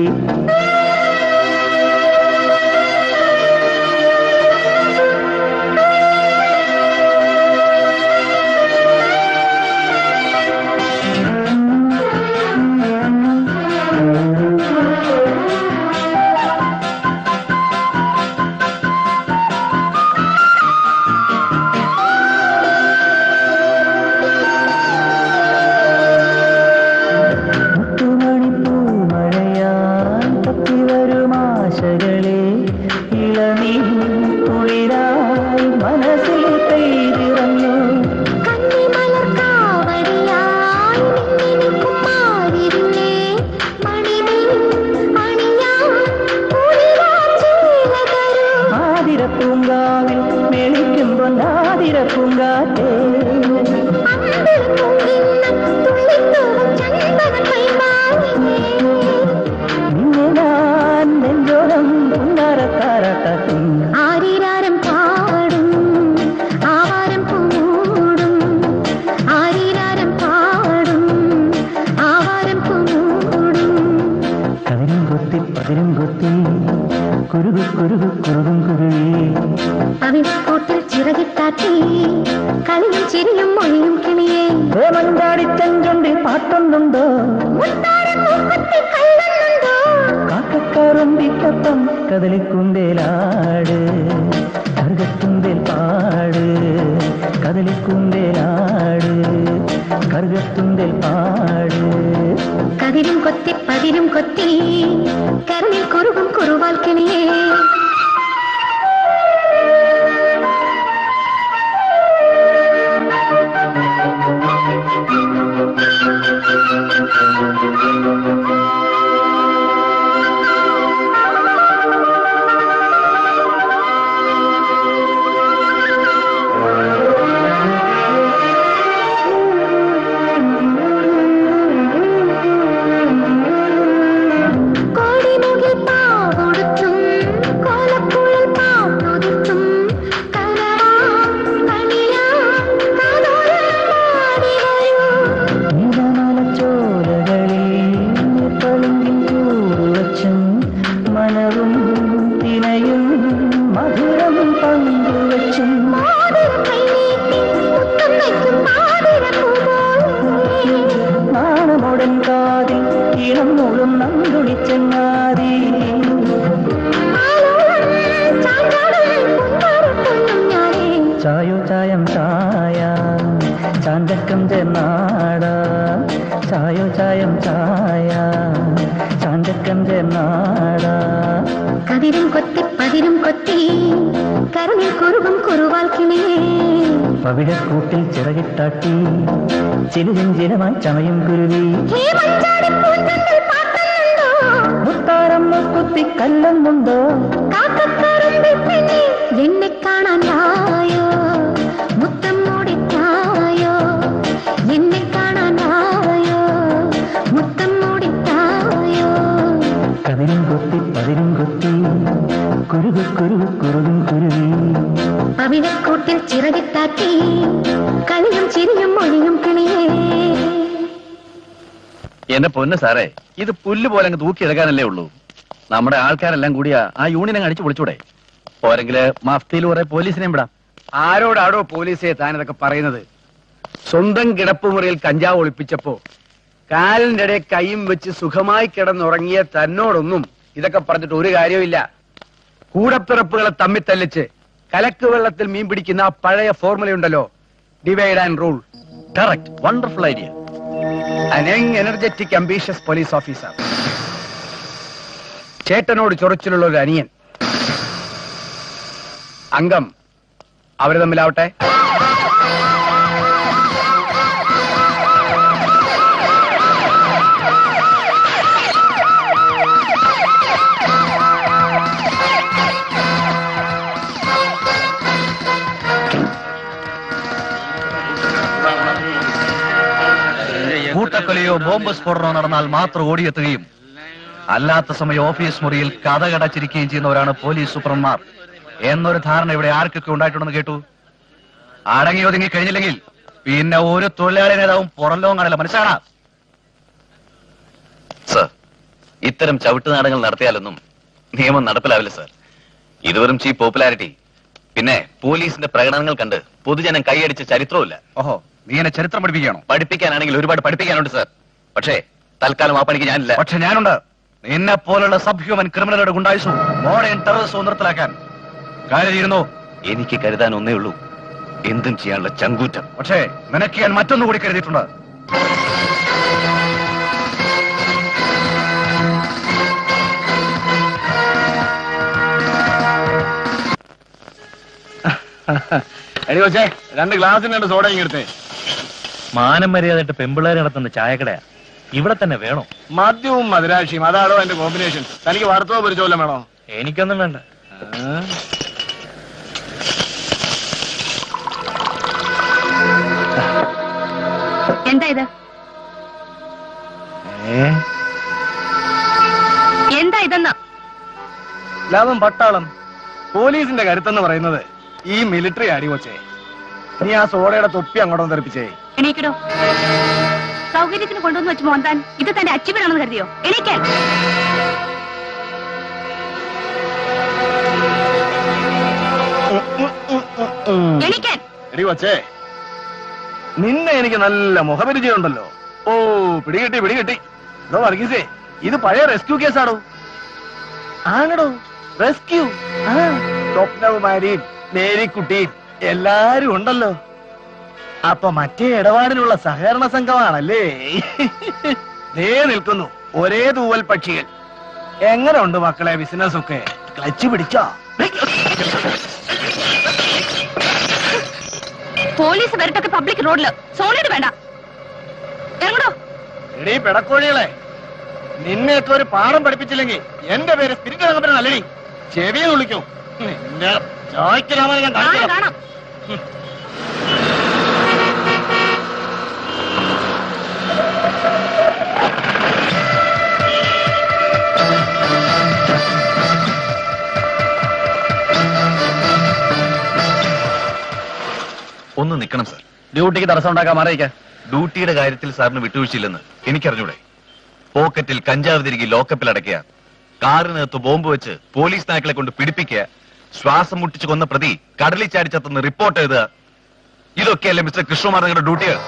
കദളിക്കുമ്പേലാട് കറുകത്തുമ്പേൽ പാട് കദളിക്കുമ്പേലാട് കറുകത്തുമ്പേൽ പാട്. കതിരും കൊത്തി പതിരും കൊത്തി കരളിൽ കുറുകും കുറുവാൽ കിണിയേ. ചാഞ്ചക്കം ചേർന്നാട ചായോ ചായം ചായ ചാഞ്ചക്കം ചേർന്നാട കതിരും കൊത്തി പതിരും കൊത്തി കരണിൽ കുറുകും കുറുവാൽ കിണിയേ പവിഴക്കൂട്ടിൽ ചിറകിട്ടാട്ടി ചിലുചിഞ്ചിരമായി ചമയും കുരുവി മുത്താരം കുത്തി കല്ലുന്നുണ്ടോ എന്നെ കാണാനായോ മുത്തം മൂടിത്തായോ എന്നെ കാണാനായോ മുത്തം മൂടിത്തായോ കതിരും കൊത്തി പതിരും കൊത്തി കുരുവി കുരുവി കുരുവിൻ കുരുവി പവിഴക്കൂട്ടിൽ ചിറകിട്ടാട്ടി കളിയും ചിരിയും മൊഴിയും കിണിയേ. എന്റെ പൊന്ന് സാറേ, ഇത് പുല്ല് പോലെ അങ്ങ് തൂക്കിയെടുക്കാനല്ലേ ഉള്ളൂ. നമ്മുടെ ആൾക്കാരെല്ലാം കൂടിയാ ആ യൂണിയൻ അങ്ങ് അടിച്ചു പൊളിച്ചൂടെ? പോരെങ്കില് മഫ്തിയിൽ കുറെ പോലീസിനെയും വിടാം. ആരോടാടോ പോലീസെ താനിതൊക്കെ പറയുന്നത്? സ്വന്തം കിടപ്പുമുറിയിൽ കഞ്ചാവ് ഒളിപ്പിച്ചപ്പോ കാലിന്റെ ഇടയിൽ കൈയും വെച്ച് സുഖമായി കിടന്നുറങ്ങിയ തന്നോടൊന്നും ഇതൊക്കെ പറഞ്ഞിട്ട് ഒരു കാര്യമില്ല. കൂടപ്പിറപ്പുകളെ തമ്മിൽ തല്ലിച്ച് കലക്ക് വെള്ളത്തിൽ മീൻ പിടിക്കുന്ന ആ പഴയ ഫോർമുലയുണ്ടല്ലോ, divide and rule. Correct, wonderful idea. An young, energetic, ambitious police officer. ചേട്ടനോട് ചൊറിച്ചിലുള്ള ഒരു അനിയൻ. അംഗം അവര് തമ്മിലാവട്ടെ. കൂട്ടക്കൊലയോ ബോംബ് സ്ഫോടനമോ നടന്നാൽ മാത്രം ഓടിയെത്തുകയും അല്ലാത്ത സമയം ഓഫീസ് മുറിയിൽ കഥകടച്ചിരിക്കുകയും ചെയ്യുന്നവരാണ് പോലീസ് സൂപ്രന്മാർ എന്നൊരു ധാരണ ഇവിടെ ആർക്കൊക്കെ ഉണ്ടായിട്ടുണ്ടെന്ന് കേട്ടു. അടങ്ങി ഒതുങ്ങി കഴിഞ്ഞില്ലെങ്കിൽ പിന്നെ ഒരു തൊഴിലാളി നേതാവും പുറം ലോകം കാണില്ല. മനസ്സിലാണോ സർ? ഇത്തരം ചവിട്ടുനാടങ്ങൾ നടത്തിയാലൊന്നും നിയമം നടപ്പിലാവില്ല സർ. ഇത് വെറും ചീപ്പ് പോപ്പുലാരിറ്റി. പിന്നെ പോലീസിന്റെ പ്രകടനങ്ങൾ കണ്ട് പൊതുജനം കൈയടിച്ച ചരിത്രവുമില്ല. ഓഹോ, നീ എന്നെ ചരിത്രം പഠിപ്പിക്കുകയാണോ? പഠിപ്പിക്കാനാണെങ്കിൽ ഒരുപാട് പഠിപ്പിക്കാനുണ്ട് സർ. പക്ഷേ തൽക്കാലം ആ പണിക്ക് ഞാനില്ല. പക്ഷെ ഞാനുണ്ട്. നിന്നെ പോലുള്ള സബ് ഹ്യൂമൻ ക്രിമിനലുടെ ഗുണ്ടായുസും മോഡേൺ ടെററിസവും നിർത്തലാക്കാൻ കരുതിയിരുന്നു. എനിക്ക് കരുതാൻ ഒന്നേ ഉള്ളൂ, എന്തും ചെയ്യാനുള്ള ചങ്കൂറ്റം. പക്ഷേ നിനക്ക് ഞാൻ മറ്റൊന്നുകൂടി കരുതിയിട്ടുണ്ട്. എടി കൊച്ചേ, രണ്ട് ഗ്ലാസിന് രണ്ട് സോഡ ഇങ്ങെടുത്തേ. മാനം മര്യാദയായിട്ട് പെമ്പിള്ളേർ നടത്തുന്ന ചായക്കടയാ, ഇവിടെ തന്നെ വേണോ? മദ്യവും മധുരാക്ഷിയും, അതാണോ എന്റെ കോമ്പിനേഷൻ? തനിക്ക് വറുത്തോ പൊരിച്ചോ വല്ലതും വേണോ? എനിക്കൊന്നും വേണ്ട. എന്താ ഇത്? എന്താ ഇതെന്ന്? ലാഭം പട്ടാളം. പോലീസിന്റെ കരുത്തെന്ന് പറയുന്നത് ഈ മിലിറ്ററി അടി കൊച്ചേ. നീ ആ സോഡയുടെ തൊപ്പി അങ്ങോട്ടൊന്ന് തെറിപ്പിച്ചേ. എണീക്കടോ. സൗകര്യത്തിന് കൊണ്ടുവന്ന് വെച്ച് മോന്താൻ ഇത് തന്റെ അച്ചീവനാണെന്ന് കരുതിയോ? എണീക്കാൻ. എണീക്കാൻ. എടി കൊച്ചേ, നിന്നെ എനിക്ക് നല്ല മുഖപരിചയമുണ്ടല്ലോ. ഓ, പിടികിട്ടി പിടികിട്ടി. ഇതോ വർഗീസേ, ഇത് പഴയ റെസ്ക്യൂ കേസാണോ? ആണോ? റെസ്ക്യൂ. സ്വപ്നകുമാരിയും മേരിക്കുട്ടിയും എല്ലാരും ഉണ്ടല്ലോ. അപ്പൊ മറ്റേ ഇടപാടിനുള്ള സഹകരണ സംഘമാണല്ലേ? ദേ നിൽക്കുന്നു ഒരേ തൂവൽ പക്ഷികൾ. എങ്ങനെ ഉണ്ട് മക്കളെ ബിസിനസ് ഒക്കെ? ക്ലച്ച് പിടിച്ചോ? പോലീസ് വരട്ടൊക്കെ പബ്ലിക് റോഡില്. സോണിയുടെ വേണ്ട. ഇറങ്ങടോ. എടീ പെടക്കോഴികളെ, നിന്നെയൊക്കെ ഒരു പാഠം പഠിപ്പിച്ചില്ലെങ്കിൽ എന്റെ പേര് സ്പിരിറ്റ് കമ്പനി നല്ലടി. ചെവിയെ വിളിക്കൂ. നിന്റെ ചോയ്ക്കലാമ ഞാൻ കാണാം. ഒന്ന് നിൽക്കണം സർ. ഡ്യൂട്ടിക്ക് തടസ്സം ഉണ്ടാക്കാൻ മാറിയിക്ക. ഡ്യൂട്ടിയുടെ കാര്യത്തിൽ സാറിന് വിട്ടുവീഴ്ചയില്ലെന്ന് എനിക്കറിഞ്ഞൂടെ? പോക്കറ്റിൽ കഞ്ചാവ് തിരികെ ലോക്കപ്പിൽ അടയ്ക്കുക, കാറിനകത്ത് ബോംബ് വെച്ച് പോലീസ് നായ്ക്കളെ കൊണ്ട് പിടിപ്പിക്കുക, ശ്വാസം മുട്ടിച്ച് കൊന്ന പ്രതി കടലിൽ ചാടിച്ചെത്തുന്ന റിപ്പോർട്ട് എഴുതുക, ഇതൊക്കെയല്ലേ മിസ്റ്റർ കൃഷ്ണകുമാർ നിങ്ങളുടെ ഡ്യൂട്ടികൾ?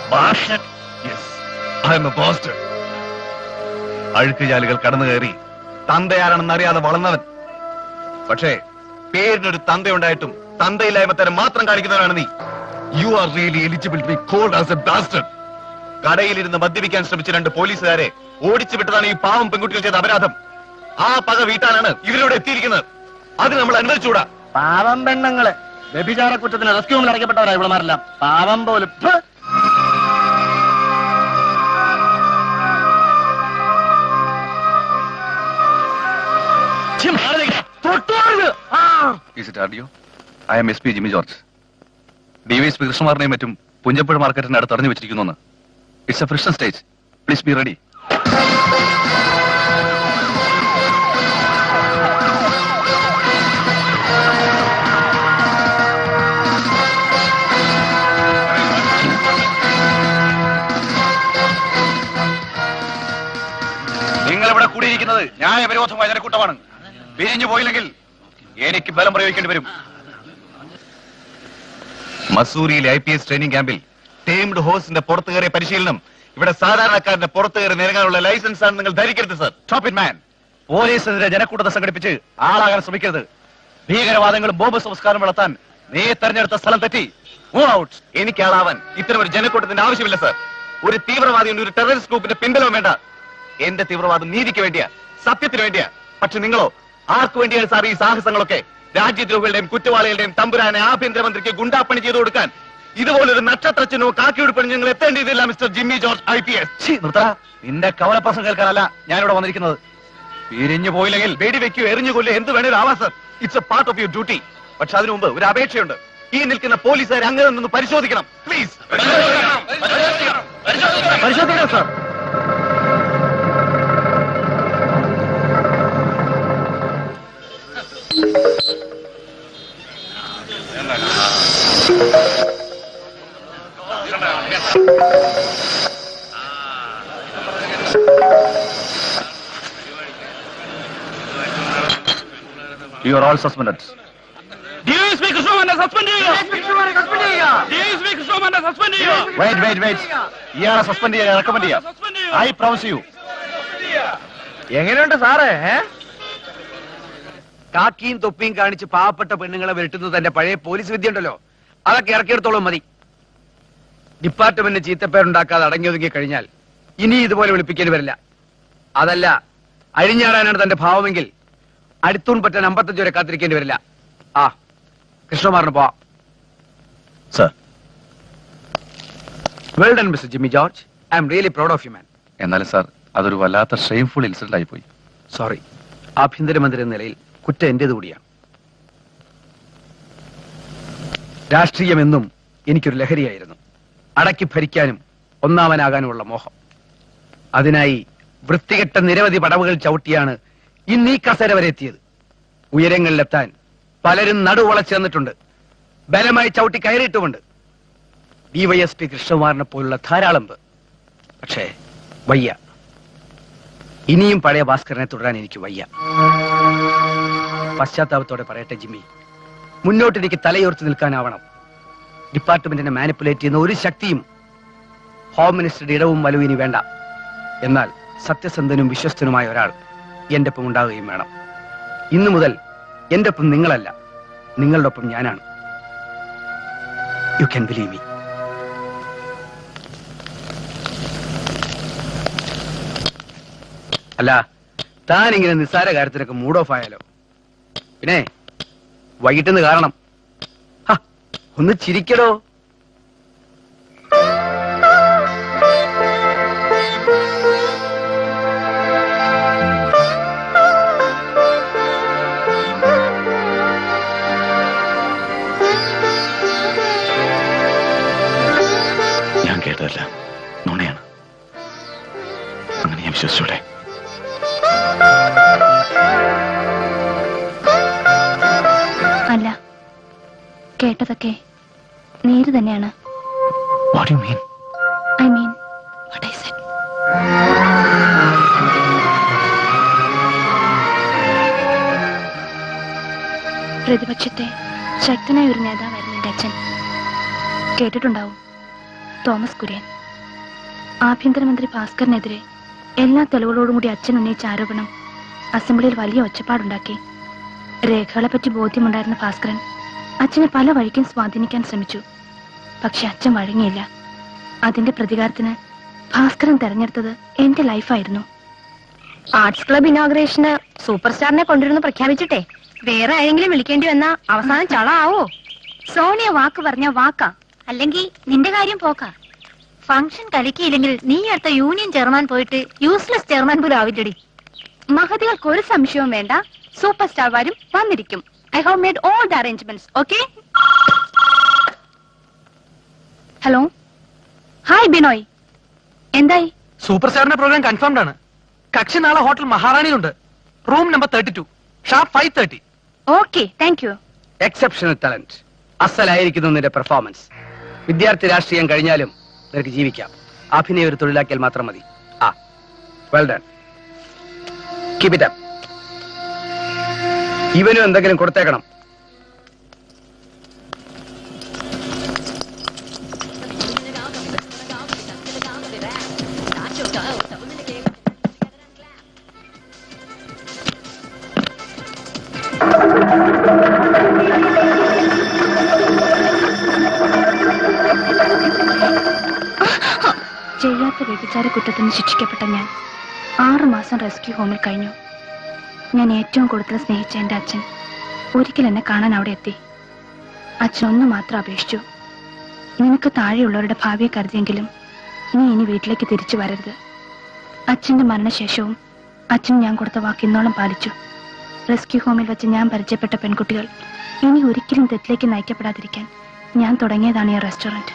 അഴുക്കുചാലുകൾ കടന്നു കയറി തന്തയാരാണെന്ന് അറിയാതെ വളർന്നവൻ. പക്ഷേ പേരിനൊരു തന്തയുണ്ടായിട്ടും തന്തയില്ലായ്മ തരം മാത്രം കാണിക്കുന്നവനാണ് നീ. You are really eligible to be called as a bastard. കടയിലിരുന്ന് മദ്യപിക്കാൻ ശ്രമിച്ച രണ്ട് പോലീസുകാരെ ഓടിച്ചു വിട്ടതാണ് ഈ പാവം പെൺകുട്ടികൾ ചെയ്ത അപരാധം. ആ പക വീട്ടാനാണ് ഇവരിവിടെ എത്തിയിരിക്കുന്നത്. അത് നമ്മൾ അനുവദിച്ചുകൂടാ. പാവം പെണ്ണുങ്ങള് വ്യഭിചാര കുറ്റത്തിന് റെസ്ക്യൂ റൂമിൽ അടയ്ക്കപ്പെട്ടവരാ ഇവിടെമാരെല്ലാം. പാവം പോലും. I am S P Jimmy George. DYSP കൃഷ്ണകുമാറിനെയും മറ്റും പുഞ്ചപ്പുഴ മാർക്കറ്റിന്റെ അടുത്ത് അറിഞ്ഞു വെച്ചിരിക്കുന്നു. It's a friction stage. Please be ready. നിങ്ങൾ ഇവിടെ കൂടിയിരിക്കുന്നത് ന്യായവിരോധമായ ജനക്കൂട്ടമാണ്. പിരിഞ്ഞു പോയില്ലെങ്കിൽ എനിക്ക് ബലം പ്രയോഗിക്കേണ്ടി വരും. മസൂരിയിലെ ഐ പി എസ് ട്രെയിനിങ് ക്യാമ്പിൽ ടേംഡ് ഹോഴ്സിന്റെ പുറത്തു കയറിയ പരിശീലനം ഇവിടെ സാധാരണക്കാരന്റെ പുറത്തു കയറി നിരങ്ങാനുള്ള ലൈസൻസ് ആണ് നിങ്ങൾ ധരിക്കരുത് സർ. Stop it man. പോലീസിനെതിരെ ജനക്കൂട്ടത്തെ സംഘടിപ്പിച്ച് ആളാകാൻ ശ്രമിക്കരുത്. ഭീകരവാദങ്ങളും ബോംബ് സംസ്കാരം വളർത്താൻ നീ തെരഞ്ഞെടുത്ത സ്ഥലം തെറ്റി. Move out. എനിക്ക് ആളാവാൻ ഇത്തരം ഒരു ജനക്കൂട്ടത്തിന്റെ ആവശ്യമില്ല സർ. ഒരു തീവ്രവാദിയുടെ ഒരു ടെററിസ്റ്റ് ഗ്രൂപ്പിന്റെ പിൻബലവും വേണ്ട. എന്റെ തീവ്രവാദം നീതിക്ക് വേണ്ടിയാ, സത്യത്തിന് വേണ്ടിയാ. പക്ഷെ നിങ്ങളോ ആർക്കു വേണ്ടിയാണ് സാർ ഈ സാഹസങ്ങളൊക്കെ? രാജ്യദ്രോഹികളുടെയും കുറ്റവാളികളുടെയും തമ്പുരാനെ ആഭ്യന്തരമന്ത്രിക്ക് ഗുണ്ടാപ്പണി ചെയ്തു കൊടുക്കാൻ ഇതുപോലൊരു നക്ഷത്രച്ചിനോ കാക്കിയുടുപ്പണി ഞങ്ങൾ എത്തേണ്ടിയതില്ല mister Jimmy George I P S. നിന്റെ കവലപ്രസം കേൾക്കാനല്ല ഞാനിവിടെ വന്നിരിക്കുന്നത്. പിരിഞ്ഞു പോയില്ലെങ്കിൽ വെടിവെക്കോ എറിഞ്ഞു കൊല്ലോ എന്ത് വേണേലും ആവാ sir. It's a part of your duty. പക്ഷെ അതിനു മുമ്പ് ഒരു അപേക്ഷയുണ്ട്. ഈ നിൽക്കുന്ന പോലീസുകാർ അങ്ങനെ നിന്ന് പരിശോധിക്കണം പ്ലീസ്. പരിശോധിക്കണം sir. You are all suspended. D S P കൃഷ്ണകുമാറിനെ സസ്പെൻഡ് ചെയ്യുക. D S P കൃഷ്ണകുമാറിനെ സസ്പെൻഡ് ചെയ്യുക. Wait, wait, wait. ഇയാളെ സസ്പെൻഡ് ചെയ്യാൻ റെക്കമെൻഡ് ചെയ്യാം. I promise you. എങ്ങനെയുണ്ട് സാറേ? കാക്കിയും തൊപ്പിയും കാണിച്ച് പാവപ്പെട്ട പെണ്ണുങ്ങളെ വിരട്ടുന്നത് തന്റെ പഴയ പോലീസ് വിദ്യ ഉണ്ടല്ലോ, അതൊക്കെ ഇറക്കിയെടുത്തോളം മതി. ഡിപ്പാർട്ട്മെന്റ് ചീത്തപ്പേരുണ്ടാക്കാതെ അടങ്ങി ഒതുങ്ങി കഴിഞ്ഞാൽ ഇനി ഇതുപോലെ വിളിപ്പിക്കേണ്ടി വരില്ല. അതല്ല അഴിഞ്ഞാടാനാണ് തന്റെ ഭാവമെങ്കിൽ അടുത്തൂൺ പറ്റാൻ അമ്പത്തഞ്ച് വരെ കാത്തിരിക്കേണ്ടി വരില്ല. ആ കൃഷ്ണകുമാറിന് പോവാം. Sir. Well done mister Jimmy George. I am really proud of you man. എന്നാലും സാർ അതൊരു വല്ലാത്ത ഷെയിംഫുൾ ഇൻസിഡന്റ് ആയിപ്പോയി. സോറി. ആഭ്യന്തരമന്ത്രി എന്ന നിലയിൽ കുറ്റം എന്റേത് കൂടിയാണ്. രാഷ്ട്രീയമെന്നും എനിക്കൊരു ലഹരിയായിരുന്നു. അടക്കി ഭരിക്കാനും ഒന്നാമനാകാനുമുള്ള മോഹം. അതിനായി വൃത്തികെട്ട നിരവധി പടവുകൾ ചവിട്ടിയാണ് ഇന്ന് ഈ കസേര വരെ എത്തിയത്. ഉയരങ്ങളിലെത്താൻ പലരും നടുവളച്ചു തന്നിട്ടുണ്ട്, ബലമായി ചവിട്ടി കയറിയിട്ടുമുണ്ട്. ഡിവൈഎസ്പി കൃഷ്ണകുമാറിനെ പോലുള്ള ധാരാളം പേർ. പക്ഷേ വയ്യ. ഇനിയും പഴയ ഭാസ്കരനെ തുടരാൻ എനിക്ക് വയ്യ. പശ്ചാത്താപത്തോടെ പറയട്ടെ ജിമ്മി, മുന്നോട്ട് എനിക്ക് തലയോർത്ത് നിൽക്കാനാവണം. ഡിപ്പാർട്ട്മെന്റിനെ മാനിപ്പുലേറ്റ് ചെയ്യുന്ന ഒരു ശക്തിയും ഹോം മിനിസ്റ്ററുടെ ഇടവും വലവും ഇനി വേണ്ട. എന്നാൽ സത്യസന്ധനും വിശ്വസ്തനുമായ ഒരാൾ എന്റെ ഒപ്പം ഉണ്ടാവുകയും വേണം. ഇന്നു മുതൽ എന്റെ ഒപ്പം നിങ്ങളല്ല, നിങ്ങളുടെ ഒപ്പം ഞാനാണ്. You can believe me. അല്ല, താൻ ഇങ്ങനെ നിസ്സാര കാര്യത്തിനൊക്കെ മൂഡ് ഓഫ് ആയാലോ? പിന്നെ വൈകിട്ടെന്ന് കാരണം ഒന്ന് ചിരിക്കടോ. ഞാൻ കേട്ടതല്ല, നുണയാണ്. അങ്ങനെ ഞാൻ വിശ്വസിച്ചൂടെ? അല്ല, കേട്ടതൊക്കെ നേര് തന്നെയാണ്. What do you mean? I mean what I said. പ്രതിപക്ഷത്തെ ശക്തനായ ഒരു നേതാവായിരുന്നു എന്റെ അച്ഛൻ. കേട്ടിട്ടുണ്ടാവും, തോമസ് കുര്യൻ. ആഭ്യന്തരമന്ത്രി ഭാസ്കറിനെതിരെ എല്ലാ തെളിവുകളോടും കൂടി അച്ഛൻ ഉന്നയിച്ച ആരോപണം അസംബ്ലിയിൽ വലിയ ഒച്ചപ്പാടുണ്ടാക്കി. രേഖകളെ പറ്റി ബോധ്യമുണ്ടായിരുന്ന ഭാസ്കരൻ അച്ഛനെ പല വഴിക്കും സ്വാധീനിക്കാൻ ശ്രമിച്ചു. പക്ഷെ അച്ഛൻ വഴങ്ങിയില്ല. അതിന്റെ പ്രതികാരത്തിന് ഭാസ്കരൻ തെരഞ്ഞെടുത്തത് എന്റെ ലൈഫായിരുന്നു. ആർട്സ് ക്ലബ് ഇനോഗ്രേഷന് സൂപ്പർ സ്റ്റാറിനെ കൊണ്ടുവരുന്ന പ്രഖ്യാപിച്ചിട്ടെ വേറെ ആരെങ്കിലും വിളിക്കേണ്ടി വന്നാ അവസാനം ചള ആവോ? സോണിയ വാക്ക് പറഞ്ഞ വാക്കാ, അല്ലെങ്കിൽ നിന്റെ കാര്യം പോക്കാ. ഫംഗ്ഷൻ കളിക്കിയില്ലെങ്കിൽ നീ അടുത്ത യൂണിയൻ ചെയർമാൻ പോയിട്ട് യൂസ്ലെസ് ചെയർമാൻ പോലും ആവില്ലടി. മഹതികൾക്ക് ഒരു സംശയവും വേണ്ട, സൂപ്പർ സ്റ്റാർ വരും, വന്നിരിക്കും. I have made all the arrangements. Okay. Hello, hi Binoy, എന്തായി? സൂപ്പർ സ്റ്റാറിന്റെ പ്രോഗ്രാം കൺഫേംഡ് ആണ്. കക്ഷി നാളെ ഹോട്ടൽ മഹാറാണിയിലുണ്ട്, room number thirty two, sharp five thirty. Okay, thank you. Exceptional talent, അസലായിരിക്കുന്നു നിന്റെ പെർഫോമൻസ്. വിദ്യാർത്ഥി രാഷ്ട്രീയം കഴിഞ്ഞാലും നിനക്ക് ജീവിക്കാം. അഭിനയ ഒരു തൊഴിലാക്കിയാൽ മാത്രം മതി. ആ, well done, keep it up. ഇവനും എന്തെങ്കിലും കൊടുത്തേക്കണം. ചെയ്യാത്ത വ്യഭിചാര കുറ്റത്തിന് ശിക്ഷിക്കപ്പെട്ട ഞാൻ ആറു മാസം റെസ്ക്യൂ ഹോമിൽ കഴിഞ്ഞു. ഞാൻ ഏറ്റവും കൂടുതൽ സ്നേഹിച്ച എന്റെ അച്ഛൻ ഒരിക്കൽ എന്നെ കാണാൻ അവിടെ എത്തി. അച്ഛൻ ഒന്ന് മാത്രം അപേക്ഷിച്ചു, നിനക്ക് താഴെയുള്ളവരുടെ ഭാവിയെ കരുതിയെങ്കിലും നീ ഇനി വീട്ടിലേക്ക് തിരിച്ചു വരരുത്. അച്ഛന്റെ മരണശേഷവും അച്ഛൻ ഞാൻ കൊടുത്ത വാക്ക് ഇന്നോളം പാലിച്ചു. റെസ്ക്യൂ ഹോമിൽ വെച്ച് ഞാൻ പരിചയപ്പെട്ട പെൺകുട്ടികൾ ഇനി ഒരിക്കലും തെറ്റിലേക്ക് നയിക്കപ്പെടാതിരിക്കാൻ ഞാൻ തുടങ്ങിയതാണ് ഈ റെസ്റ്റോറന്റ്.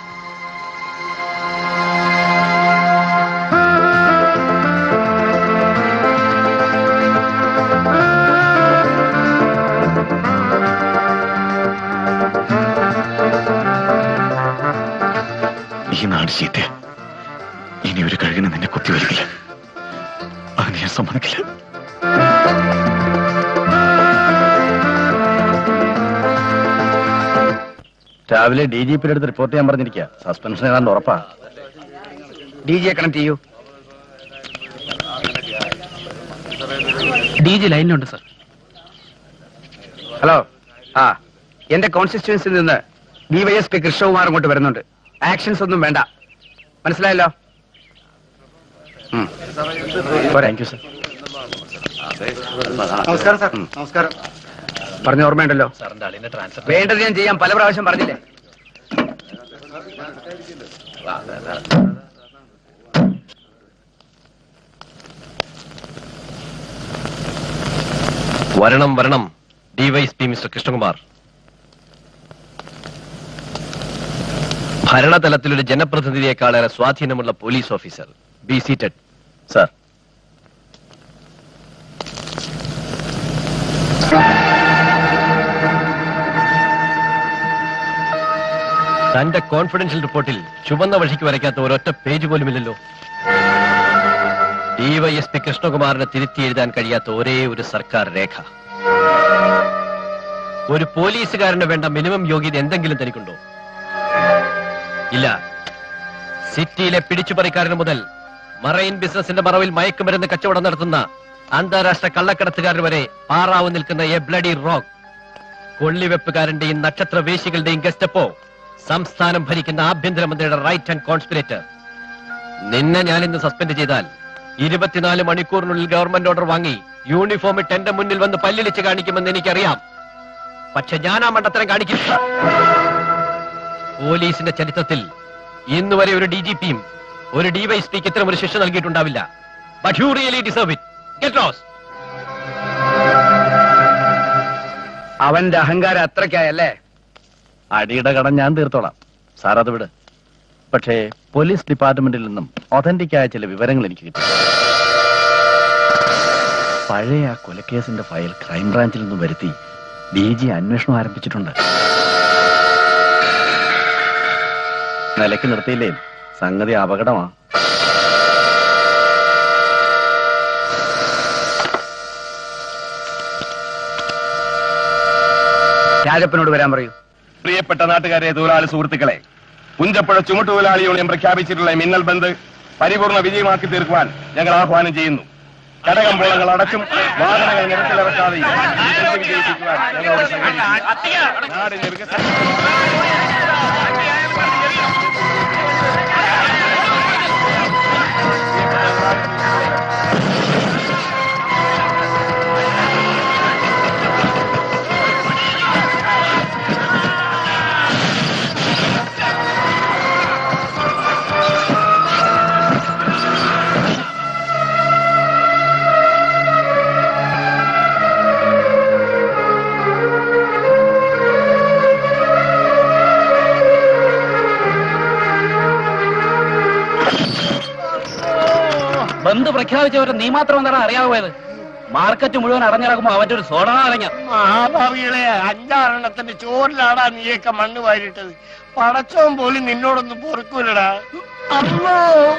ഈ നാട് ചീത്ത, ഇനി ഒരു കഴുകിന് നിന്നെ കുത്തിവരിക്കില്ല, അതിന് ഞാൻ സമ്മതിക്കില്ല. രാവിലെ ഡി ജി പിയുടെ അടുത്ത് റിപ്പോർട്ട് ചെയ്യാൻ പറഞ്ഞിരിക്കുക. സസ്പെൻഷൻ ഏതാണ്ട് ഉറപ്പാ. ഡി ജിയെ കണക്ട് ചെയ്യൂ. ഡി ജി ലൈനിലുണ്ട് സർ. ഹലോ, ആ എന്റെ കോൺസ്റ്റിറ്റ്യുവൻസിൽ നിന്ന് ഡിവൈഎസ്പി കൃഷ്ണകുമാർ അങ്ങോട്ട് വരുന്നുണ്ട്. ആക്ഷൻസ് ഒന്നും വേണ്ട, മനസ്സിലായല്ലോ? Thank you sir. നമസ്കാരം സാർ. നമസ്കാരം. പറഞ്ഞ ഓർമ്മയുണ്ടല്ലോ? വേണ്ടത് ഞാൻ ചെയ്യാം, പല പ്രാവശ്യം പറഞ്ഞില്ലേ? വരണം വരണം, ഡിവൈഎസ്പി മിസ്റ്റർ കൃഷ്ണകുമാർ. ഭരണതലത്തിൽ ഒരു ജനപ്രതിനിധിയെക്കാളേറെ സ്വാധീനമുള്ള police officer. Be seated. Sir. തന്റെ കോൺഫിഡൻഷ്യൽ റിപ്പോർട്ടിൽ ചുവന്ന വഴിക്ക് വരയ്ക്കാത്ത ഒരൊറ്റ പേജ് പോലുമില്ലല്ലോ. ഡിവൈഎസ്പി കൃഷ്ണകുമാറിനെ തിരുത്തി എഴുതാൻ കഴിയാത്ത ഒരേ ഒരു സർക്കാർ രേഖ. ഒരു പോലീസുകാരന് വേണ്ട മിനിമം യോഗ്യത എന്തെങ്കിലും തനിക്കുണ്ടോ? ഇല്ല. സിറ്റിയിലെ പിടിച്ചുപറിക്കാരന് മുതൽ മറൈൻ ബിസിനസിന്റെ മറവിൽ മയക്കുമരുന്ന് കച്ചവടം നടത്തുന്ന അന്താരാഷ്ട്ര കള്ളക്കടത്തുകാരന് വരെ പാറാവ് നിൽക്കുന്ന എ ബ്ലഡി റോക്ക്. കൊള്ളിവെപ്പുകാരന്റെയും നക്ഷത്ര വേശികളുടെയും ഗസ്റ്റപ്പോ, സംസ്ഥാനം ഭരിക്കുന്ന ആഭ്യന്തരമന്ത്രിയുടെ റൈറ്റ് ഹാൻഡ് കോൺസ്പിറേറ്റർ. നിന്നെ ഞാൻ ഇന്ന് സസ്പെൻഡ് ചെയ്താൽ ഇരുപത്തിനാല് മണിക്കൂറിനുള്ളിൽ ഗവൺമെന്റ് ഓർഡർ വാങ്ങി യൂണിഫോം ഇട്ട് എന്റെ മുന്നിൽ വന്ന് പല്ലിളിച്ച് കാണിക്കുമെന്ന് എനിക്കറിയാം. പക്ഷെ ഞാൻ ആ മണ്ടത്തരം കാണിക്കില്ല. പോലീസിന്റെ ചരിത്രത്തിൽ ഇന്നുവരെ ഒരു ഡി ജി പിയും ഒരു ഡിവൈഎസ്പിക്ക് ഇത്തരം ഒരു ശിക്ഷ നൽകിയിട്ടുണ്ടാവില്ല. But you really deserve it. Get lost. അവന്റെ അഹങ്കാരം അത്രയ്ക്കായല്ലേ? അടിയുടെ കടം ഞാൻ തീർത്തോളാം സാർ, അത് വിട്. പക്ഷേ പോലീസ് ഡിപ്പാർട്ട്മെന്റിൽ നിന്നും ഒതന്റിക് ആയ ചില വിവരങ്ങൾ എനിക്ക് കിട്ടി. പഴയ ആ കൊലക്കേസിന്റെ ഫയൽ ക്രൈംബ്രാഞ്ചിൽ നിന്നും വരുത്തി ഡി ജി അന്വേഷണം ആരംഭിച്ചിട്ടുണ്ട്. നിലയ്ക്ക് നിർത്തിയില്ലേ, സംഗതി അപകടമാ. രാജപ്പനോട് വരാൻ പറയൂ. പ്രിയപ്പെട്ട നാട്ടുകാരെ, തൊഴിലാളി സുഹൃത്തുക്കളെ, പുഞ്ചപ്പുഴ ചുമട്ടുതൊഴിലാളി യൂണിയൻ പ്രഖ്യാപിച്ചിട്ടുള്ള മിന്നൽ ബന്ദ് പരിപൂർണ വിജയമാക്കി തീർക്കുവാൻ ഞങ്ങൾ ആഹ്വാനം ചെയ്യുന്നു. കടകമ്പോളങ്ങൾ അടച്ചും വാഹനങ്ങൾ നിരത്തിലിറക്കാതെ വിജയിപ്പിക്കുവാൻ ഞങ്ങളോട് നാടിന്റെ വികസനം ബന്ധു പ്രഖ്യാപിച്ചവരെ നീ മാത്രം എന്താണ് അറിയാവുന്നത്? മാർക്കറ്റ് മുഴുവൻ അടഞ്ഞിറങ്ങുമ്പോ അവന്റെ ഒരു സോഡ അടഞ്ഞ മഹാഭാവികളെ അഞ്ചാറെണ്ണത്തിന്റെ ചോറിലാടാ നീയൊക്കെ മണ്ണ് വാരിട്ടത്. പടച്ചോൻ പോലും നിന്നോടൊന്നും പൊറുക്കൂലടാ. അമ്മോ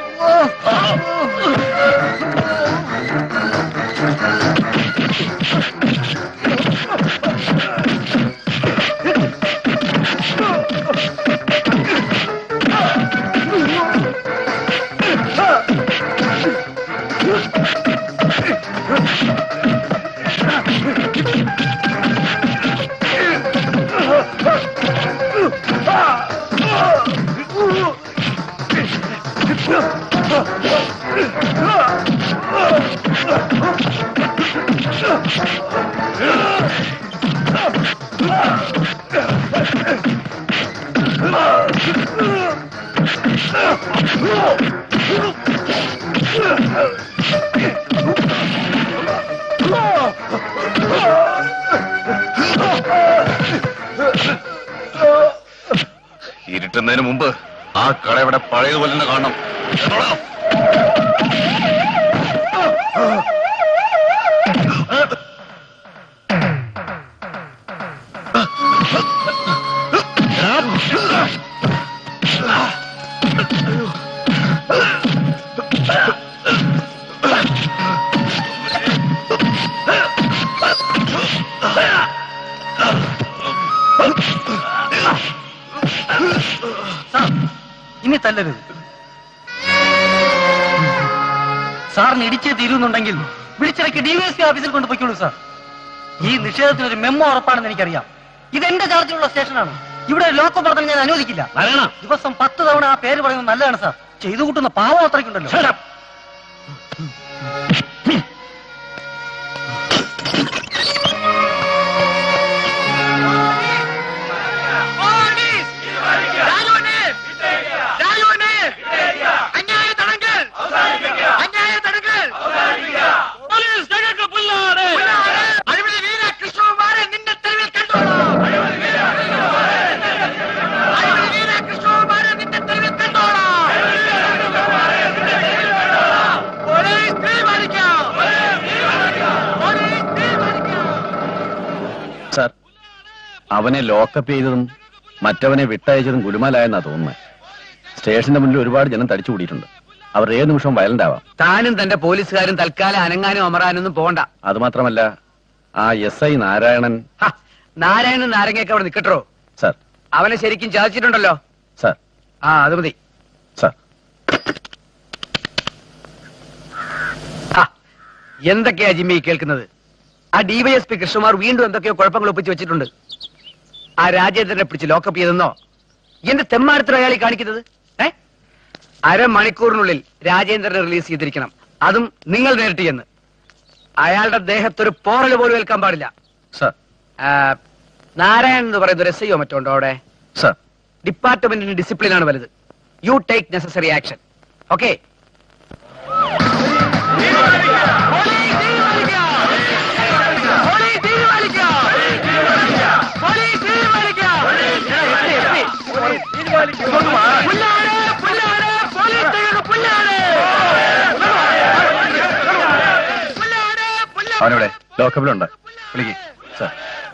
ഇരുട്ടുന്നതിന് മുമ്പ് ആ കട ഇവിടെ പഴയതുപോലെ തന്നെ കാണണം. ഇനി തല്ലരുത്. സാറിന് ഇടിച്ചേ തീരുന്നുണ്ടെങ്കിൽ വിളിച്ചിറക്കി ഡിവൈഎസ്പി ഓഫീസിൽ കൊണ്ടുപോയിക്കോളൂ സാർ. ഈ നിഷേധത്തിന് ഒരു മെമ്മോ ഉറപ്പാണെന്ന് എനിക്കറിയാം. ഇതെന്റെ ചാർജിലുള്ള സ്റ്റേഷനാണ്. ഇവിടെ ലോക്കപ്പ് പറഞ്ഞാൽ ഞാൻ അനുവദിക്കില്ല. ദിവസം പത്ത് തവണ ആ പേര് പറയുന്നത് നല്ലതാണ് സാർ. ചെയ്തു കൂട്ടുന്ന പാവം അത്രയ്ക്കുണ്ടല്ലോ. സാർ, അവനെ ലോക്കപ്പ് ചെയ്തതും മറ്റവനെ വിട്ടയച്ചതും ഗുലുമാലായെന്നാ തോന്നുന്നത്. സ്റ്റേഷന്റെ മുന്നിൽ ഒരുപാട് ജനം തടിച്ചു കൂടിയിട്ടുണ്ട്. അവർ ഏത് നിമിഷവും വയലന്റ് ആവാം. താനും തന്റെ പോലീസുകാരും തൽക്കാലം അനങ്ങാനും അമറാനൊന്നും പോകണ്ട. അത് മാത്രമല്ല, ആ എസ് ഐ നാരായണൻ നാരായണൻ നാരങ്ങയൊക്കെ അവിടെ നിൽക്കട്ടോ. സാർ, അവനെ ശരിക്കും ചാദിച്ചിട്ടുണ്ടല്ലോ. സാർ. ആ അത് മതി സാർ. എന്തൊക്കെയാ ജിമ്മി കേൾക്കുന്നത്? ആ ഡിവൈഎസ്പി കൃഷ്ണകുമാർ വീണ്ടും എന്തൊക്കെയോ കുഴപ്പങ്ങൾ ഒപ്പിച്ച് വെച്ചിട്ടുണ്ട്. ആ രാജേന്ദ്രനെ പിടിച്ച് ലോക്കപ്പ് ചെയ്തെന്നോ? എന്റെ തെമ്മാരത്തിൽ അയാളി കാണിക്കുന്നത്. ഏ അരമണിക്കൂറിനുള്ളിൽ രാജേന്ദ്രനെ റിലീസ് ചെയ്തിരിക്കണം. അതും നിങ്ങൾ നേരിട്ട് ചെന്ന്. അയാളുടെ ദേഹത്തൊരു പോറല് പോലും ഏൽക്കാൻ പാടില്ല. സാർ. നാരായണൻ എന്ന് പറയുന്ന ഒരു എസ് ഐയോ മറ്റോ ഉണ്ടോ അവിടെ? സാർ. ഡിപ്പാർട്ട്മെന്റിന് ഡിസിപ്ലിൻ ആണ് വലുത്. You take necessary action. Okay? അവനവിടെ ലോക്കപ്പിലുണ്ട്. വിളിക്ക്. സാർ.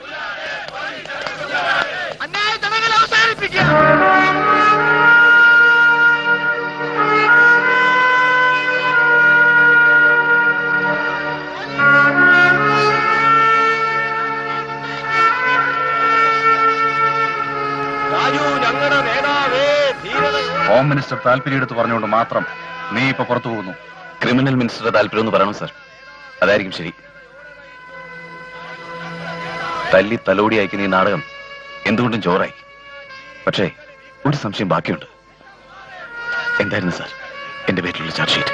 ഹോം മിനിസ്റ്റർ താല്പര്യം എടുത്ത് പറഞ്ഞുകൊണ്ട് മാത്രം നീ ഇപ്പൊ പുറത്തു പോകുന്നു. ക്രിമിനൽ മിനിസ്റ്ററുടെ താല്പര്യം എന്ന് പറയണം സാർ. അതായിരിക്കും ശരി. തല്ലി തലോടി അയക്കുന്ന ഈ നാടകം എന്തുകൊണ്ടും ചോറായി. പക്ഷേ ഒരു സംശയം ബാക്കിയുണ്ട്. എന്തായിരുന്നു സാർ എന്റെ പേരിലുള്ള ചാർജ് ഷീറ്റ്?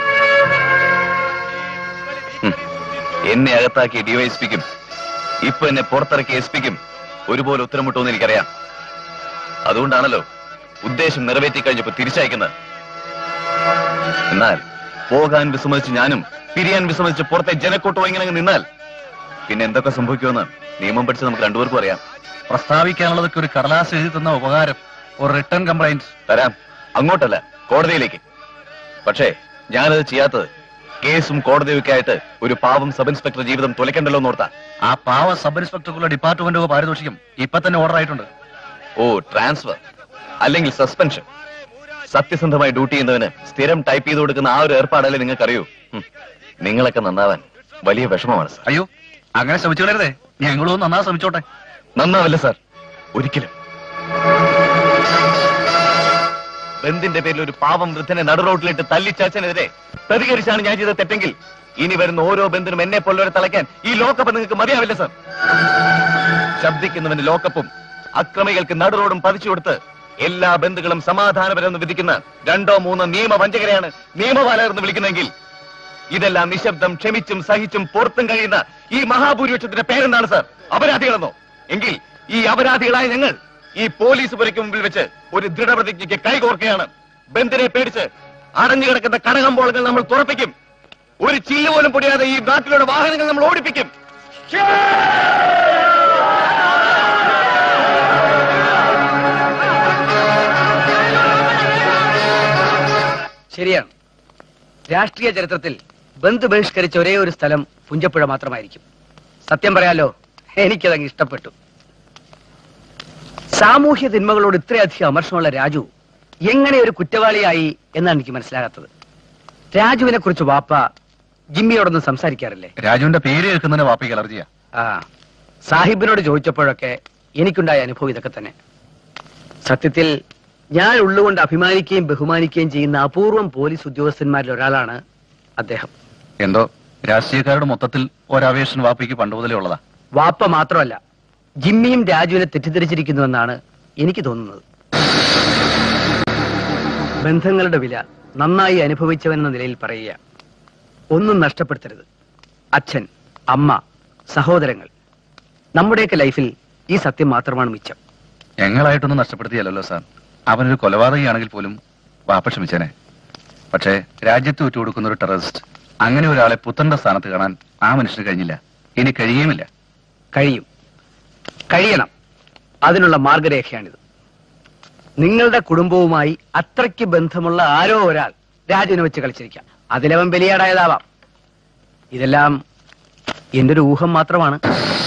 എന്നെ അകത്താക്കിയ ഡിവൈഎസ്പിക്കും ഇപ്പൊ എന്നെ പുറത്തിറക്കിയ എസ് പിക്കും ഒരുപോലെ ഉത്തരം മുട്ടുമെന്ന് എനിക്കറിയാം. അതുകൊണ്ടാണല്ലോ ഉദ്ദേശം നിറവേറ്റി കഴിഞ്ഞപ്പോ തിരിച്ചയക്കുന്നത്. എന്നാൽ പോകാൻ വിസമ്മതിച്ച് ഞാനും പിരിയാൻ വിസമ്മതിച്ച് പുറത്തെ ജനക്കൂട്ടം ഇങ്ങനെ നിന്നാൽ പിന്നെ എന്തൊക്കെ സംഭവിക്കുമെന്ന് നിയമം പഠിച്ച് നമുക്ക് രണ്ടുപേർക്കും അറിയാം. പ്രസ്താവിക്കാനുള്ളതൊക്കെ ഒരു കടലാസ് എഴുതി തന്ന ഉപകാരം. ഒരു റിട്ടേൺ കംപ്ലൈന്റ് തരാം. അങ്ങോട്ടല്ല, കോടതിയിലേക്ക്. പക്ഷേ ഞാനത് ചെയ്യാത്തത് കേസും കോടതിയൊക്കെ ആയിട്ട് ഒരു പാവം സബ് ഇൻസ്പെക്ടർ ജീവിതം തുലയ്ക്കണ്ടല്ലോ എന്നോർത്താ. ആ പാവ സബ് ഇൻസ്പെക്ടർക്കുള്ള ഡിപ്പാർട്ട്മെന്റോ പാരിതോഷികം ഇപ്പൊ തന്നെ ഓർഡർ ആയിട്ടുണ്ട്. ഓ, ട്രാൻസ്ഫർ അല്ലെങ്കിൽ സസ്പെൻഷൻ. സത്യസന്ധമായി ഡ്യൂട്ടി ചെയ്യുന്നതിന് സ്ഥിരം ടൈപ്പ് ചെയ്ത് കൊടുക്കുന്ന ആ ഒരു ഏർപ്പാടല്ലേ നിങ്ങൾക്കറിയൂ. നിങ്ങളൊക്കെ നന്നാവാൻ വലിയ വിഷമമാണ് സാർ. അയ്യോ, അങ്ങനെ ശ്രമിച്ചു കളരുതേ. ഞങ്ങളും നന്നാ ശ്രമിച്ചോട്ടെ. നന്നാവില്ല സാർ, ഒരിക്കലും. ബന്ധിന്റെ പേരിൽ ഒരു പാവം വൃദ്ധനെ നടുറോട്ടിലിട്ട് തല്ലിച്ചാച്ചനെതിരെ പ്രതികരിച്ചാണ് ഞാൻ ചെയ്ത തെറ്റെങ്കിൽ ഇനി വരുന്ന ഓരോ ബന്ധിനും എന്നെ പോലുള്ളവരെ തളയ്ക്കാൻ ഈ ലോക്കപ്പ് നിങ്ങൾക്ക് മതിയാവില്ല സാർ. ശബ്ദിക്കുന്നവന് ലോക്കപ്പും അക്രമികൾക്ക് നടുറോഡും പതിച്ചു കൊടുത്ത് എല്ലാ ബന്ധുക്കളും സമാധാനപരമെന്ന് വിധിക്കുന്ന രണ്ടോ മൂന്നോ നിയമവഞ്ചകരെയാണ് നിയമപാലകർ എന്ന് വിളിക്കുന്നതെങ്കിൽ ഇതെല്ലാം നിശബ്ദം ക്ഷമിച്ചും സഹിച്ചും പുറത്തും കഴിയുന്ന ഈ മഹാഭൂരിപക്ഷത്തിന്റെ പേരെന്താണ് സാർ? അപരാധികളെന്നോ? എങ്കിൽ ഈ അപരാധികളായ ഞങ്ങൾ ഈ പോലീസ് പുരയ്ക്ക് മുമ്പിൽ വെച്ച് ഒരു ദൃഢപ്രതിജ്ഞയ്ക്ക് കൈകോർക്കുകയാണ്. ബന്ധിനെ പേടിച്ച് അടഞ്ഞു കിടക്കുന്ന കടകമ്പോളങ്ങൾ നമ്മൾ തുറപ്പിക്കും. ഒരു ചില്ല് പോലും പൊടിയാതെ ഈ നാട്ടിലുള്ള വാഹനങ്ങൾ നമ്മൾ ഓടിപ്പിക്കും. ശരിയാണ്. രാഷ്ട്രീയ ചരിത്രത്തിൽ ബന്ധു ബഹിഷ്കരിച്ച ഒരേ ഒരു സ്ഥലം പുഞ്ചപ്പുഴ മാത്രമായിരിക്കും. സത്യം പറയാലോ, എനിക്കതങ്ങ് ഇഷ്ടപ്പെട്ടു. സാമൂഹ്യ തിന്മകളോട് ഇത്രയധികം അമർഷമുള്ള രാജു എങ്ങനെ ഒരു കുറ്റവാളിയായി എന്നാണ് എനിക്ക് മനസ്സിലാകാത്തത്. രാജുവിനെ കുറിച്ച് വാപ്പ ജിമ്മിയോടൊന്നും സംസാരിക്കാറില്ലേ? രാജുവിന്റെ പേര് കേൾക്കുന്നതിന് വാപ്പയ്ക്ക് അലർജിയാ. ആ, സാഹിബിനോട് ചോദിച്ചപ്പോഴൊക്കെ എനിക്കുണ്ടായ അനുഭവം ഇതൊക്കെ തന്നെ. സത്യത്തിൽ ഞാൻ ഉള്ളുകൊണ്ട് അഭിമാനിക്കുകയും ബഹുമാനിക്കുകയും ചെയ്യുന്ന അപൂർവം പോലീസ് ഉദ്യോഗസ്ഥന്മാരിൽ ഒരാളാണ് അദ്ദേഹം. എന്തോ രാഷ്ട്രീയക്കാരുടെ മൊത്തത്തിൽ ഒരാവേശൻ വാപ്പയ്ക്ക് പണ്ട് മുതലേ ഉള്ളതാ. വാപ്പ മാത്രമല്ല, ജിമ്മിയും രാജുവിനെ തെറ്റിദ്ധരിച്ചിരിക്കുന്നുവെന്നാണ് എനിക്ക് തോന്നുന്നത്. ബന്ധങ്ങളുടെ വില നന്നായി അനുഭവിച്ചവനെന്ന നിലയിൽ പറയുക, ഒന്നും നഷ്ടപ്പെടുത്തരുത്. അച്ഛൻ, അമ്മ, സഹോദരങ്ങൾ, നമ്മുടെയൊക്കെ ലൈഫിൽ ഈ സത്യം മാത്രമാണ് മിച്ചം. ഞങ്ങളായിട്ടൊന്നും നഷ്ടപ്പെടുത്തിയല്ലോ സാർ. അവനൊരു കൊലപാതകയാണെങ്കിൽ പോലും വാപ്പ ക്ഷമിച്ചേനെ. പക്ഷേ രാജ്യത്ത് വിട്ടുകൊടുക്കുന്ന ഒരു ടെററിസ്റ്റ്, അങ്ങനെ ഒരാളെ പുത്രന്റെ സ്ഥാനത്ത് കാണാൻ ആ മനുഷ്യന് കഴിഞ്ഞില്ല, ഇനി കഴിയുമില്ല. കഴിയും, കഴിയണം. അതിനുള്ള മാർഗരേഖയാണിത്. നിങ്ങളുടെ കുടുംബവുമായി അത്രയ്ക്ക് ബന്ധമുള്ള ആരോ ഒരാൾ രാജുവിനെ വെച്ച് കളിച്ചിരിക്കാം. അതിലവൻ ബലിയാടായതാവാം. ഇതെല്ലാം എന്റെ ഒരു ഊഹം മാത്രമാണ്.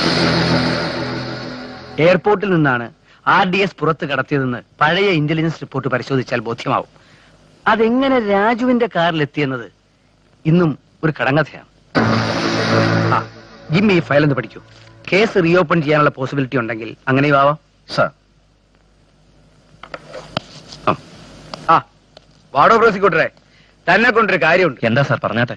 എയർപോർട്ടിൽ നിന്നാണ് ആർ ഡി എസ് പുറത്ത് കടത്തിയതെന്ന് പഴയ ഇന്റലിജൻസ് റിപ്പോർട്ട് പരിശോധിച്ചാൽ ബോധ്യമാവും. അതെങ്ങനെ രാജുവിന്റെ കാറിലെത്തിയെന്നത് ഇന്നും ഒരു കടങ്കഥയാണ്. ആ, ജിമ്മി ഈ ഫയൽ ഒന്ന് പഠിക്കൂ. കേസ് റീഓപ്പൺ ചെയ്യാനുള്ള പോസിബിലിറ്റി ഉണ്ടെങ്കിൽ അങ്ങനെയും ആവാം. സാർ, ആ വാടോ പ്രോസിക്യൂട്ടറെ, തന്നെ കൊണ്ടൊരു കാര്യമുണ്ട്. എന്താ സാർ? പറഞ്ഞാട്ടെ.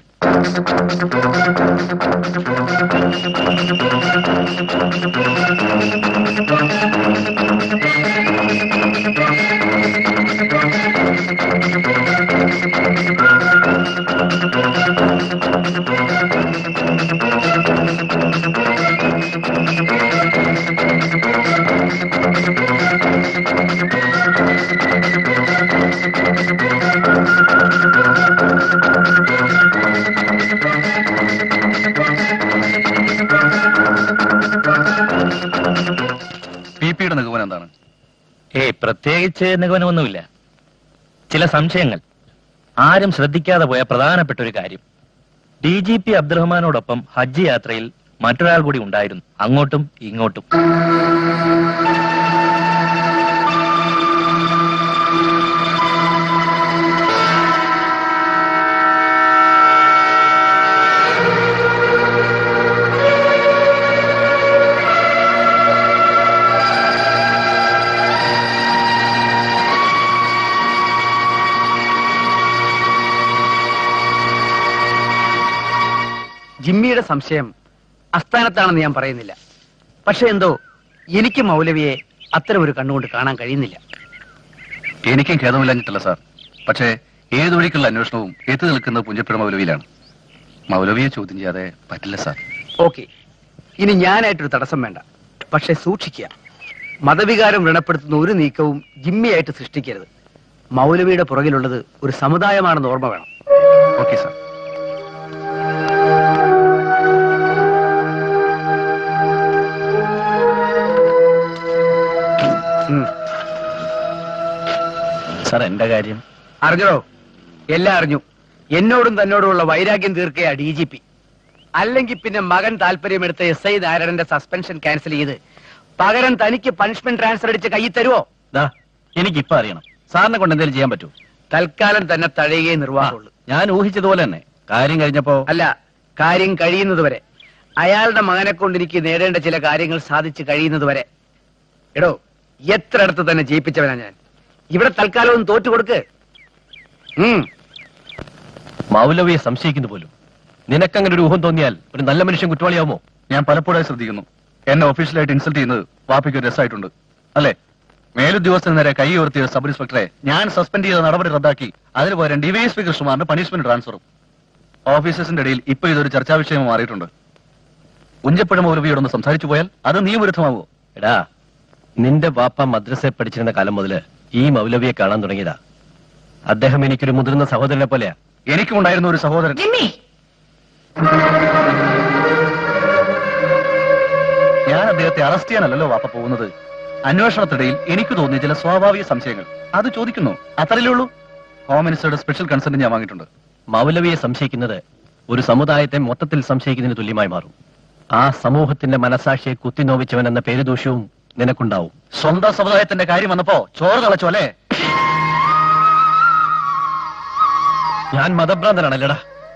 പിപിയുടെ നിഗമനം എന്താണ്? ഏയ് പ്രത്യേകിച്ച് നിഗമനമൊന്നുമില്ല. ചില സംശയങ്ങൾ, ആരും ശ്രദ്ധിക്കാതെ പോയ പ്രധാനപ്പെട്ട ഒരു കാര്യം. ഡി ജി പി അബ്ദുറഹ്മാനോടൊപ്പം ഹജ്ജ് യാത്രയിൽ മറ്റൊരാൾ കൂടി ഉണ്ടായിരുന്നു, അങ്ങോട്ടും ഇങ്ങോട്ടും. ജിമ്മിയുടെ സംശയം അസ്ഥാനത്താണെന്ന് ഞാൻ പറയുന്നില്ല. പക്ഷെ എന്തോ എനിക്ക് മൗലവിയെ അത്തരം ഒരു കണ്ണുകൊണ്ട് കാണാൻ കഴിയുന്നില്ല. എനിക്കും ഖേദമില്ലാഞ്ഞിട്ടല്ല സാർ. പക്ഷേ ഏതൊഴിക്കുള്ള അന്വേഷണവും എത്തി നിൽക്കുന്നത് പുഞ്ചപ്പുഴ മൗലവിയിലാണ്. മൗലവിയെ ചോദ്യം ചെയ്യാതെ പറ്റില്ല സാർ. ഓക്കെ, ഇനി ഞാനായിട്ടൊരു തടസ്സം വേണ്ട. പക്ഷെ സൂക്ഷിക്കുക, മതവികാരം വ്രണപ്പെടുത്തുന്ന ഒരു നീക്കവും ജിമ്മിയായിട്ട് സൃഷ്ടിക്കരുത്. മൗലവിയുടെ പുറകിലുള്ളത് ഒരു സമുദായമാണെന്ന് ഓർമ്മ വേണം. Okay sir. സാർ, എന്റെ കാര്യം അറിഞ്ഞോ? എല്ലാം അറിഞ്ഞു. എന്നോടും തന്നോടുമുള്ള വൈരാഗ്യം തീർക്കുക ഡി ജി പി. അല്ലെങ്കിൽ പിന്നെ മകൻ താല്പര്യമെടുത്ത എസ് ഐ നാരായണന്റെ സസ്പെൻഷൻ ക്യാൻസൽ ചെയ്ത് പകരം തനിക്ക് പണിഷ്മെന്റ് ട്രാൻസ്ഫർ അടിച്ച് കൈ തരുവോ? എനിക്കിപ്പോ അറിയണം, സാറിനെ കൊണ്ട് എന്തെങ്കിലും ചെയ്യാൻ പറ്റൂ? തൽക്കാലം തന്നെ തഴയുകയെ നിർവാഹമുള്ളൂ. ഞാൻ ഊഹിച്ചതുപോലെ തന്നെ കാര്യം കഴിഞ്ഞപ്പോ അല്ല, കാര്യം കഴിയുന്നത് വരെ, അയാളുടെ മകനെ കൊണ്ട് എനിക്ക് നേടേണ്ട ചില കാര്യങ്ങൾ സാധിച്ചു കഴിയുന്നത് വരെ. എടോ, എത്ര അടുത്ത് തന്നെ ജയിപ്പിച്ചവനാ ഞാൻ. ഇവിടെ തൽക്കാലം ഒന്ന് തോറ്റു കൊടുക്ക്. മൗലവിയെ സംശയിക്കുന്നു പോലും. നിനക്കങ്ങനെ ഒരു ഊഹം തോന്നിയാൽ ഒരു നല്ല മനുഷ്യൻ കുറ്റവാളിയാവുമോ? ഞാൻ പലപ്പോഴായി ശ്രദ്ധിക്കുന്നു. എന്നെ ഒഫീഷ്യലായിട്ട് ഇൻസൾട്ട് ചെയ്യുന്നത് വാപ്പയ്ക്ക് ഒരു രസമായിട്ടുണ്ട് അല്ലേ? മേലുദ്യോഗസ്ഥന് നേരെ കൈ ഉയർത്തിയ സബ് ഇൻസ്പെക്ടറെ ഞാൻ സസ്പെൻഡ് ചെയ്ത നടപടി റദ്ദാക്കി അതിന് പകരം ഡിവൈഎസ്പി കൃഷ്ണകുമാറിന് പണിഷ്മെന്റ് ട്രാൻസ്ഫറും. ഓഫീസേഴ്സിന്റെ ഇടയിൽ ഇപ്പൊ ഇതൊരു ചർച്ചാ വിഷയം മാറിയിട്ടുണ്ട്. ഉഞ്ചപ്പുഴ മൗലവിയോടൊന്ന് സംസാരിച്ചു പോയാൽ അത് നിയമവിരുദ്ധമാവോ? എടാ, നിന്റെ വാപ്പ മദ്രസയിൽ പഠിച്ചിരുന്ന കാലം മുതല് ഈ മൗലവിയെ കാണാൻ തുടങ്ങിയതാ. അദ്ദേഹം എനിക്കൊരു മുതിർന്ന സഹോദരനെ പോലെയാ. എനിക്കും ഉണ്ടായിരുന്ന ഒരു സഹോദരൻ. ഞാൻ അദ്ദേഹത്തെ അറസ്റ്റ് ചെയ്യാനല്ലോ വാപ്പ പോകുന്നത്. അന്വേഷണത്തിനിടയിൽ എനിക്ക് തോന്നിയ ചില സ്വാഭാവിക സംശയങ്ങൾ അത് ചോദിക്കുന്നു, അത്രയല്ലേ ഉള്ളൂ. ഹോം മിനിസ്റ്ററുടെ സ്പെഷ്യൽ കൺസൾട്ട് ഞാൻ വാങ്ങിയിട്ടുണ്ട്. മൗലവിയെ സംശയിക്കുന്നത് ഒരു സമുദായത്തെ മൊത്തത്തിൽ സംശയിക്കുന്നതിന് തുല്യമായി മാറും. ആ സമൂഹത്തിന്റെ മനസാക്ഷിയെ കുത്തിനോവിച്ചവൻ എന്ന പേരുദോഷവും നിനക്കുണ്ടാവും. സ്വന്തം സമുദായത്തിന്റെ കാര്യം വന്നപ്പോ ചോറ് കളച്ചു അല്ലേ? ഞാൻ മതഭ്രാന്തനാണല്ലടാ.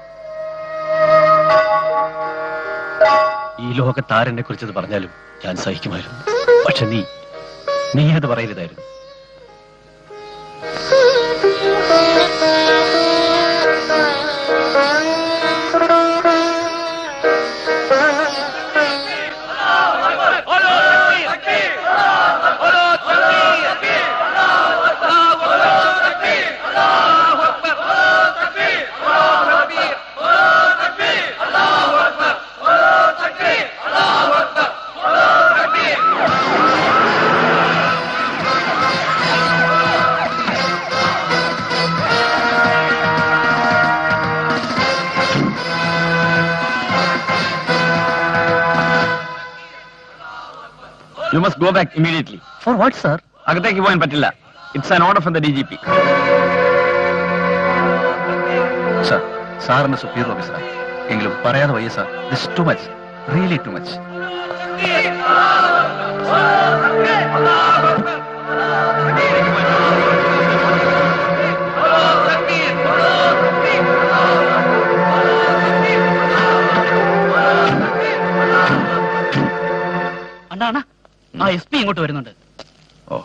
ഈ ലോകത്ത് ആരെന്നെ കുറിച്ചത് പറഞ്ഞാലും ഞാൻ സഹിക്കുമായിരുന്നു. പക്ഷെ നീ നീ അത് പറയരുതായിരുന്നു. You must go back immediately. For what, sir? അകത്തേക്ക് പോകാൻ പറ്റില്ല. It's an order from the D G P. Sir, സാറിന്റെ സുപ്പീരിയർ ഓഫീസറാണ്. എങ്കിലും പറയാതെ വയ്യ sir. This too much, really too much. അണ്ണാ അണ്ണാ, ആ എസ് പി ഇങ്ങോട്ട് വരുന്നുണ്ട്. ഓ,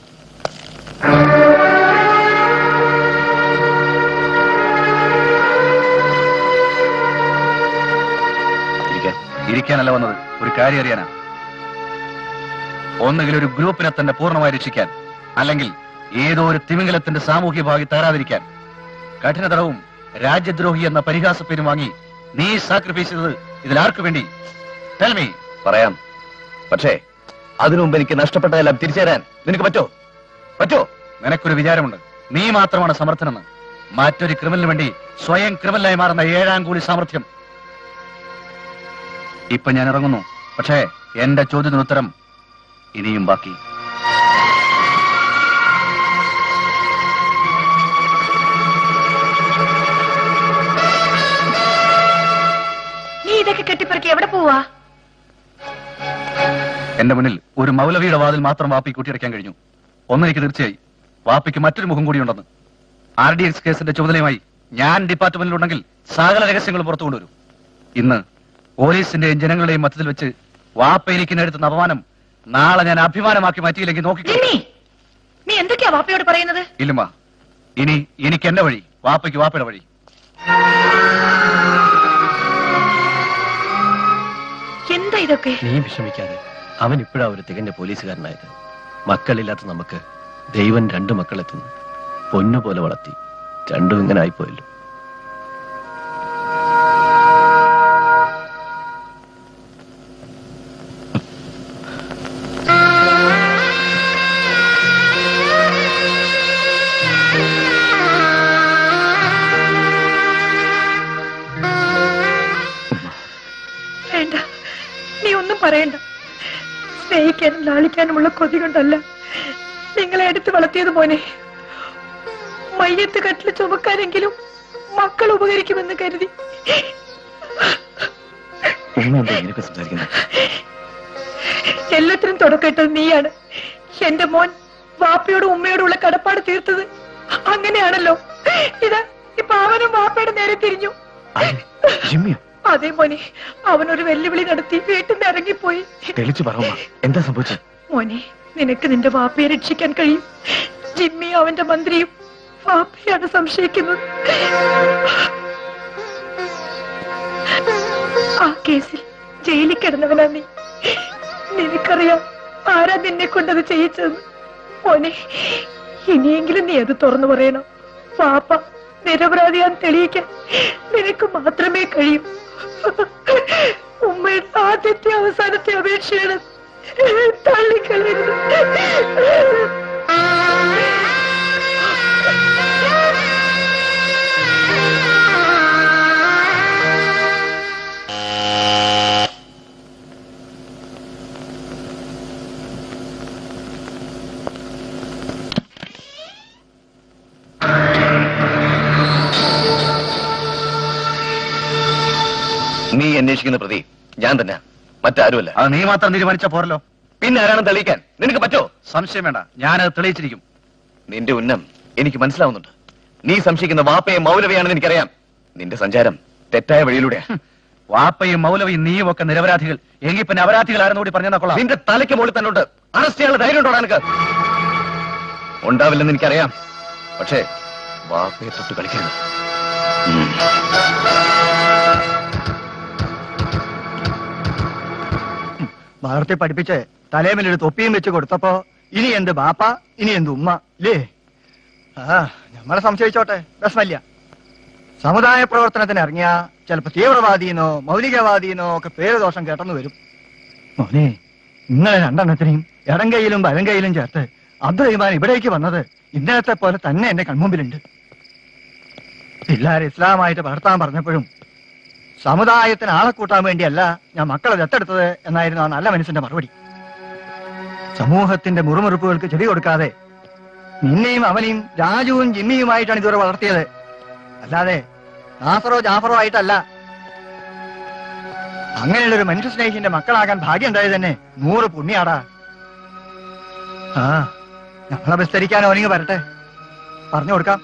ഇരിക്കാനല്ല വന്നത്, ഒരു കാര്യം അറിയാനാ. ഒന്നുകിൽ ഒരു ഗ്രൂപ്പിനെ തന്നെ പൂർണ്ണമായി രക്ഷിക്കാൻ, അല്ലെങ്കിൽ ഏതോ ഒരു തിമിംഗലത്തിന്റെ സാമൂഹ്യ ഭാഗി തകരാതിരിക്കാൻ. കഠിന തടവും രാജ്യദ്രോഹി എന്ന പരിഹാസ പേരും വാങ്ങി നീ സാക്രിഫൈസ് ചെയ്തത് ഇതിലാർക്കു വേണ്ടി? Tell me. പറയാം, പക്ഷേ അതിനു മുമ്പ് എനിക്ക് നഷ്ടപ്പെട്ടതെല്ലാം തിരിച്ചു തരാൻ നിനക്ക് പറ്റോ? പറ്റോ? നിനക്കൊരു വിചാരമുണ്ട് നീ മാത്രമാണ് സമർത്ഥനെന്ന്. മറ്റൊരു ക്രിമിനലിന് വേണ്ടി സ്വയം ക്രിമിനലായി മാറുന്ന ഏഴാം കൂലി സാമർഥ്യം. ഇപ്പൊ ഞാൻ ഇറങ്ങുന്നു, പക്ഷേ എന്റെ ചോദ്യത്തിന് ഉത്തരം ഇനിയും ബാക്കി. നീ ഇതൊക്കെ കെട്ടിപ്പറക്കി എവിടെ പോവാ? എന്റെ മുന്നിൽ ഒരു മൗലവിയുടെ വാതിൽ മാത്രം വാപ്പി കൂട്ടിയടയ്ക്കാൻ കഴിഞ്ഞു. ഒന്നെനിക്ക് തീർച്ചയായി, വാപ്പിക്ക് മറ്റൊരു മുഖം കൂടിയുണ്ടെന്ന്. ആർ ഡി എക്സ് കേസിന്റെ ചുമതലയുമായി ഞാൻ ഡിപ്പാർട്ട്മെന്റിലുണ്ടെങ്കിൽ സകല രഹസ്യങ്ങളും പുറത്തു കൊണ്ടുവരും. ഇന്ന് പോലീസിന്റെയും ജനങ്ങളുടെയും മധ്യത്തിൽ വെച്ച് വാപ്പ എനിക്ക് നേടുന്ന അപമാനം നാളെ ഞാൻ അഭിമാനമാക്കി മാറ്റിയില്ലെങ്കിൽ നോക്കി. നീ എന്തൊക്കെയാ വാപ്പയോട് പറയുന്നത്? ഇല്ലുമ്മ, ഇനി എനിക്ക് എന്റെ വഴി, വാപ്പയ്ക്ക് വാപ്പയുടെ വഴി. എന്താ ഇതൊക്കെ? നീ വിഷമിക്കാതെ. അവൻ ഇപ്പോഴാ ഒരു തികഞ്ഞ പോലീസുകാരനായത്. മക്കളില്ലാത്ത നമുക്ക് ദൈവം രണ്ടു മക്കളെത്തുന്നു. പൊന്നുപോലെ വളർത്തി. രണ്ടും ഇങ്ങനെ ആയിപ്പോയല്ലോ. വേണ്ട, നീ ഒന്നും പറയണ്ട. സ്നേഹിക്കാനും ലാളിക്കാനുമുള്ള കൊതി കൊണ്ടല്ല നിങ്ങളെ എടുത്ത് വളർത്തിയത് മോനെ. മയ്യത്ത് കട്ടില് ചുമക്കാനെങ്കിലും മക്കൾ ഉപകരിക്കുമെന്ന് കരുതി. എല്ലാത്തിനും തുടക്കട്ടത് നീയാണ്. എന്റെ മോൻ വാപ്പയോടും ഉമ്മയോടുള്ള കടപ്പാട് തീർത്തത് അങ്ങനെയാണല്ലോ. ഇതാ ഇപ്പൊ അവനും വാപ്പയുടെ നേരെ തിരിഞ്ഞു. അതേ മോനെ, അവനൊരു വെല്ലുവിളി നടത്തി വീട്ടിൽ നിന്ന് ഇറങ്ങിപ്പോയി. എന്താ സംഭവിച്ചത് മോനെ? നിനക്ക് നിന്റെ വാപ്പയെ രക്ഷിക്കാൻ കഴിയും. ജിമ്മി അവന്റെ മന്ത്രിയും വാപ്പയാണ് സംശയിക്കുന്നത്. ആ കേസിൽ ജയിലിൽ കിടന്നവനാ നീ. നിനക്കറിയാം ആരാ നിന്നെ കൊണ്ടത് ചെയ്യിച്ചതെന്ന്. മോനെ, ഇനിയെങ്കിലും നീ അത് തുറന്നു പറയണം. പാപ്പ നിരപരാധിയാൻ തെളിയിക്കാൻ നിനക്ക് മാത്രമേ കഴിയൂ. ഉമ്മയുടെ ആദ്യത്തെ അവസാനത്തെ അപേക്ഷയാണ്. തള്ളിക്കളയരുത്. നീ അന്വേഷിക്കുന്ന പ്രതി ഞാൻ തന്നെ, മറ്റാരുമല്ല. അത് നീ മാത്രം തീരുമാനിച്ച പോരല്ലോ. പിന്നെ ആരാണെന്ന് തെളിയിക്കാൻ നിനക്ക് പറ്റോ? സംശയം വേണ്ട, ഞാനത് തെളിയിച്ചിരിക്കും. നിന്റെ ഉന്നം എനിക്ക് മനസ്സിലാവുന്നുണ്ട്. നീ സംശയിക്കുന്ന വാപ്പയെ മൗലവിയാണെന്ന് എനിക്കറിയാം. നിന്റെ സഞ്ചാരം തെറ്റായ വഴിയിലൂടെയാ. വാപ്പയും മൗലവിയും നീയും ഒക്കെ നിരപരാധികൾ. എങ്കിൽ പിന്നെ അപരാധികളാരെന്ന് കൂടി പറഞ്ഞാൽ കൊള്ളാം. നിന്റെ തലയ്ക്ക് മുകളിൽ തന്നെ ഉണ്ട്. അറസ്റ്റ് ചെയ്യാനുള്ള ധൈര്യം ഉണ്ടോ നിനക്ക്? ഉണ്ടാവില്ലെന്ന് എനിക്കറിയാം. പക്ഷേ വാപ്പയെ തൊട്ട് കളിക്കരുത്. വളർത്തി പഠിപ്പിച്ച് തലേമിലൊരു തൊപ്പിയും വെച്ച് കൊടുത്തപ്പോ ഇനി എന്ത് ബാപ്പ, ഇനി എന്ത് ഉമ്മ ഇല്ലേ? ആ നമ്മളെ സംശയിച്ചോട്ടെ, വിഷമല്ല. സമുദായ പ്രവർത്തനത്തിന് ഇറങ്ങിയ ചിലപ്പോ തീവ്രവാദിയെന്നോ മൗലികവാദിയെന്നോ ഒക്കെ പേര് ദോഷം കേട്ടെന്ന് വരും. മോനെ, ഇന്നലെ രണ്ടെണ്ണത്തിനെയും ഇടം കൈയിലും വലം കൈയിലും ചേർത്ത് അബ്ദുറഹിമാൻ ഇവിടേക്ക് വന്നത് ഇന്നലത്തെ പോലെ തന്നെ എന്റെ കൺമുമ്പിലുണ്ട്. പിള്ളേർ ഇസ്ലാമായിട്ട് വളർത്താൻ പറഞ്ഞപ്പോഴും സമുദായത്തിന് ആളെ കൂട്ടാൻ വേണ്ടിയല്ല ഞാൻ മക്കളെ ദത്തെടുത്തത് എന്നായിരുന്നു ആ നല്ല മനുഷ്യന്റെ മറുപടി. സമൂഹത്തിന്റെ മുറുമുറുപ്പുകൾക്ക് ചെവി കൊടുക്കാതെ നിന്നെയും അവനെയും രാജുവും ജിമ്മിയുമായിട്ടാണ് ഇതുവരെ വളർത്തിയത്. അല്ലാതെ നാസറോ ജാഫറോ ആയിട്ടല്ല. അങ്ങനെയുള്ളൊരു മനുഷ്യ സ്നേഹിന്റെ മക്കളാകാൻ ഭാഗ്യം ഉണ്ടായത് തന്നെ നൂറ് പുണ്യാടാ. ആ നമ്മളെ വിസ്തരിക്കാൻ അവനിങ്ങ് വരട്ടെ, പറഞ്ഞു കൊടുക്കാം.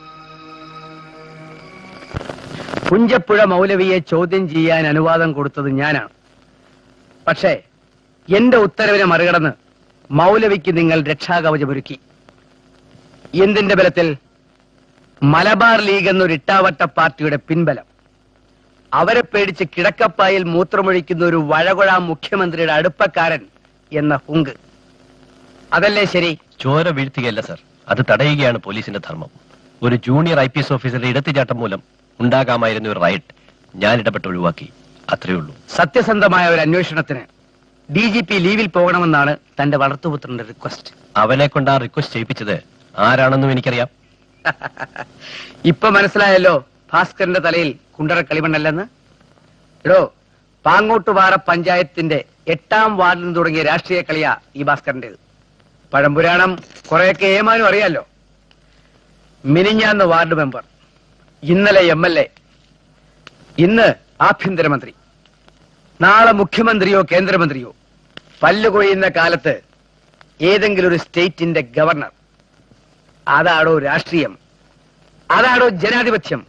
പുഞ്ചപ്പുഴ മൗലവിയെ ചോദ്യം ചെയ്യാൻ അനുവാദം കൊടുത്തത് ഞാനാണ്. പക്ഷേ എന്റെ ഉത്തരവിനെ മറികടന്ന് മൗലവിക്ക് നിങ്ങൾ രക്ഷാകവചമൊരുക്കി. എന്തിന്റെ ബലത്തിൽ? മലബാർ ലീഗ് എന്നൊരു ഇട്ടാവട്ട പാർട്ടിയുടെ പിൻബലം. അവരെ പേടിച്ച് കിടക്കപ്പായിൽ മൂത്രമൊഴിക്കുന്ന ഒരു വഴകൊഴ മുഖ്യമന്ത്രിയുടെ അടുപ്പക്കാരൻ എന്ന ഹുങ്ക്. അതല്ലേ ശരി? ചോര വീഴ്ത്തുകയല്ല സർ, അത് തടയുകയാണ് പോലീസിന്റെ ധർമ്മം. ഒരു ജൂനിയർ ഐ പി എസ് ഓഫീസറുടെ ഇടത്തുചാട്ടം മൂലം ഉണ്ടാകാമായിരുന്ന ഒരു റൈറ്റ് ഞാൻ ഇടപെട്ട് ഒഴിവാക്കി. അത്രയേ ഉള്ളൂ. സത്യസന്ധമായ ഒരു അന്വേഷണത്തിന് ഡി ജി പി ലീവിൽ പോകണമെന്നാണ് തന്റെ വളർത്തുപുത്രന്റെ റിക്വസ്റ്റ്. അവനെ കൊണ്ട് ആ റിക്വസ്റ്റ് ചെയ്യിപ്പിച്ചത് ആരാണെന്നും എനിക്കറിയാം. ഇപ്പൊ മനസ്സിലായല്ലോ ഭാസ്കരന്റെ തലയിൽ കുണ്ടറ കളിമണ്ണല്ലെന്ന്. എടോ, പാങ്ങോട്ടുപാറ പഞ്ചായത്തിന്റെ എട്ടാം വാർഡിൽ നിന്ന് തുടങ്ങിയ രാഷ്ട്രീയ കളിയാ ഈ ഭാസ്കരന്റേത്. പഴംപുരാണം കുറെയൊക്കെ ഏമാനും അറിയാലോ. മിനിഞ്ഞാന്ന് വാർഡ് മെമ്പർ, ഇന്നലെ എം എൽ എ, ഇന്ന് ആഭ്യന്തരമന്ത്രി, നാളെ മുഖ്യമന്ത്രിയോ കേന്ദ്രമന്ത്രിയോ, പല്ലുകൊഴിയുന്ന കാലത്ത് ഏതെങ്കിലും ഒരു സ്റ്റേറ്റിന്റെ ഗവർണർ. അതാണോ രാഷ്ട്രീയം? അതാണോ ജനാധിപത്യം?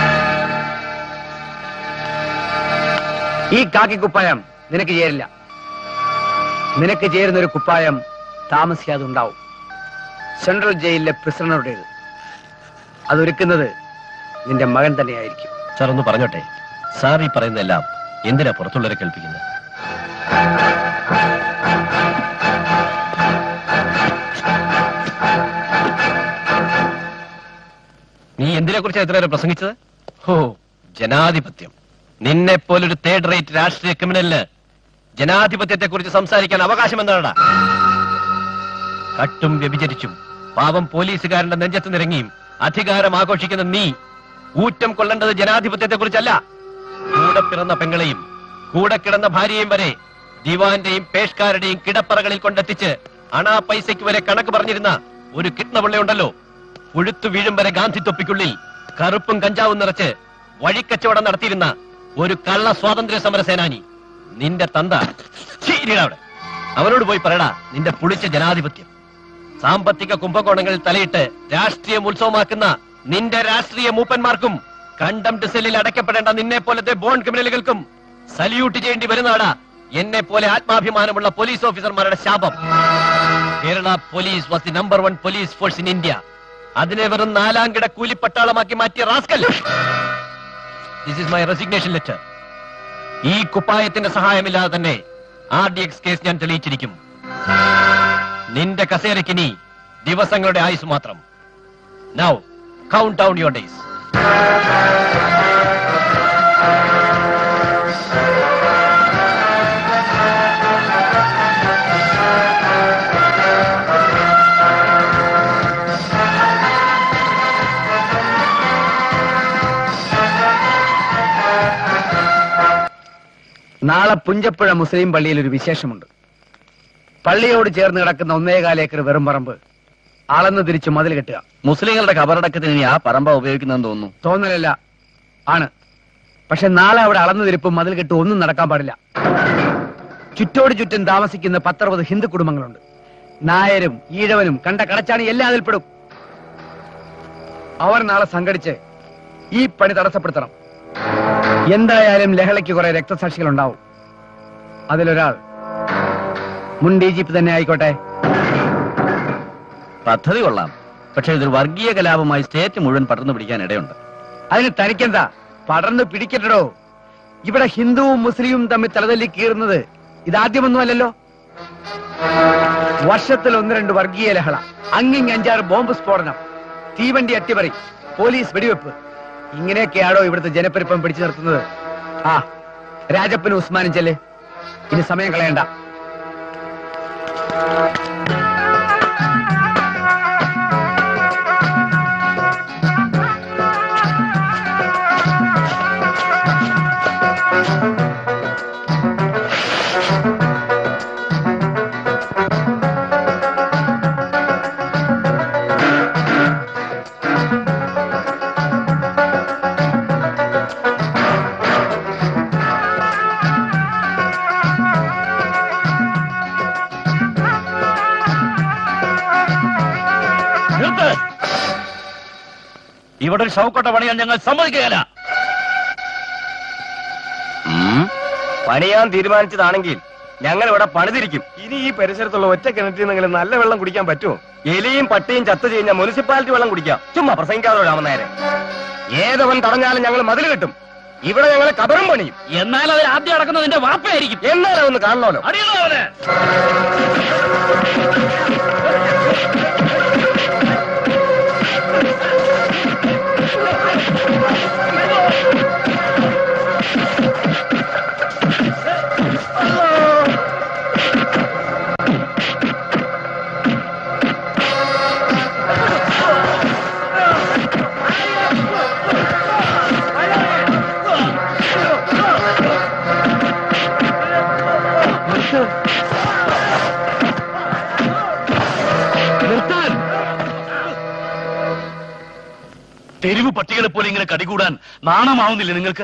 ഈ കാക്കിക്കുപ്പായം നിനക്ക് ചേരില്ല. നിനക്ക് ചേരുന്ന ഒരു കുപ്പായം താമസിയാതെ ഉണ്ടാവും. സെൻട്രൽ ജയിലിലെ പ്രിസണറുടേത്. അതൊരുക്കുന്നത് നിന്റെ മകൻ തന്നെയായിരിക്കും. സാർ ഒന്ന് പറഞ്ഞോട്ടെ, സാർ ഈ പറയുന്നതെല്ലാം എന്തിനാ പുറത്തുള്ളവരെ കേൾപ്പിക്കുന്നത്? നീ എന്തിനെ കുറിച്ചാണ് ഇത്രയേറെ പ്രസംഗിച്ചത്? ഹോ, ജനാധിപത്യം. നിന്നെ പോലൊരു തേർഡ് റേറ്റ് രാഷ്ട്രീയ ക്രിമിനലിന് ജനാധിപത്യത്തെ കുറിച്ച് സംസാരിക്കാൻ അവകാശം എന്താടാ? കട്ടും വ്യഭിചരിച്ചും പാവം പോലീസുകാരന്റെ നെഞ്ചത്ത് നിറങ്ങിയും അധികാരം ആഘോഷിക്കുന്ന നീ ഊറ്റം കൊള്ളേണ്ടത് ജനാധിപത്യത്തെ കുറിച്ചല്ല. കൂടെ പിറന്ന പെങ്ങളെയും കൂടെ കിടന്ന ഭാര്യയും വരെ ദിവാന്റെയും പേഷ്കാരുടെയും കിടപ്പറകളിൽ കൊണ്ടെത്തിച്ച് അണാ പൈസയ്ക്ക് വരെ കണക്ക് പറഞ്ഞിരുന്ന ഒരു കിട്ണപിള്ളയുണ്ടല്ലോ. പുഴുത്തു വീഴും വരെ ഗാന്ധി തൊപ്പിക്കുള്ളിൽ കറുപ്പും കഞ്ചാവും നിറച്ച് വഴിക്കച്ചവടം നടത്തിയിരുന്ന ഒരു കള്ള സ്വാതന്ത്ര്യ സമര സേനാനി. നിന്റെ തന്ത അവിടെ അവനോട് പോയി പറയടാ നിന്റെ പുളിച്ച ജനാധിപത്യം. സാമ്പത്തിക കുംഭകോണങ്ങളിൽ തലയിട്ട് രാഷ്ട്രീയം ഉത്സവമാക്കുന്ന നിന്റെ രാഷ്ട്രീയ മൂപ്പന്മാർക്കും കണ്ടംപ്റ്റ് സെല്ലിൽ അടയ്ക്കപ്പെടേണ്ട നിന്നെ പോലത്തെ ബോൺ ക്രിമിനലുകൾക്കും സല്യൂട്ട് ചെയ്യേണ്ടി വരുന്നതാടാ എന്നെ പോലെ ആത്മാഭിമാനമുള്ള പോലീസ് ഓഫീസർമാരുടെ ശാപം. Kerala police was the number one police force in India. അതിനെ വെറും നാലാം കിട കൂലിപ്പട്ടാളമാക്കി മാറ്റിയ rascal. This is my resignation letter. ഈ കുപ്പായത്തിന്റെ സഹായമില്ലാതെ തന്നെ ആർ ഡി എക്സ് കേസ് ഞാൻ തെളിയിച്ചിരിക്കും. നിന്റെ കസേരക്കിനി ദിവസങ്ങളുടെ ആയുസ് മാത്രം. Now count down your days. നാളെ പുഞ്ചപ്പുഴ മുസ്ലിം പള്ളിയിൽ ഒരു വിശേഷമുണ്ട്. പള്ളിയോട് ചേർന്ന് കിടക്കുന്ന ഒന്നേകാൽ ഏക്കർ വെറും പറമ്പ് അളന്ന് തിരിച്ച് മതിൽ കെട്ടുക. മുസ്ലിങ്ങളുടെ ഖബറടക്കത്തിന് ഇനി ആ പറമ്പ ഉപയോഗിക്കുന്നതെന്ന് തോന്നുന്നു. തോന്നലല്ല, ആണ്. പക്ഷെ നാളെ അവിടെ അളന്നു തിരിപ്പും മതിൽ കെട്ടും ഒന്നും നടക്കാൻ പാടില്ല. ചുറ്റോട് ചുറ്റും താമസിക്കുന്ന പത്തറുപത് ഹിന്ദു കുടുംബങ്ങളുണ്ട്. നായരും ഈഴവനും കണ്ട കടച്ചാണി എല്ലാം അതിൽപ്പെടും. അവർ നാളെ സംഘടിച്ച് ഈ പണി തടസ്സപ്പെടുത്തണം. എന്തായാലും ലഹളയ്ക്ക് കുറെ രക്തസാക്ഷികൾ ഉണ്ടാവും. അതിലൊരാൾ മുൻ ഡി ജി പി തന്നെ ആയിക്കോട്ടെ. പദ്ധതി കൊള്ളാം, പക്ഷെ ഇതൊരു വർഗീയ കലാപമായി സ്റ്റേറ്റ് മുഴുവൻ പടർന്നു പിടിക്കാൻ ഇടയുണ്ട്. അതിന് തനിക്കെന്താ? പടർന്നു പിടിക്കട്ടോ. ഇവിടെ ഹിന്ദുവും മുസ്ലിവും തമ്മിൽ തലതല്ലി കീറുന്നത് ഇതാദ്യമൊന്നുമല്ലല്ലോ. വർഷത്തിൽ ഒന്ന് രണ്ട് വർഗീയ ലഹള, അങ്ങിങ് അഞ്ചാറ് ബോംബ് സ്ഫോടനം, തീവണ്ടി അട്ടിമറി, പോലീസ് വെടിവെപ്പ്, ഇങ്ങനെയൊക്കെയാണോ ഇവിടുത്തെ ജനപ്പെരുപ്പം പിടിച്ചു നിർത്തുന്നത്? ആ രാജപ്പനും ഉസ്മാനും ചെല്ല്. ഇനി സമയം കളയണ്ട. ഇവിടെ ഒരു ഷൗക്കോട്ട പണിയാൻ ഞങ്ങൾ സമ്മതിക്കുകയില്ല. പണിയാൻ തീരുമാനിച്ചതാണെങ്കിൽ ഞങ്ങൾ ഇവിടെ പണിതിരിക്കും. ഇനി ഈ പരിസരത്തുള്ള ഒറ്റ കിണറ്റിൽ നിന്നെങ്കിലും നല്ല വെള്ളം കുടിക്കാൻ പറ്റുമോ? എലിയും പട്ടിയും ചത്തു കഴിഞ്ഞാൽ മുനിസിപ്പാലിറ്റി വെള്ളം കുടിക്കാം. ചുമ്മാ പ്രസംഗിക്കാതെ രാമനായരെ. ഏതവൻ തടഞ്ഞാലും ഞങ്ങൾ മതിൽ കിട്ടും. ഇവിടെ ഞങ്ങൾ കബറും പണിയും. എന്നാൽ അവർ ആദ്യം അടക്കുന്നത് നിന്റെ വാപ്പയായിരിക്കും. എന്നാലും ഒന്ന് കാണണമല്ലോ. അറിയണോ? തെരുവ് പട്ടികളെ പോലെ ഇങ്ങനെ കടികൂടാൻ നാണമാവുന്നില്ല നിങ്ങൾക്ക്?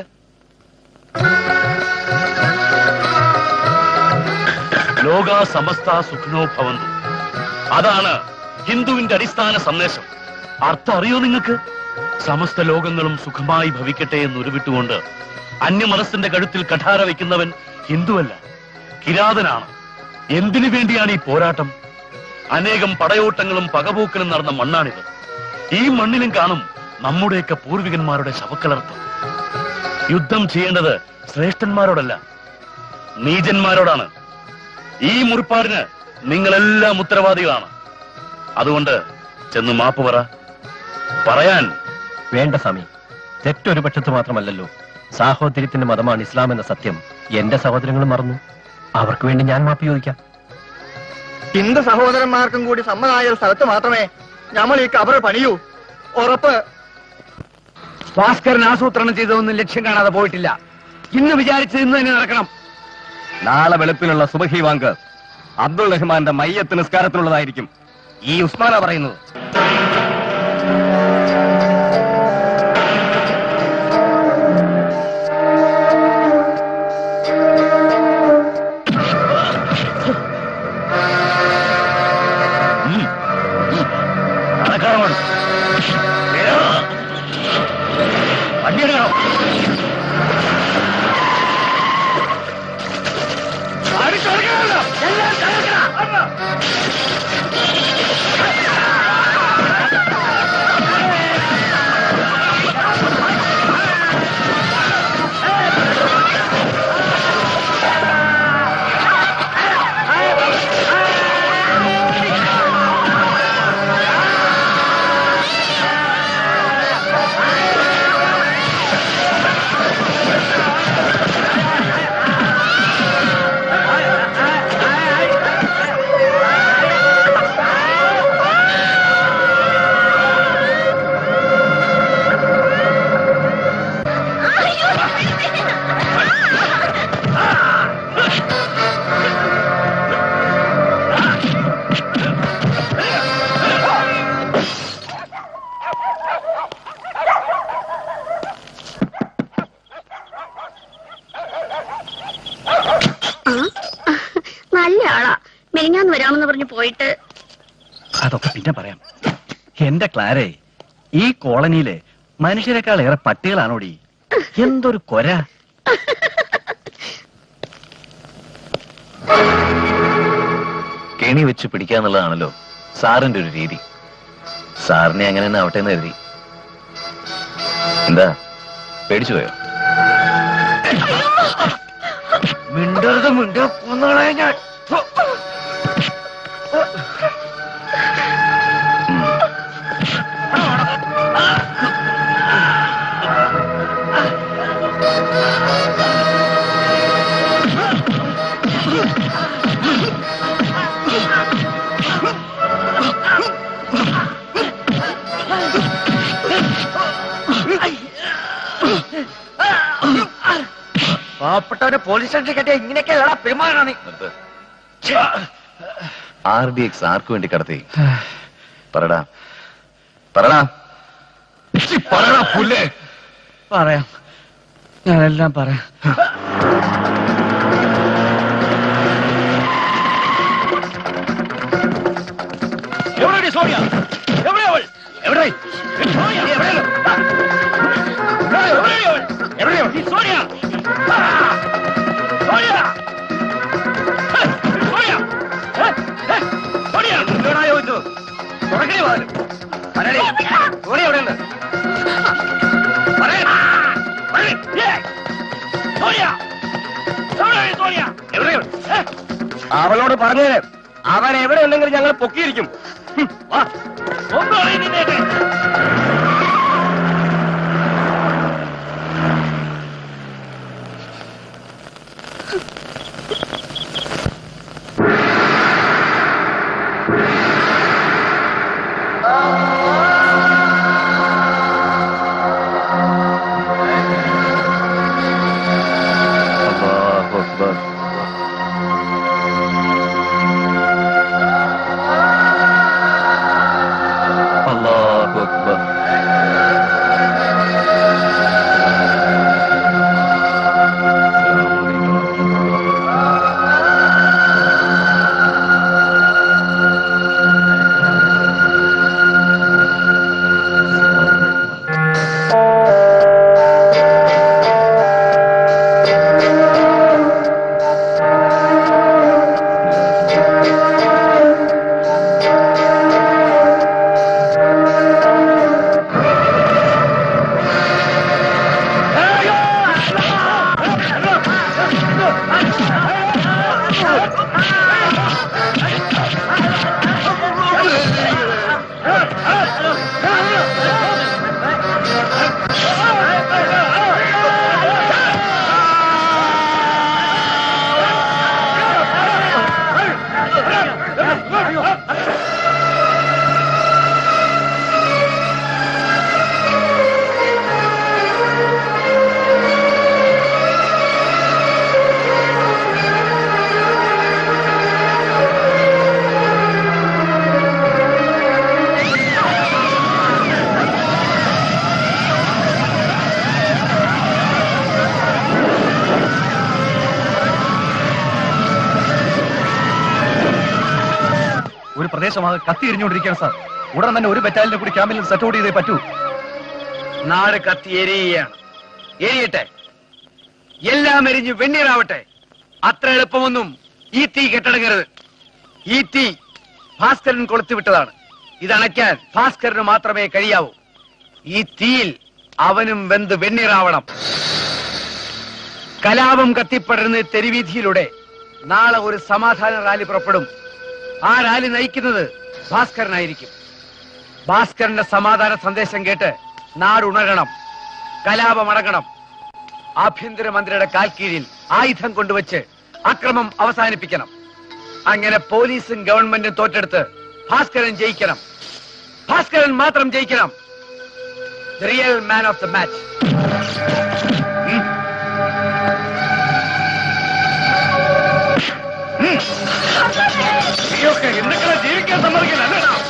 ലോകാ സമസ്ത സുഖ്നോ ഭവന്തു, അതാണ് ഹിന്ദുവിന്റെ അടിസ്ഥാന സന്ദേശം. അർത്ഥം അറിയോ നിങ്ങൾക്ക്? സമസ്ത ലോകങ്ങളും സുഖമായി ഭവിക്കട്ടെ എന്ന് ഉരുവിട്ടുകൊണ്ട് അന്യമനസ്സിന്റെ കഴുത്തിൽ കഠാര വയ്ക്കുന്നവൻ ഹിന്ദുവല്ല, കിരാതനാണ്. എന്തിനു വേണ്ടിയാണ് ഈ പോരാട്ടം? അനേകം പടയോട്ടങ്ങളും പകപോക്കലും നടന്ന മണ്ണാണിത്. ഈ മണ്ണിലും കാണും നമ്മുടെയൊക്കെ പൂർവികന്മാരുടെ ശവക്കലർപ്പ്. യുദ്ധം ചെയ്യേണ്ടത് ശ്രേഷ്ഠന്മാരോടല്ല, നീചന്മാരോടാണ്. ഈ മുറിപ്പാടിന് നിങ്ങളെല്ലാം ഉത്തരവാദികളാണ്. അതുകൊണ്ട് ചെന്ന് മാപ്പ് പറ. പറയാൻ വേണ്ട സ്വാമി, തെറ്റൊരു പക്ഷത്ത് മാത്രമല്ലല്ലോ. സാഹോദര്യത്തിന്റെ മതമാണ് ഇസ്ലാം എന്ന സത്യം എന്റെ സഹോദരങ്ങളും മറന്നു. അവർക്ക് വേണ്ടി ഞാൻ മാപ്പ് ചോദിക്കാം. ഹിന്ദു സഹോദരന്മാർക്കും കൂടി സമ്മതമായ ഒരു സ്ഥലത്ത് മാത്രമേ നമ്മൾ ഈ കബറ് പണിയൂ. ഉറപ്പ്. ഭാസ്കരൻ ആസൂത്രണം ചെയ്തതൊന്നും ലക്ഷ്യം കാണാതെ പോയിട്ടില്ല. ഇന്ന് വിചാരിച്ചത് ഇന്ന് തന്നെ നടക്കണം. നാളെ വെളുപ്പിനുള്ള സുബഹി വാങ്ക് അബ്ദുൾ റഹ്മാന്റെ മയ്യത്ത് നിസ്കാരത്തിനുള്ളതായിരിക്കും. ഈ ഉസ്മാന പറയുന്നത്. ¡Vamos! വണ്ടിയെടുക്കണോ? വരാമെന്ന് പറഞ്ഞു പോയിട്ട്. അതൊക്കെ പിന്നെ പറയാം. എന്റെ ക്ലാരേ, ഈ കോളനിയിലെ മനുഷ്യരെക്കാൾ ഏറെ പട്ടികളാണോടി? എന്തൊരു കൊര! കെണി വെച്ച് പിടിക്കാന്നുള്ളതാണല്ലോ സാറിന്റെ ഒരു രീതി. സാറിനെ അങ്ങനെ തന്നെ ആവട്ടെ എന്ന് കരുതി. എന്താ പേടിച്ചു പോയോ? മിണ്ടരുത്, മിണ്ട കൊന്നോളെ ഞാൻ. പാവപ്പെട്ടവരെ പോലീസ് സ്റ്റേഷനിൽ കെട്ടിയ ഇങ്ങനെയൊക്കെ പെരുമാറാണ്. ആർ ഡി എക്സ് ആർക്ക് വേണ്ടി കടത്തി? പറടാ പറടാ പറടാ പുല്ലേ. പറയാം, ഞാനെല്ലാം പറയാം. എവിടെയാണ് സോണിയ? എവിടെയാ അവൾ? എവിടെ? സോണിയ എവിടെയാണ്? എവിടെയാ അവൾ? എവിടെയാ ഈ സോണിയ? സോണിയ! സോണിയ! സോണിയ! എവിടെയാ ചോദിച്ചു? തുടങ്ങി പോലും. പറയണേ, സോണിയ എവിടെയുണ്ട്? പറയണേ, പറയണേ. സോണിയ! എവിടെയാണ് സോണിയ? എവിടെയാണ്? അവളോട് പറഞ്ഞേരെ, അവൻ എവിടെ ഉണ്ടെങ്കിലും ഞങ്ങൾ പൊക്കിയിരിക്കും. ഒന്നും അറിയുന്നില്ലേ? പ്രദേശമാകെ കത്തി എരിഞ്ഞുകൊണ്ടിരിക്കുകയാണ് സാർ. ഉടൻ തന്നെ ഒരു ബറ്റാലിനെ കൂടി ക്യാമ്പിൽ സെറ്റ് ഔട്ട് ചെയ്തേ പറ്റൂ. നാട് കത്തി എരിയുകയാണ്. എരിയട്ടെ, എല്ലാം എരിഞ്ഞ് വെണ്ണീറാവട്ടെ. അത്ര എളുപ്പമൊന്നും ഈ തീ കെട്ടടങ്ങരുത്. ഈ തീ ഭാസ്കരൻ കൊളുത്തുവിട്ടതാണ്. ഇതണയ്ക്കാൻ ഭാസ്കരന് മാത്രമേ കഴിയാവൂ. ഈ തീയിൽ അവനും വെന്ത് വെണ്ണീറാവണം. കലാപം കത്തിപ്പടരുന്ന തെരുവീഥിയിലൂടെ നാളെ ഒരു സമാധാന റാലി പുറപ്പെടും. ആ റാലി നയിക്കുന്നത് ഭാസ്കരനായിരിക്കും. ഭാസ്കരന്റെ സമാധാന സന്ദേശം കേട്ട് നാട് ഉണരണം, കലാപം അടങ്ങണം. ആഭ്യന്തരമന്ത്രിയുടെ കാൽ കീഴിൽ ആയുധം കൊണ്ടുവച്ച് അക്രമം അവസാനിപ്പിക്കണം. അങ്ങനെ പോലീസും ഗവൺമെന്റും തോറ്റെടുത്ത് ഭാസ്കരൻ ജയിക്കണം. ഭാസ്കരൻ മാത്രം ജയിക്കണം. The real man of the match. എന്തൊക്കെ ജീവിക്കാൻ സമ്മതിക്കില്ല.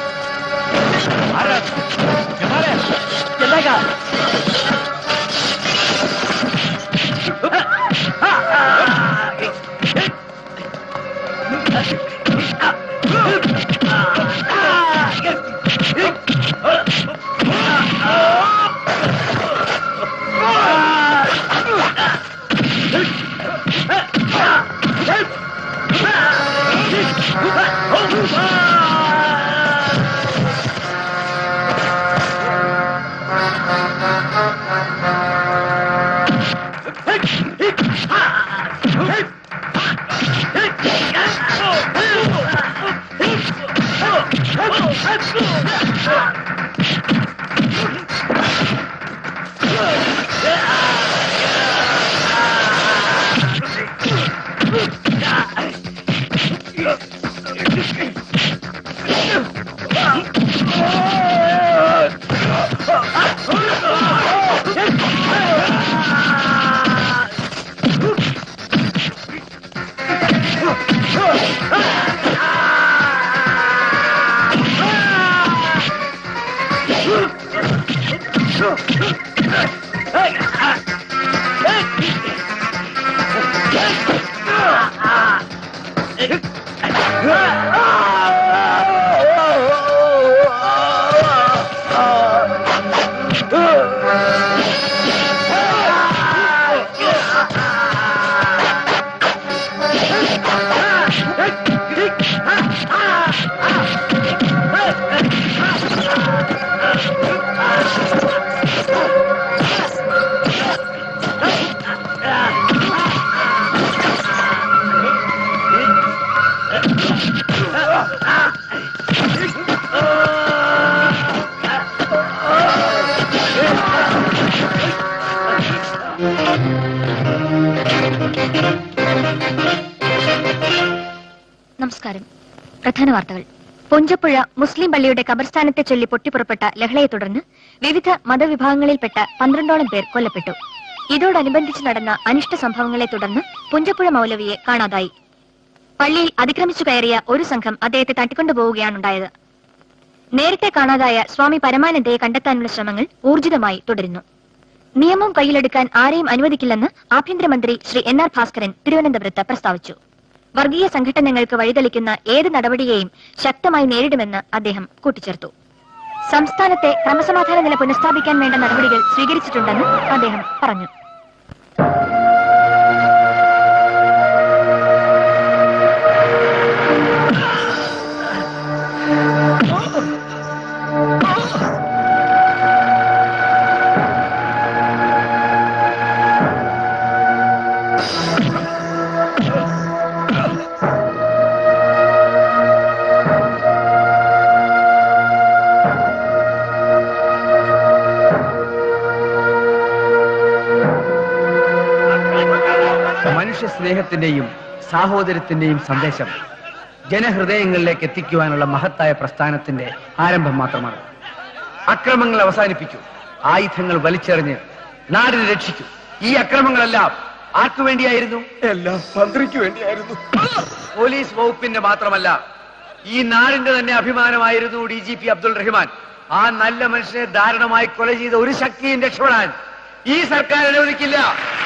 നമസ്കാരം. പ്രധാന വാർത്തകൾ. പുഞ്ചപ്പുഴ മുസ്ലിം പള്ളിയുടെ ഖബർസ്ഥാനത്തെ ചൊല്ലി പൊട്ടിപ്പുറപ്പെട്ട ലഹളയെ തുടർന്ന് വിവിധ മതവിഭാഗങ്ങളിൽപ്പെട്ട പന്ത്രണ്ടോളം പേർ കൊല്ലപ്പെട്ടു. ഇതോടനുബന്ധിച്ച് നടന്ന അനിഷ്ട സംഭവങ്ങളെ തുടർന്ന് പുഞ്ചപ്പുഴ മൗലവിയെ കാണാതായി. പള്ളിയിൽ അതിക്രമിച്ചു കയറിയ ഒരു സംഘം അദ്ദേഹത്തെ തട്ടിക്കൊണ്ടുപോവുകയാണുണ്ടായത്. നേരത്തെ കാണാതായ സ്വാമി പരമാനന്ദയെ കണ്ടെത്താനുള്ള ശ്രമങ്ങൾ ഊർജിതമായി തുടരുന്നു. നിയമം കയ്യിലെടുക്കാൻ ആരെയും അനുവദിക്കില്ലെന്ന് ആഭ്യന്തരമന്ത്രി ശ്രീ എൻ ആർ ഭാസ്കരൻ തിരുവനന്തപുരത്ത് പ്രസ്താവിച്ചു. വർഗീയ സംഘടനകൾക്ക് വഴിതെളിക്കുന്ന ഏത് നടപടിയെയും ശക്തമായി നേരിടുമെന്ന് അദ്ദേഹം കൂട്ടിച്ചേർത്തു. സംസ്ഥാനത്തെ ക്രമസമാധാന നില പുനഃസ്ഥാപിക്കാൻ വേണ്ട നടപടികൾ സ്വീകരിച്ചിട്ടുണ്ടെന്ന് അദ്ദേഹം പറഞ്ഞു. സ്നേഹത്തിന്റെയും സാഹോദര്യത്തിന്റെയും സന്ദേശം ജനഹൃദയങ്ങളിലേക്ക് എത്തിക്കുവാനുള്ള മഹത്തായ പ്രസ്ഥാനത്തിന്റെ ആരംഭം മാത്രമാണ്. അക്രമങ്ങൾ അവസാനിപ്പിക്കൂ, ആയുധങ്ങൾ വലിച്ചെറിഞ്ഞ് നാടിനെ രക്ഷിക്കൂ. ഈ അക്രമങ്ങളെല്ലാം ആർക്കു വേണ്ടിയായിരുന്നു? എല്ലാം മന്ത്രിക്ക് വേണ്ടിയായിരുന്നു. പോലീസ് വകുപ്പിന്റെ മാത്രമല്ല, ഈ നാടിന്റെ തന്നെ അഭിമാനമായിരുന്നു D G P Abdul Rahman. ആ നല്ല മനുഷ്യനെ ദാരുണമായി കൊല ചെയ്ത ഒരു ശക്തിയും രക്ഷപ്പെടാൻ ഈ സർക്കാർ അനുവദിക്കില്ല.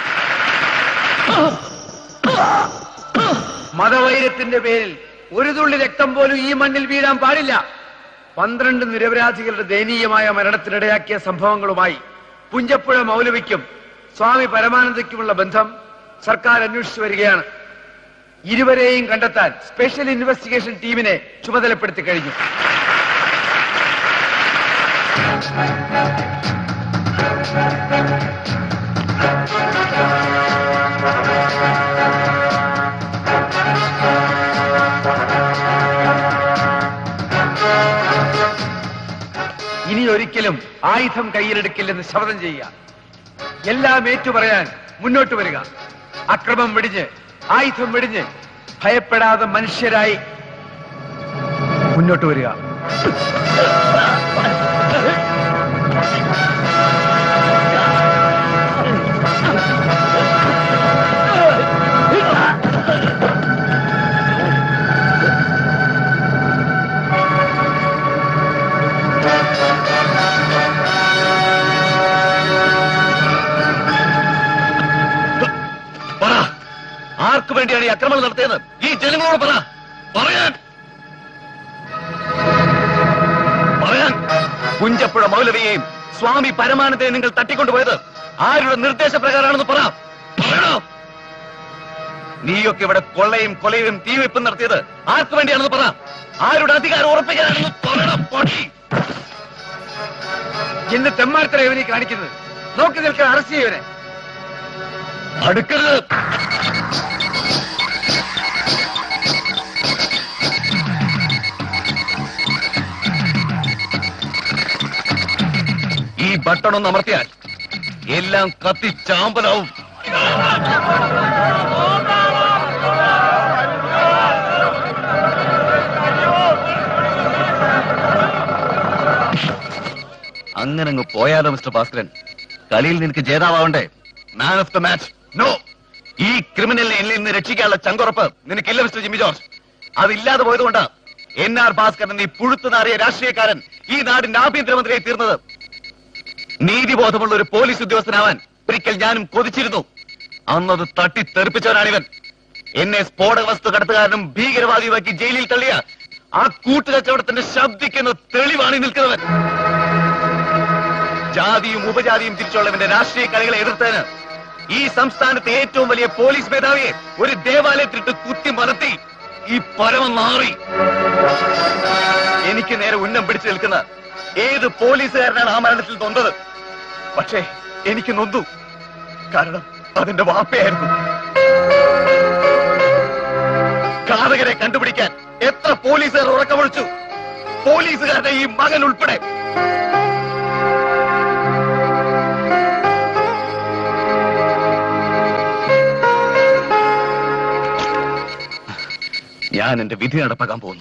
മതവൈരത്തിന്റെ പേരിൽ ഒരു തുള്ളി രക്തം പോലും ഈ മണ്ണിൽ വീഴാൻ പാടില്ല. പന്ത്രണ്ട് നിരപരാധികളുടെ ദയനീയമായ മരണത്തിനിടയാക്കിയ സംഭവങ്ങളുമായി പുഞ്ചപ്പുഴ മൗലവിക്കും സ്വാമി പരമാനന്ദയ്ക്കുമുള്ള ബന്ധം സർക്കാർ അന്വേഷിച്ചു വരികയാണ്. ഇരുവരെയും കണ്ടെത്താൻ സ്പെഷ്യൽ ഇൻവെസ്റ്റിഗേഷൻ ടീമിനെ ചുമതലപ്പെടുത്തി കഴിഞ്ഞു. ഇനി ഒരിക്കലും ആയുധം കയ്യിലെടുക്കില്ലെന്ന് ശപഥം ചെയ്യുക. എല്ലാം ഏറ്റുപറയാൻ മുന്നോട്ട് വരിക. അക്രമം വെടിഞ്ഞ് ആയുധം വെടിഞ്ഞ് ഭയപ്പെടാതെ മനുഷ്യരായി മുന്നോട്ട് വരിക. ആർക്കു വേണ്ടിയാണ് ഈ അക്രമണം നടത്തിയത്? ഈ ജനങ്ങളോട് പറ. പറയാൻ പറയാൻ പുഞ്ചപ്പുഴ മൗലവിയെയും സ്വാമി പരമാനന്ദയെ നിങ്ങൾ തട്ടിക്കൊണ്ടുപോയത് ആരുടെ നിർദ്ദേശപ്രകാരമാണെന്ന് പറ. പറയണോ? നീയൊക്കെ ഇവിടെ കൊള്ളയും കൊലയും തീവെപ്പും നടത്തിയത് ആർക്കു വേണ്ടിയാണെന്ന് പറ. ആരുടെ അധികാരം ഉറപ്പിക്കാനാണെന്ന് പറയണം. പൊട്ടി എന്ന് തെമ്മാർത്തര ഇവനെ കാണിക്കുന്നത്. നോക്കി നിൽക്കാൻ അറസ്റ്റ് ചെയ്യവനെ. അടുക്കരുത്. ഈ ബട്ടൺ ഒന്ന് അമർത്തിയാൽ എല്ലാം കത്തി ചാമ്പലാവും. അങ്ങനെ അങ്ങ് പോയാലോ മിസ്റ്റർ ഭാസ്കരൻ? കളിയിൽ നിനക്ക് ജേതാവണ്ടേ? Man of the match. No, ഈ ക്രിമിനലിനെ എന്നിൽ നിന്ന് രക്ഷിക്കാനുള്ള ചങ്കുറപ്പ് നിനക്കില്ല മിസ്റ്റർ ജിമ്മി ജോർജ്. അതില്ലാതെ പോയതുകൊണ്ടാ എൻ ആർ ഭാസ്കരൻ ഈ പുഴുത്തുനാറിയ രാഷ്ട്രീയക്കാരൻ ഈ നാടിന്റെ ആഭ്യന്തരമന്ത്രിയായി തീർന്നത്. നീതിബോധമുള്ള ഒരു പോലീസ് ഉദ്യോഗസ്ഥനാവാൻ ഒരിക്കൽ ഞാനും കൊതിച്ചിരുന്നു. അന്നത് തട്ടിത്തെറിപ്പിച്ചവനാണിവൻ. എന്നെ സ്ഫോടക വസ്തു കടത്തുകാരനും ഭീകരവാദിയുമാക്കി ജയിലിൽ തള്ളിയ ആ കൂട്ടുകച്ചവടത്തിന്റെ ശബ്ദിക്കുന്ന തെളിവാണ് നിൽക്കുന്നവൻ. ജാതിയും ഉപജാതിയും തിരിച്ചുള്ളവന്റെ രാഷ്ട്രീയ കളികളെ എതിർത്തതിന് ഈ സംസ്ഥാനത്തെ ഏറ്റവും വലിയ പോലീസ് മേധാവിയെ ഒരു ദേവാലയത്തിലിട്ട് കുത്തി മലത്തി ഈ പരമം മാറി. എനിക്ക് നേരെ ഉന്നം പിടിച്ചു നിൽക്കുന്ന ഏത് പോലീസുകാരനാണ് ആ മരണത്തിൽ നൊന്തത്? പക്ഷേ എനിക്ക് നൊന്തു. കാരണം അതിന്റെ വാപ്പയായിരുന്നു. ഘാതകരെ കണ്ടുപിടിക്കാൻ എത്ര പോലീസുകാർ ഉറക്കമൊഴിച്ചു? പോലീസുകാരുടെ ഈ മകൻ ഉൾപ്പെടെ. ഞാൻ എന്റെ വിധി നടപ്പാക്കാൻ പോകുന്നു.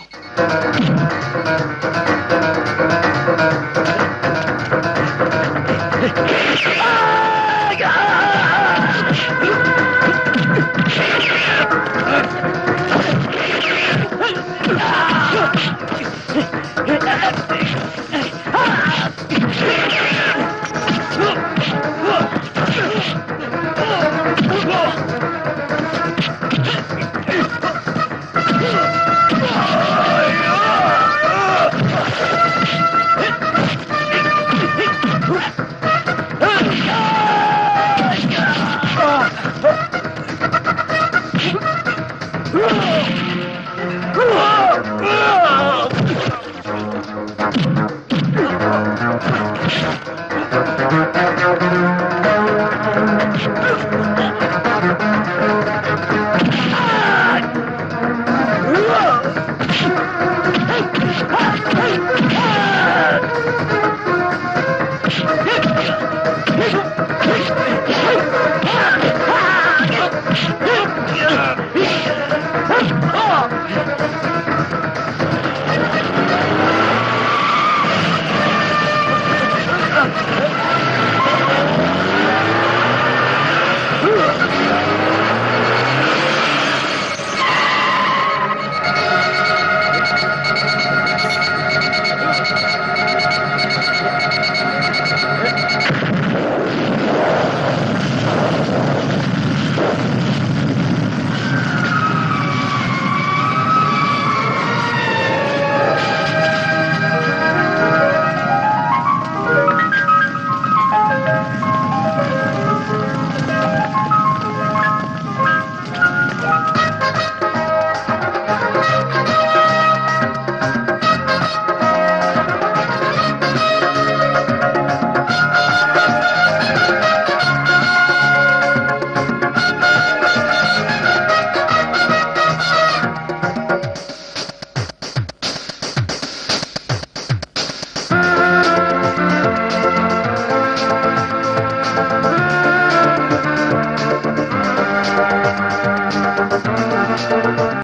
Oh!